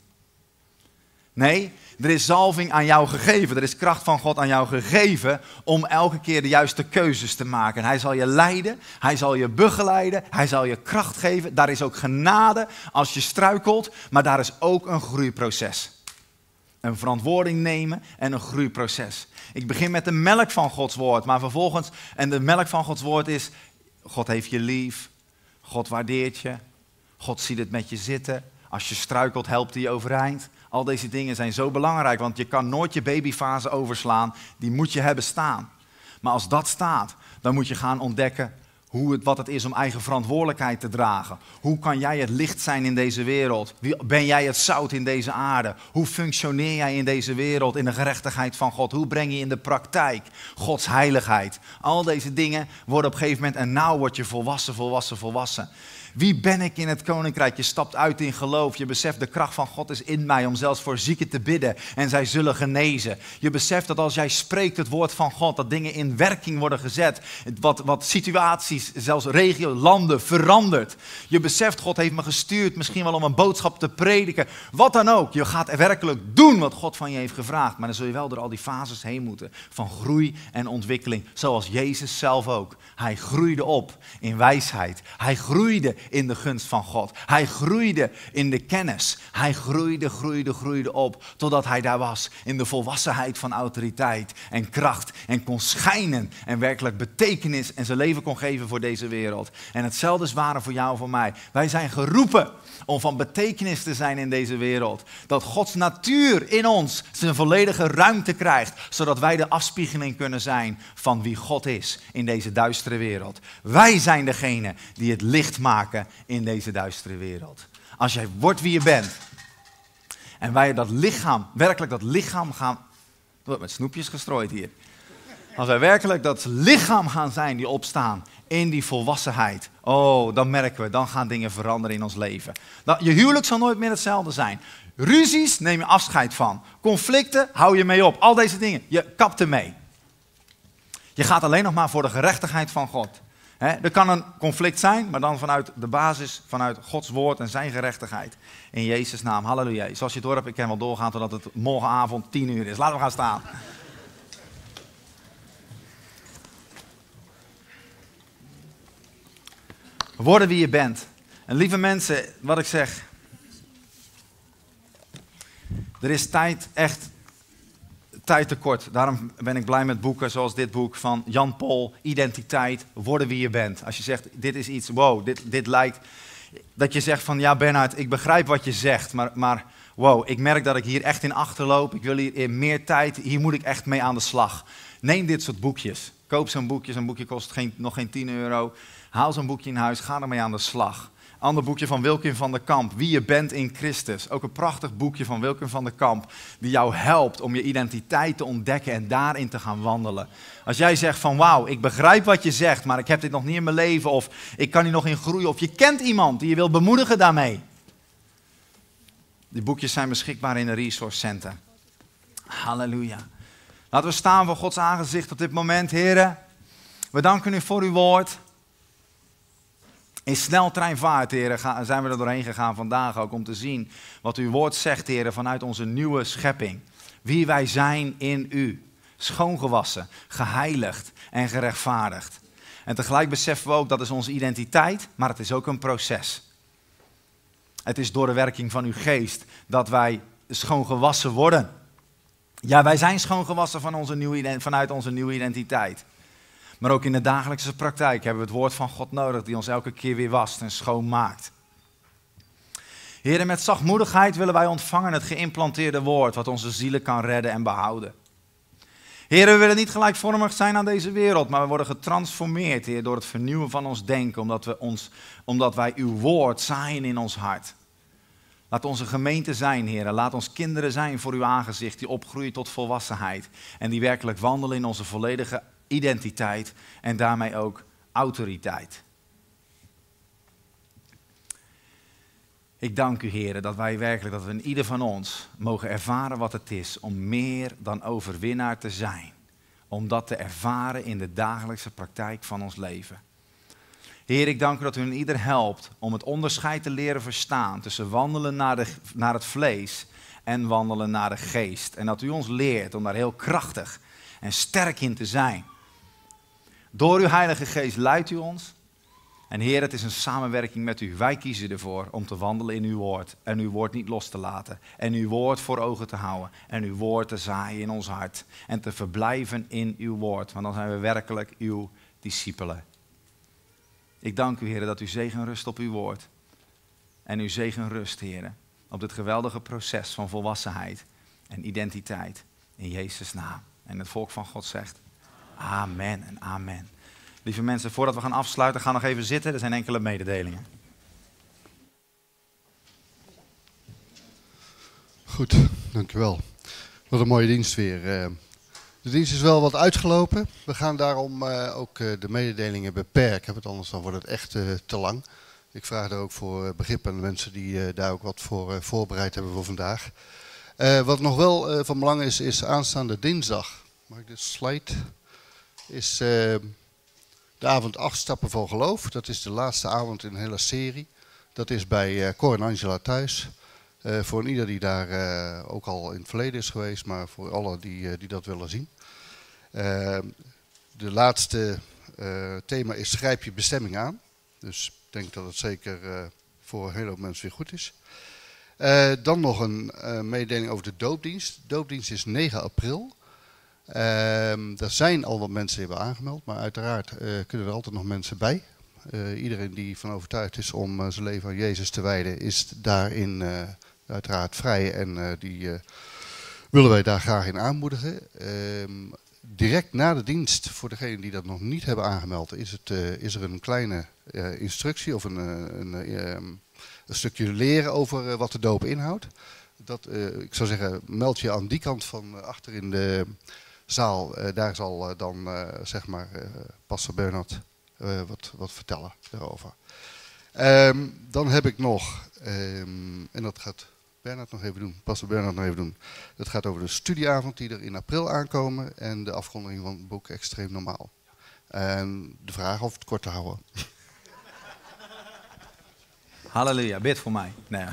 Nee, er is zalving aan jou gegeven. Er is kracht van God aan jou gegeven om elke keer de juiste keuzes te maken. En hij zal je leiden, hij zal je begeleiden, hij zal je kracht geven. Daar is ook genade als je struikelt, maar daar is ook een groeiproces. Een verantwoording nemen en een groeiproces. Ik begin met de melk van Gods woord, maar vervolgens, en de melk van Gods woord is, God heeft je lief, God waardeert je, God ziet het met je zitten. Als je struikelt, helpt hij je overeind. Al deze dingen zijn zo belangrijk, want je kan nooit je babyfase overslaan. Die moet je hebben staan. Maar als dat staat, dan moet je gaan ontdekken wat het is om eigen verantwoordelijkheid te dragen. Hoe kan jij het licht zijn in deze wereld? Ben jij het zout in deze aarde? Hoe functioneer jij in deze wereld in de gerechtigheid van God? Hoe breng je in de praktijk Gods heiligheid? Al deze dingen worden op een gegeven moment, en nou word je volwassen. Wie ben ik in het koninkrijk? Je stapt uit in geloof. Je beseft de kracht van God is in mij om zelfs voor zieken te bidden en zij zullen genezen. Je beseft dat als jij spreekt het woord van God, dat dingen in werking worden gezet. Wat situaties, zelfs regio, landen verandert. Je beseft, God heeft me gestuurd misschien wel om een boodschap te prediken. Wat dan ook. Je gaat werkelijk doen wat God van je heeft gevraagd. Maar dan zul je wel door al die fases heen moeten van groei en ontwikkeling. Zoals Jezus zelf ook. Hij groeide op in wijsheid. Hij groeide in de gunst van God. Hij groeide in de kennis. Hij groeide op totdat hij daar was in de volwassenheid van autoriteit en kracht en kon schijnen en werkelijk betekenis en zijn leven kon geven voor deze wereld. En hetzelfde is waar voor jou en voor mij. Wij zijn geroepen om van betekenis te zijn in deze wereld. Dat Gods natuur in ons zijn volledige ruimte krijgt, zodat wij de afspiegeling kunnen zijn van wie God is in deze duistere wereld. Wij zijn degene die het licht maken in deze duistere wereld. Als jij wordt wie je bent en wij dat lichaam gaan... Er wordt met snoepjes gestrooid hier. Als wij werkelijk dat lichaam gaan zijn die opstaan in die volwassenheid. Oh, dan merken we, dan gaan dingen veranderen in ons leven. Je huwelijk zal nooit meer hetzelfde zijn. Ruzies neem je afscheid van. Conflicten hou je mee op. Al deze dingen, je kapt ermee. Je gaat alleen nog maar voor de gerechtigheid van God. Er kan een conflict zijn, maar dan vanuit de basis, vanuit Gods woord en zijn gerechtigheid. In Jezus' naam, halleluja. Zoals je het hoort hebt, ik kan wel doorgaan totdat het morgenavond 10 uur is. Laten we gaan staan. Worden wie je bent. En lieve mensen, wat ik zeg. Er is tijd tekort. Daarom ben ik blij met boeken zoals dit boek van Jan Pol. Identiteit, worden wie je bent. Als je zegt, dit is iets, wow, dit lijkt... Dat je zegt van, ja Bernhard, ik begrijp wat je zegt. Maar wow, ik merk dat ik hier echt in achterloop. Ik wil hier in meer tijd, hier moet ik echt mee aan de slag. Neem dit soort boekjes. Koop zo'n boekje. Zo'n boekje kost nog geen 10 euro. Haal zo'n boekje in huis, ga ermee aan de slag. Ander boekje van Wilkin van der Kamp, Wie je bent in Christus. Ook een prachtig boekje van Wilkin van der Kamp, die jou helpt om je identiteit te ontdekken en daarin te gaan wandelen. Als jij zegt van wauw, ik begrijp wat je zegt, maar ik heb dit nog niet in mijn leven, of ik kan hier nog in groeien, of je kent iemand die je wil bemoedigen daarmee. Die boekjes zijn beschikbaar in de Resource Center. Halleluja. Laten we staan voor Gods aangezicht op dit moment, heren. We danken u voor uw woord. In sneltreinvaart, heren, zijn we er doorheen gegaan vandaag ook om te zien wat uw woord zegt, heren, vanuit onze nieuwe schepping. Wie wij zijn in u. Schoongewassen, geheiligd en gerechtvaardigd. En tegelijk beseffen we ook, dat is onze identiteit, maar het is ook een proces. Het is door de werking van uw geest dat wij schoongewassen worden. Ja, wij zijn schoongewassen vanuit onze nieuwe identiteit. Maar ook in de dagelijkse praktijk hebben we het woord van God nodig die ons elke keer weer wast en schoonmaakt. Heer, met zachtmoedigheid willen wij ontvangen het geïmplanteerde woord wat onze zielen kan redden en behouden. Heer, we willen niet gelijkvormig zijn aan deze wereld, maar we worden getransformeerd, Heer, door het vernieuwen van ons denken, omdat wij uw woord zaaien in ons hart. Laat onze gemeente zijn, Heer, laat ons kinderen zijn voor uw aangezicht, die opgroeien tot volwassenheid en die werkelijk wandelen in onze volledige identiteit en daarmee ook autoriteit. Ik dank u, Heer, dat we in ieder van ons mogen ervaren wat het is om meer dan overwinnaar te zijn. Om dat te ervaren in de dagelijkse praktijk van ons leven. Heer, ik dank u dat u in ieder helpt om het onderscheid te leren verstaan tussen wandelen naar het vlees en wandelen naar de geest. En dat u ons leert om daar heel krachtig en sterk in te zijn. Door uw Heilige Geest leidt u ons. En Heer, het is een samenwerking met u. Wij kiezen ervoor om te wandelen in uw woord. En uw woord niet los te laten. En uw woord voor ogen te houden. En uw woord te zaaien in ons hart. En te verblijven in uw woord. Want dan zijn we werkelijk uw discipelen. Ik dank u, Heer, dat u zegen rust op uw woord. En uw zegen rust, Heer, op dit geweldige proces van volwassenheid en identiteit. In Jezus' naam. En het volk van God zegt, amen en amen. Lieve mensen, voordat we gaan afsluiten, ga nog even zitten. Er zijn enkele mededelingen. Goed, dankjewel. Wat een mooie dienst weer. De dienst is wel wat uitgelopen. We gaan daarom ook de mededelingen beperken, want anders dan wordt het echt te lang. Ik vraag daar ook voor begrip aan de mensen die daar ook wat voor voorbereid hebben voor vandaag. Wat nog wel van belang is aanstaande dinsdag. Mag ik dit slide? Is de avond 8 stappen voor geloof. Dat is de laatste avond in een hele serie. Dat is bij Cor en Angela thuis. Voor ieder die daar ook al in het verleden is geweest, maar voor alle die dat willen zien. De laatste thema is grijp je bestemming aan. Dus ik denk dat het zeker voor een hele hoop mensen weer goed is. Dan nog een mededeling over de doopdienst. De doopdienst is 9 april. Er zijn al wat mensen die hebben aangemeld, maar uiteraard kunnen er altijd nog mensen bij. Iedereen die van overtuigd is om zijn leven aan Jezus te wijden, is daarin uiteraard vrij en die willen wij daar graag in aanmoedigen. Direct na de dienst, voor degenen die dat nog niet hebben aangemeld, is er een kleine instructie of een stukje leren over wat de doop inhoudt. Ik zou zeggen, meld je aan die kant van achter in de zaal. Daar zal dan zeg maar pastor Bernhard wat vertellen daarover. Dan heb ik nog, en dat gaat Bernhard nog even doen, pastor Bernhard nog even doen. Dat gaat over de studieavond die er in april aankomen en de afronding van het boek Extreem Normaal. En de vraag of het kort te houden. Halleluja, bid voor mij. Nee.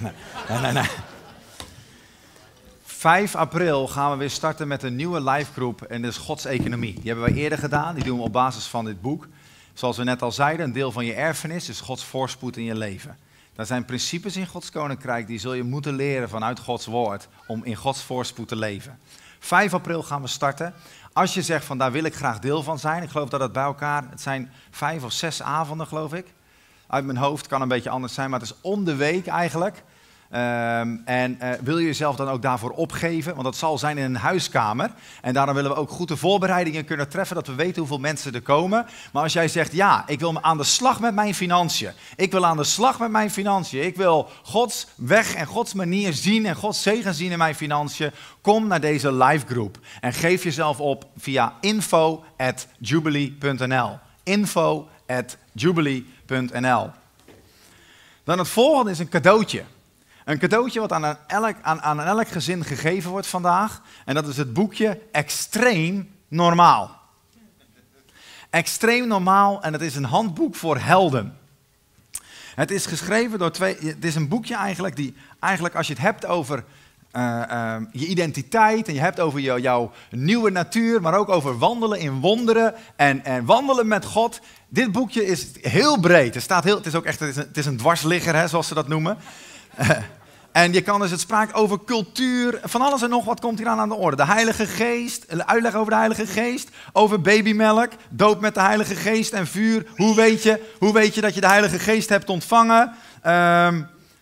5 april gaan we weer starten met een nieuwe livegroep en dat is Gods Economie. Die hebben wij eerder gedaan, die doen we op basis van dit boek. Zoals we net al zeiden, een deel van je erfenis is Gods voorspoed in je leven. Daar zijn principes in Gods Koninkrijk, die zul je moeten leren vanuit Gods woord om in Gods voorspoed te leven. 5 april gaan we starten. Als je zegt van daar wil ik graag deel van zijn, ik geloof dat het bij elkaar, het zijn 5 of 6 avonden geloof ik. Uit mijn hoofd, kan een beetje anders zijn, maar het is om de week eigenlijk. Wil je jezelf dan ook daarvoor opgeven? Want dat zal zijn in een huiskamer. En daarom willen we ook goed de voorbereidingen kunnen treffen, dat we weten hoeveel mensen er komen. Maar als jij zegt, ja, ik wil aan de slag met mijn financiën. Ik wil aan de slag met mijn financiën. Ik wil Gods weg en Gods manier zien en Gods zegen zien in mijn financiën. Kom naar deze livegroep. En geef jezelf op via info@jubilee.nl. info@jubilee.nl. Dan het volgende is een cadeautje. Een cadeautje wat aan elk gezin gegeven wordt vandaag. En dat is het boekje Extreem Normaal. Extreem Normaal en het is een handboek voor helden. Het is geschreven door het is een boekje eigenlijk die eigenlijk als je het hebt over je identiteit en je hebt over jouw nieuwe natuur, maar ook over wandelen in wonderen en wandelen met God. Dit boekje is heel breed. Het is een dwarsligger, hè, zoals ze dat noemen. En je kan dus het sprake over cultuur, van alles en nog wat komt hier aan de orde. De Heilige Geest, uitleg over de Heilige Geest, over babymelk, doop met de Heilige Geest en vuur. Hoe weet je dat je de Heilige Geest hebt ontvangen?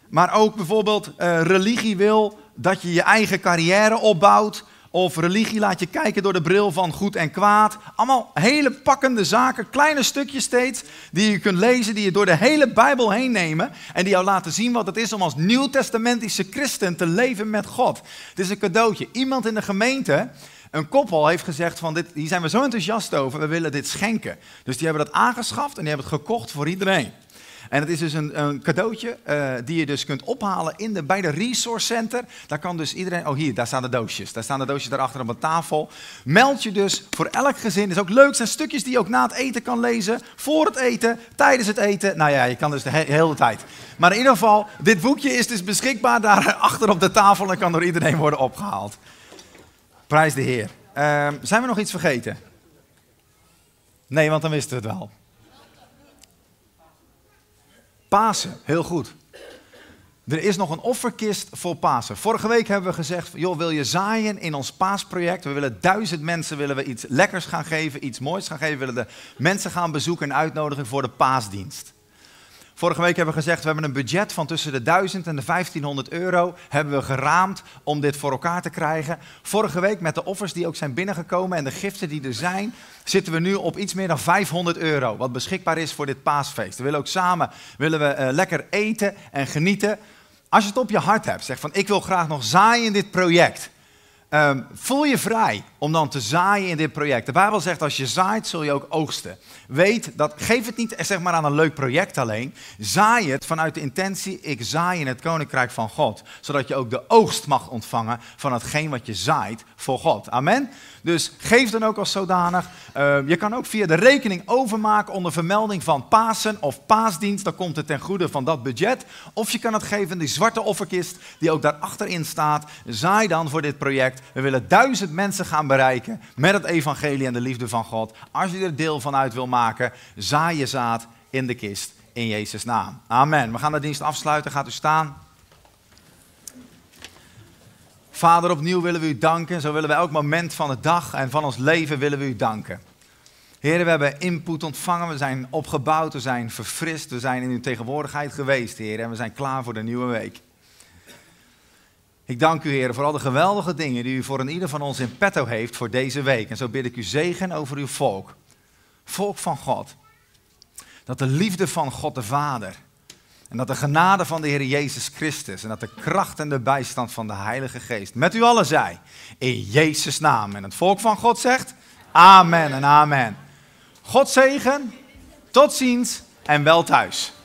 Maar ook bijvoorbeeld religie wil dat je je eigen carrière opbouwt. Of religie laat je kijken door de bril van goed en kwaad. Allemaal hele pakkende zaken, kleine stukjes steeds, die je kunt lezen, die je door de hele Bijbel heen nemen. En die jou laten zien wat het is om als nieuwtestamentische christen te leven met God. Het is een cadeautje. Iemand in de gemeente, een koppel, heeft gezegd van hier zijn we zo enthousiast over, we willen dit schenken. Dus die hebben dat aangeschaft en die hebben het gekocht voor iedereen. En het is dus een cadeautje die je dus kunt ophalen bij de Resource Center. Daar kan dus iedereen... Oh, hier, daar staan de doosjes. Daar staan de doosjes daarachter op een tafel. Meld je dus voor elk gezin. Het is ook leuk. Het zijn stukjes die je ook na het eten kan lezen. Voor het eten, tijdens het eten. Nou ja, je kan dus de hele tijd. Maar in ieder geval, dit boekje is dus beschikbaar daar achter op de tafel en kan door iedereen worden opgehaald. Prijs de Heer. Zijn we nog iets vergeten? Nee, want dan wisten we het wel. Pasen, heel goed. Er is nog een offerkist voor Pasen. Vorige week hebben we gezegd, joh, wil je zaaien in ons paasproject? We willen 1000 mensen iets lekkers gaan geven, iets moois gaan geven. We willen de mensen gaan bezoeken en uitnodigen voor de paasdienst. Vorige week hebben we gezegd, we hebben een budget van tussen de 1000 en de 1500 euro hebben we geraamd om dit voor elkaar te krijgen. Vorige week met de offers die ook zijn binnengekomen en de giften die er zijn, zitten we nu op iets meer dan 500 euro, wat beschikbaar is voor dit paasfeest. We willen ook samen lekker eten en genieten. Als je het op je hart hebt, zeg van ik wil graag nog zaaien in dit project. Voel je vrij om dan te zaaien in dit project. De Bijbel zegt, als je zaait, zul je ook oogsten. Weet dat, geef het niet zeg maar aan een leuk project alleen. Zaai het vanuit de intentie, ik zaai in het koninkrijk van God. Zodat je ook de oogst mag ontvangen van hetgeen wat je zaait voor God. Amen? Dus geef dan ook als zodanig. Je kan ook via de rekening overmaken onder vermelding van Pasen of paasdienst. Dan komt het ten goede van dat budget. Of je kan het geven in die zwarte offerkist die ook daar achterin staat. Zaai dan voor dit project. We willen 1000 mensen gaan bereiken met het evangelie en de liefde van God. Als je er deel van uit wil maken, zaai je zaad in de kist in Jezus' naam. Amen. We gaan de dienst afsluiten. Gaat u staan. Vader, opnieuw willen we u danken. Zo willen we elk moment van de dag en van ons leven willen we u danken. Heer, we hebben input ontvangen. We zijn opgebouwd. We zijn verfrist. We zijn in uw tegenwoordigheid geweest, Heer. En we zijn klaar voor de nieuwe week. Ik dank u, Heer, voor al de geweldige dingen die u voor een ieder van ons in petto heeft voor deze week. En zo bid ik u zegen over uw volk. Volk van God. Dat de liefde van God de Vader en dat de genade van de Heer Jezus Christus en dat de kracht en de bijstand van de Heilige Geest met u allen zij. In Jezus' naam. En het volk van God zegt amen en amen. God zegen, tot ziens en wel thuis.